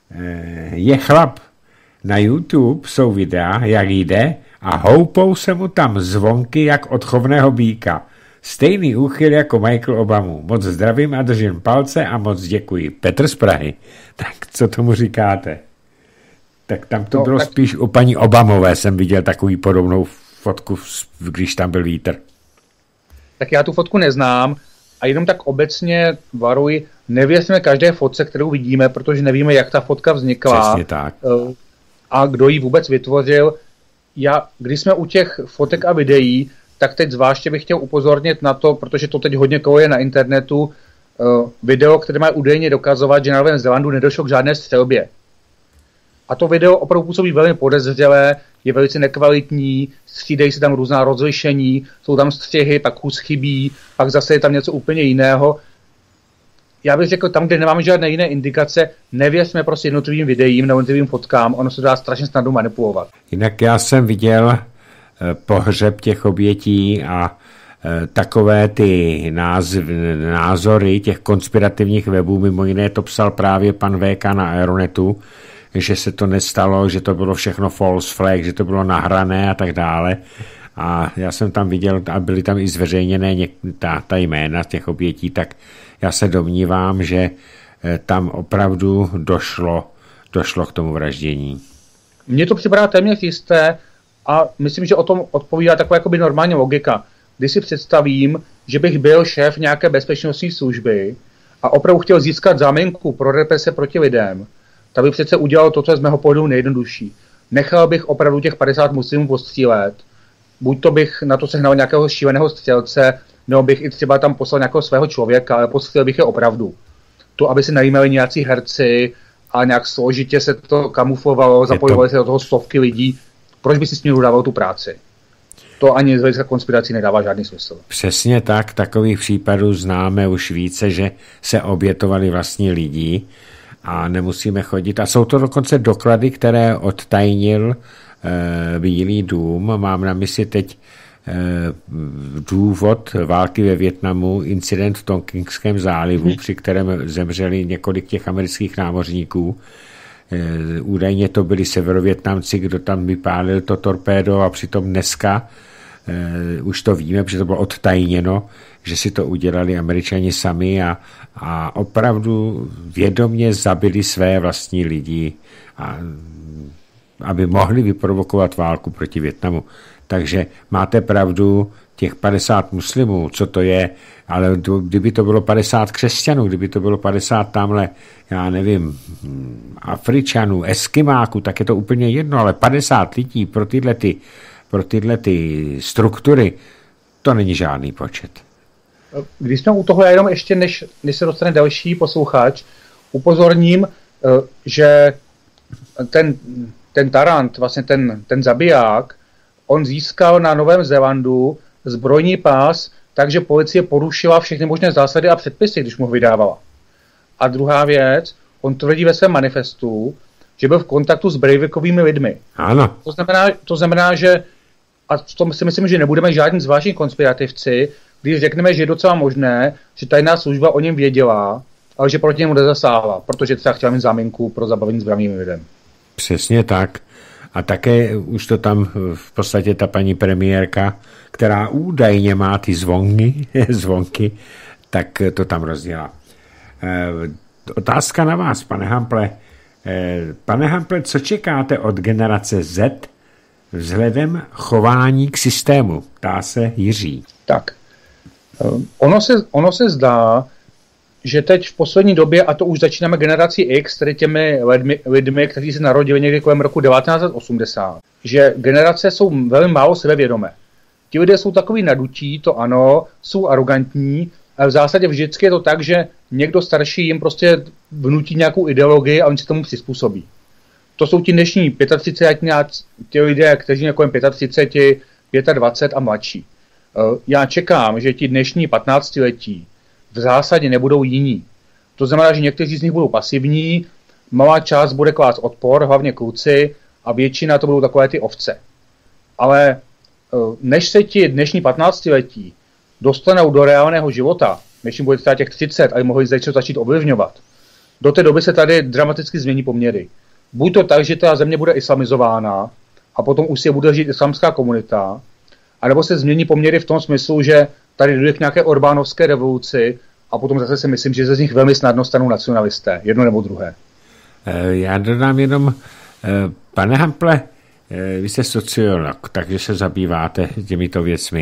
je chlap. Na YouTube jsou videa, jak jde a houpou se mu tam zvonky jak od chovného býka. Stejný úchyl jako Michael Obamu. Moc zdravím a držím palce a moc děkuji. Petr z Prahy. Tak co tomu říkáte? Tak tam to no, bylo tak... spíš u paní Obamové, jsem viděl takový podobnou fotku, když tam byl vítr. Tak já tu fotku neznám a jenom tak obecně varuji, nevěřme každé fotce, kterou vidíme, protože nevíme, jak ta fotka vznikla. Přesně tak. A kdo ji vůbec vytvořil. Já, když jsme u těch fotek a videí, tak teď zvláště bych chtěl upozornit na to, protože to teď hodně koluje na internetu, uh, video, které má údajně dokazovat, že na Novém Zélandu nedošlo k žádné střelbě. A to video opravdu působí velmi podezřelé, je velice nekvalitní, střídají se tam různá rozlišení, jsou tam střihy, pak kus chybí, pak zase je tam něco úplně jiného. Já bych řekl, tam, kde nemáme žádné jiné indikace, nevěřme prostě jednotlivým videím nebo jednotlivým fotkám, ono se dá strašně snadno manipulovat. Jinak já jsem viděl pohřeb těch obětí a e, takové ty názv, názory těch konspirativních webů, mimo jiné to psal právě pan V K na Aeronetu, že se to nestalo, že to bylo všechno false flag, že to bylo nahrané a tak dále. A já jsem tam viděl, a byly tam i zveřejněné něk, ta, ta jména těch obětí, tak já se domnívám, že e, tam opravdu došlo, došlo k tomu vraždění. Mně to připadá téměř jisté, a myslím, že o tom odpovídá taková jakoby normální logika. Když si představím, že bych byl šéf nějaké bezpečnostní služby a opravdu chtěl získat záminku pro represe proti lidem, tak bych přece udělal to, co je z mého pohledu nejjednodušší. Nechal bych opravdu těch padesát muslimů postřílet, buď to bych na to sehnal nějakého šíleného střelce, nebo bych i třeba tam poslal nějakého svého člověka, ale postřílel bych je opravdu. To, aby se najímali nějací herci a nějak složitě se to kamuflovalo, zapojovali to... se do toho stovky lidí, proč by si s ním udával tu práci? To ani z hlediska konspirací nedává žádný smysl. Přesně tak, takových případů známe už více, že se obětovali vlastní lidi a nemusíme chodit. A jsou to dokonce doklady, které odtajnil e, Bílý dům. Mám na mysli teď e, důvod války ve Vietnamu, incident v Tonkinském zálivu, hmm. při kterém zemřeli několik těch amerických námořníků. E, údajně to byli severovětnamci, kdo tam vypálil to torpédo a přitom dneska e, už to víme, protože to bylo odtajněno, že si to udělali Američani sami a, a opravdu vědomě zabili své vlastní lidi, a, aby mohli vyprovokovat válku proti Vietnamu. Takže máte pravdu, těch padesát muslimů, co to je, ale to, kdyby to bylo padesát křesťanů, kdyby to bylo padesát tamhle, já nevím, Afričanů, Eskimáků, tak je to úplně jedno, ale padesát lidí pro tyhle, ty, pro tyhle ty struktury, to není žádný počet. Když jsme u toho, já jenom ještě, než, než se dostane další posluchač, upozorním, že ten, ten Tarant, vlastně ten, ten zabiják, on získal na Novém Zélandu zbrojní pás, takže policie porušila všechny možné zásady a předpisy, když mu ho vydávala. A druhá věc, on tvrdí ve svém manifestu, že byl v kontaktu s Breivikovými lidmi. Ano. To znamená, to znamená, že, a v tom si myslím, že nebudeme žádní zvláštní konspirativci, když řekneme, že je docela možné, že tajná služba o něm věděla, ale že proti němu nezasáhla, protože třeba chtěla mít záminku pro zabavení zbraněmi lidem. Přesně tak. A také už to tam v podstatě ta paní premiérka, která údajně má ty zvonky, zvonky, tak to tam rozdělá. E, otázka na vás, pane Hample. E, pane Hample, co čekáte od generace Z vzhledem chování k systému? Ptá se Jiří. Tak, ono se, ono se zdá, že teď v poslední době, a to už začínáme generací X, tedy těmi lidmi, lidmi kteří se narodili někdy kolem roku devatenáct osmdesát, že generace jsou velmi málo sebevědomé. Ti lidé jsou takový nadutí, to ano, jsou arrogantní, ale v zásadě vždycky je to tak, že někdo starší jim prostě vnutí nějakou ideologii a oni se tomu přizpůsobí. To jsou ti dnešní třicetiletí, ti lidé, kteří jsou kolem třicet pět, dvacet pět a mladší. Já čekám, že ti dnešní patnáctiletí v zásadě nebudou jiní. To znamená, že někteří z nich budou pasivní, malá část bude klást odpor, hlavně kluci, a většina to budou takové ty ovce. Ale než se ti dnešní patnáctiletí dostanou do reálného života, než jim bude třeba těch třicet a mohli začít ovlivňovat, do té doby se tady dramaticky změní poměry. Buď to tak, že ta země bude islamizována a potom už si bude žít islámská komunita, anebo se změní poměry v tom smyslu, že tady dojde k nějaké orbánovské revoluci a potom zase si myslím, že ze z nich velmi snadno stanou nacionalisté, jedno nebo druhé. Já dodám jenom, pane Hample, vy jste sociolog, takže se zabýváte těmito věcmi.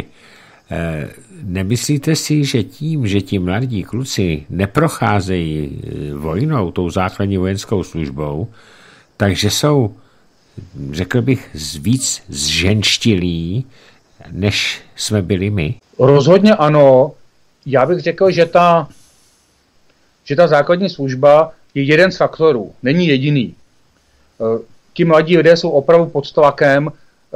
Nemyslíte si, že tím, že ti mladí kluci neprocházejí vojnou, tou základní vojenskou službou, takže jsou, řekl bych, víc zženštilí, než jsme byli my? Rozhodně ano. Já bych řekl, že ta, že ta základní služba je jeden z faktorů, není jediný. Ti mladí lidé jsou opravdu pod tlakem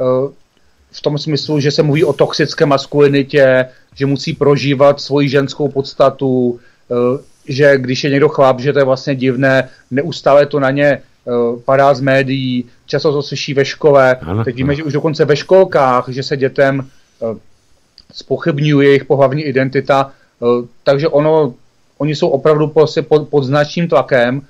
v tom smyslu, že se mluví o toxické maskulinitě, že musí prožívat svoji ženskou podstatu, že když je někdo chlap, že to je vlastně divné, neustále to na ně padá z médií, často to slyší ve škole. Ano, Teď víme, ano. že už dokonce ve školkách, že se dětem zpochybňuje jejich pohlavní identita, takže ono, oni jsou opravdu pod, pod značným tlakem.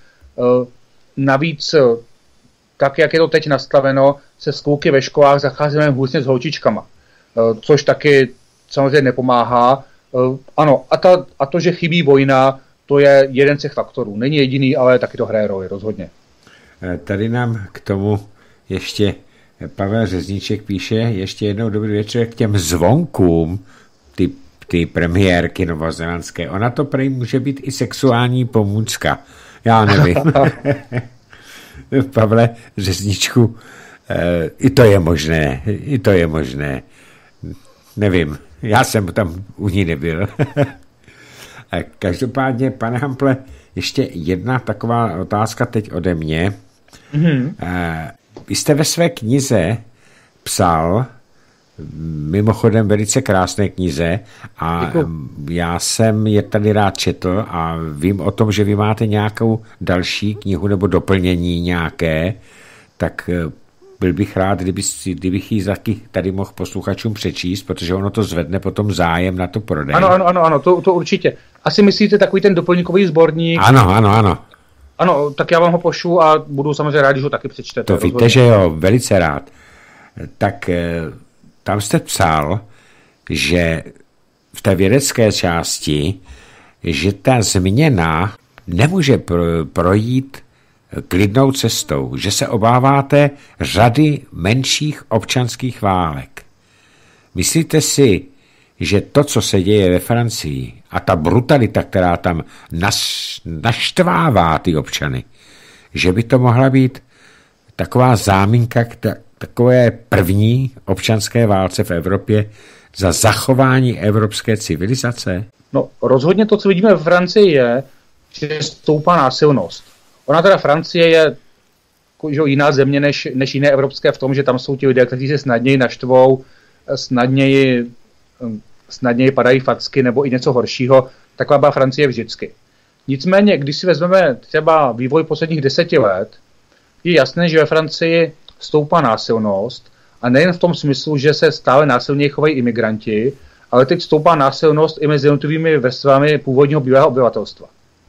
Navíc, tak jak je to teď nastaveno, se s kluky ve školách zacházíme hůřně s holčičkama, což taky samozřejmě nepomáhá. Ano, a, ta, a to, že chybí vojna, to je jeden z těch faktorů. Není jediný, ale taky to hraje roli, rozhodně. Tady nám k tomu ještě Pavel Řezníček píše, ještě jednou dobrý večer k těm zvonkům, ty, ty premiérky novozélandské. Ona to prej může být i sexuální pomůcka. Já nevím. Pavle Řezníčku, i to je možné, i to je možné. Nevím, já jsem tam u ní nebyl. Každopádně, pane Hample, ještě jedna taková otázka teď ode mě. Mm-hmm. Vy jste ve své knize psal, mimochodem velice krásné knize, a Děkuji. Já jsem je tady rád četl a vím o tom, že vy máte nějakou další knihu nebo doplnění nějaké, tak byl bych rád, kdyby, kdybych ji tady mohl posluchačům přečíst, protože ono to zvedne potom zájem na to prodej. Ano, ano, ano, ano to, to určitě. Asi myslíte takový ten doplňkový sborník? Ano, ano, ano. Ano, tak já vám ho pošlu a budu samozřejmě rád, když ho taky přečtete. To víte, že jo, velice rád. Tak tam jste psal, že v té vědecké části, že ta změna nemůže projít klidnou cestou, že se obáváte řady menších občanských válek. Myslíte si, že to, co se děje ve Francii a ta brutalita, která tam nas, naštvává ty občany, že by to mohla být taková záminka k ta, takové první občanské válce v Evropě za zachování evropské civilizace? No rozhodně to, co vidíme ve Francii, je, že stoupá násilnost. Ona teda Francie je že jiná země než, než jiné evropské v tom, že tam jsou ti lidé, kteří se snadněji naštvou, snadněji, snadněji padají facky nebo i něco horšího. Taková byla Francie vždycky. Nicméně, když si vezmeme třeba vývoj posledních deseti let, je jasné, že ve Francii stoupá násilnost a nejen v tom smyslu, že se stále násilněji chovají imigranti, ale teď stoupá násilnost i mezi jednotlivými vrstvami původního bílého obyvatelstva.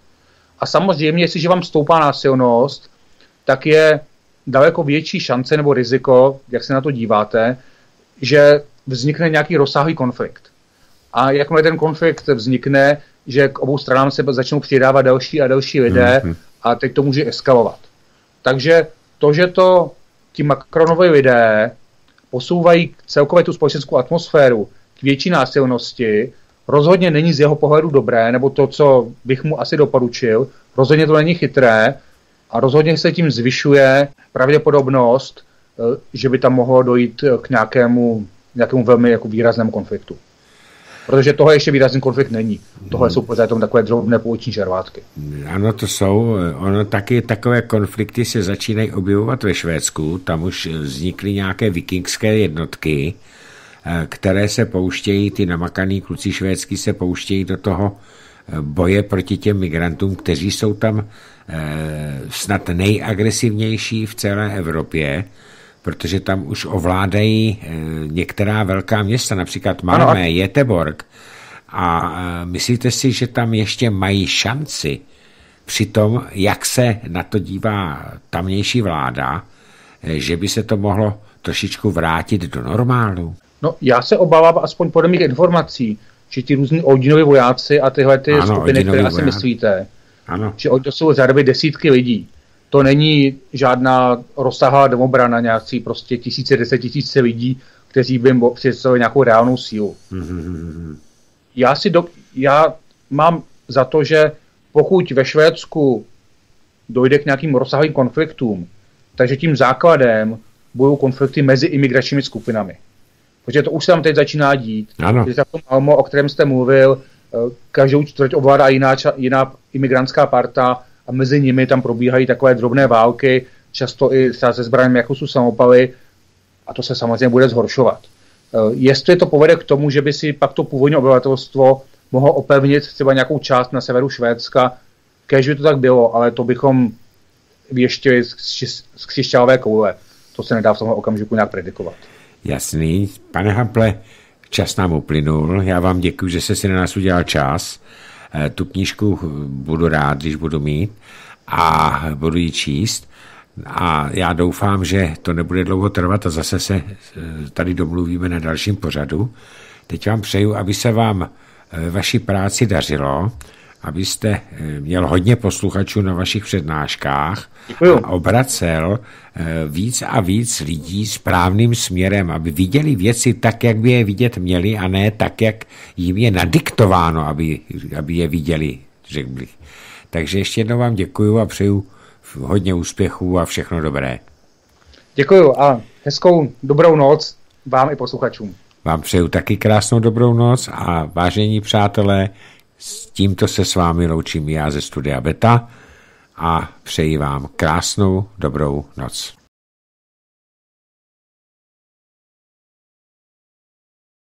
A samozřejmě, jestliže vám stoupá násilnost, tak je daleko větší šance nebo riziko, jak se na to díváte, že vznikne nějaký rozsáhlý konflikt. A jakmile ten konflikt vznikne, že k obou stranám se začnou přidávat další a další lidé mm-hmm. a teď to může eskalovat. Takže to, že to ti Macronovi lidé posouvají celkově tu společenskou atmosféru k větší násilnosti, rozhodně není z jeho pohledu dobré, nebo to, co bych mu asi doporučil, rozhodně to není chytré a rozhodně se tím zvyšuje pravděpodobnost, že by tam mohlo dojít k nějakému, nějakému velmi jako výraznému konfliktu. Protože tohle ještě výrazný konflikt není. Tohle jsou pořád takové drobné pouliční žervátky. Ano, to jsou. Ono taky takové konflikty se začínají objevovat ve Švédsku. Tam už vznikly nějaké vikingské jednotky, které se pouštějí, ty namakaný kluci švédský se pouštějí do toho boje proti těm migrantům, kteří jsou tam snad nejagresivnější v celé Evropě, protože tam už ovládají některá velká města, například Malmö, Göteborg. A myslíte si, že tam ještě mají šanci při tom, jak se na to dívá tamnější vláda, že by se to mohlo trošičku vrátit do normálu? No, já se obávám, aspoň podle mých informací, že ti různí Odinovi vojáci a tyhle ty ano, skupiny, které asi myslíte, ano. že to jsou zároveň desítky lidí. To není žádná rozsáhlá domobrana, nějaký prostě tisíce, deset tisíce lidí, kteří by představili nějakou reálnou sílu. Mm-hmm. Já, si do, já mám za to, že pokud ve Švédsku dojde k nějakým rozsáhlým konfliktům, takže tím základem budou konflikty mezi imigračními skupinami. Protože to už se tam teď začíná dít. Ano. Že v tom Malmö, o kterém jste mluvil, každou čtvrť ovládá jiná, jiná imigrantská parta a mezi nimi tam probíhají takové drobné války, často i se zbraněmi, jako jsou samopaly, a to se samozřejmě bude zhoršovat. Jestli to povede k tomu, že by si pak to původní obyvatelstvo mohlo opevnit třeba nějakou část na severu Švédska, kéž by to tak bylo, ale to bychom věštili z křišťálové koule. To se nedá v tomhle okamžiku nějak predikovat. Jasný. Pane Hample, čas nám uplynul. Já vám děkuji, že jste si na nás udělal čas. Tu knížku budu rád, když budu mít a budu ji číst. A já doufám, že to nebude dlouho trvat a zase se tady domluvíme na dalším pořadu. Teď vám přeju, aby se vám ve vaší práci dařilo, abyste měl hodně posluchačů na vašich přednáškách Děkuju. A obracel víc a víc lidí správným směrem, aby viděli věci tak, jak by je vidět měli, a ne tak, jak jim je nadiktováno, aby, aby je viděli, řekl bych. Takže ještě jednou vám děkuju a přeju hodně úspěchů a všechno dobré. Děkuju a hezkou dobrou noc vám i posluchačům. Vám přeju taky krásnou dobrou noc a vážení přátelé, s tímto se s vámi loučím já ze studia Beta a přeji vám krásnou dobrou noc.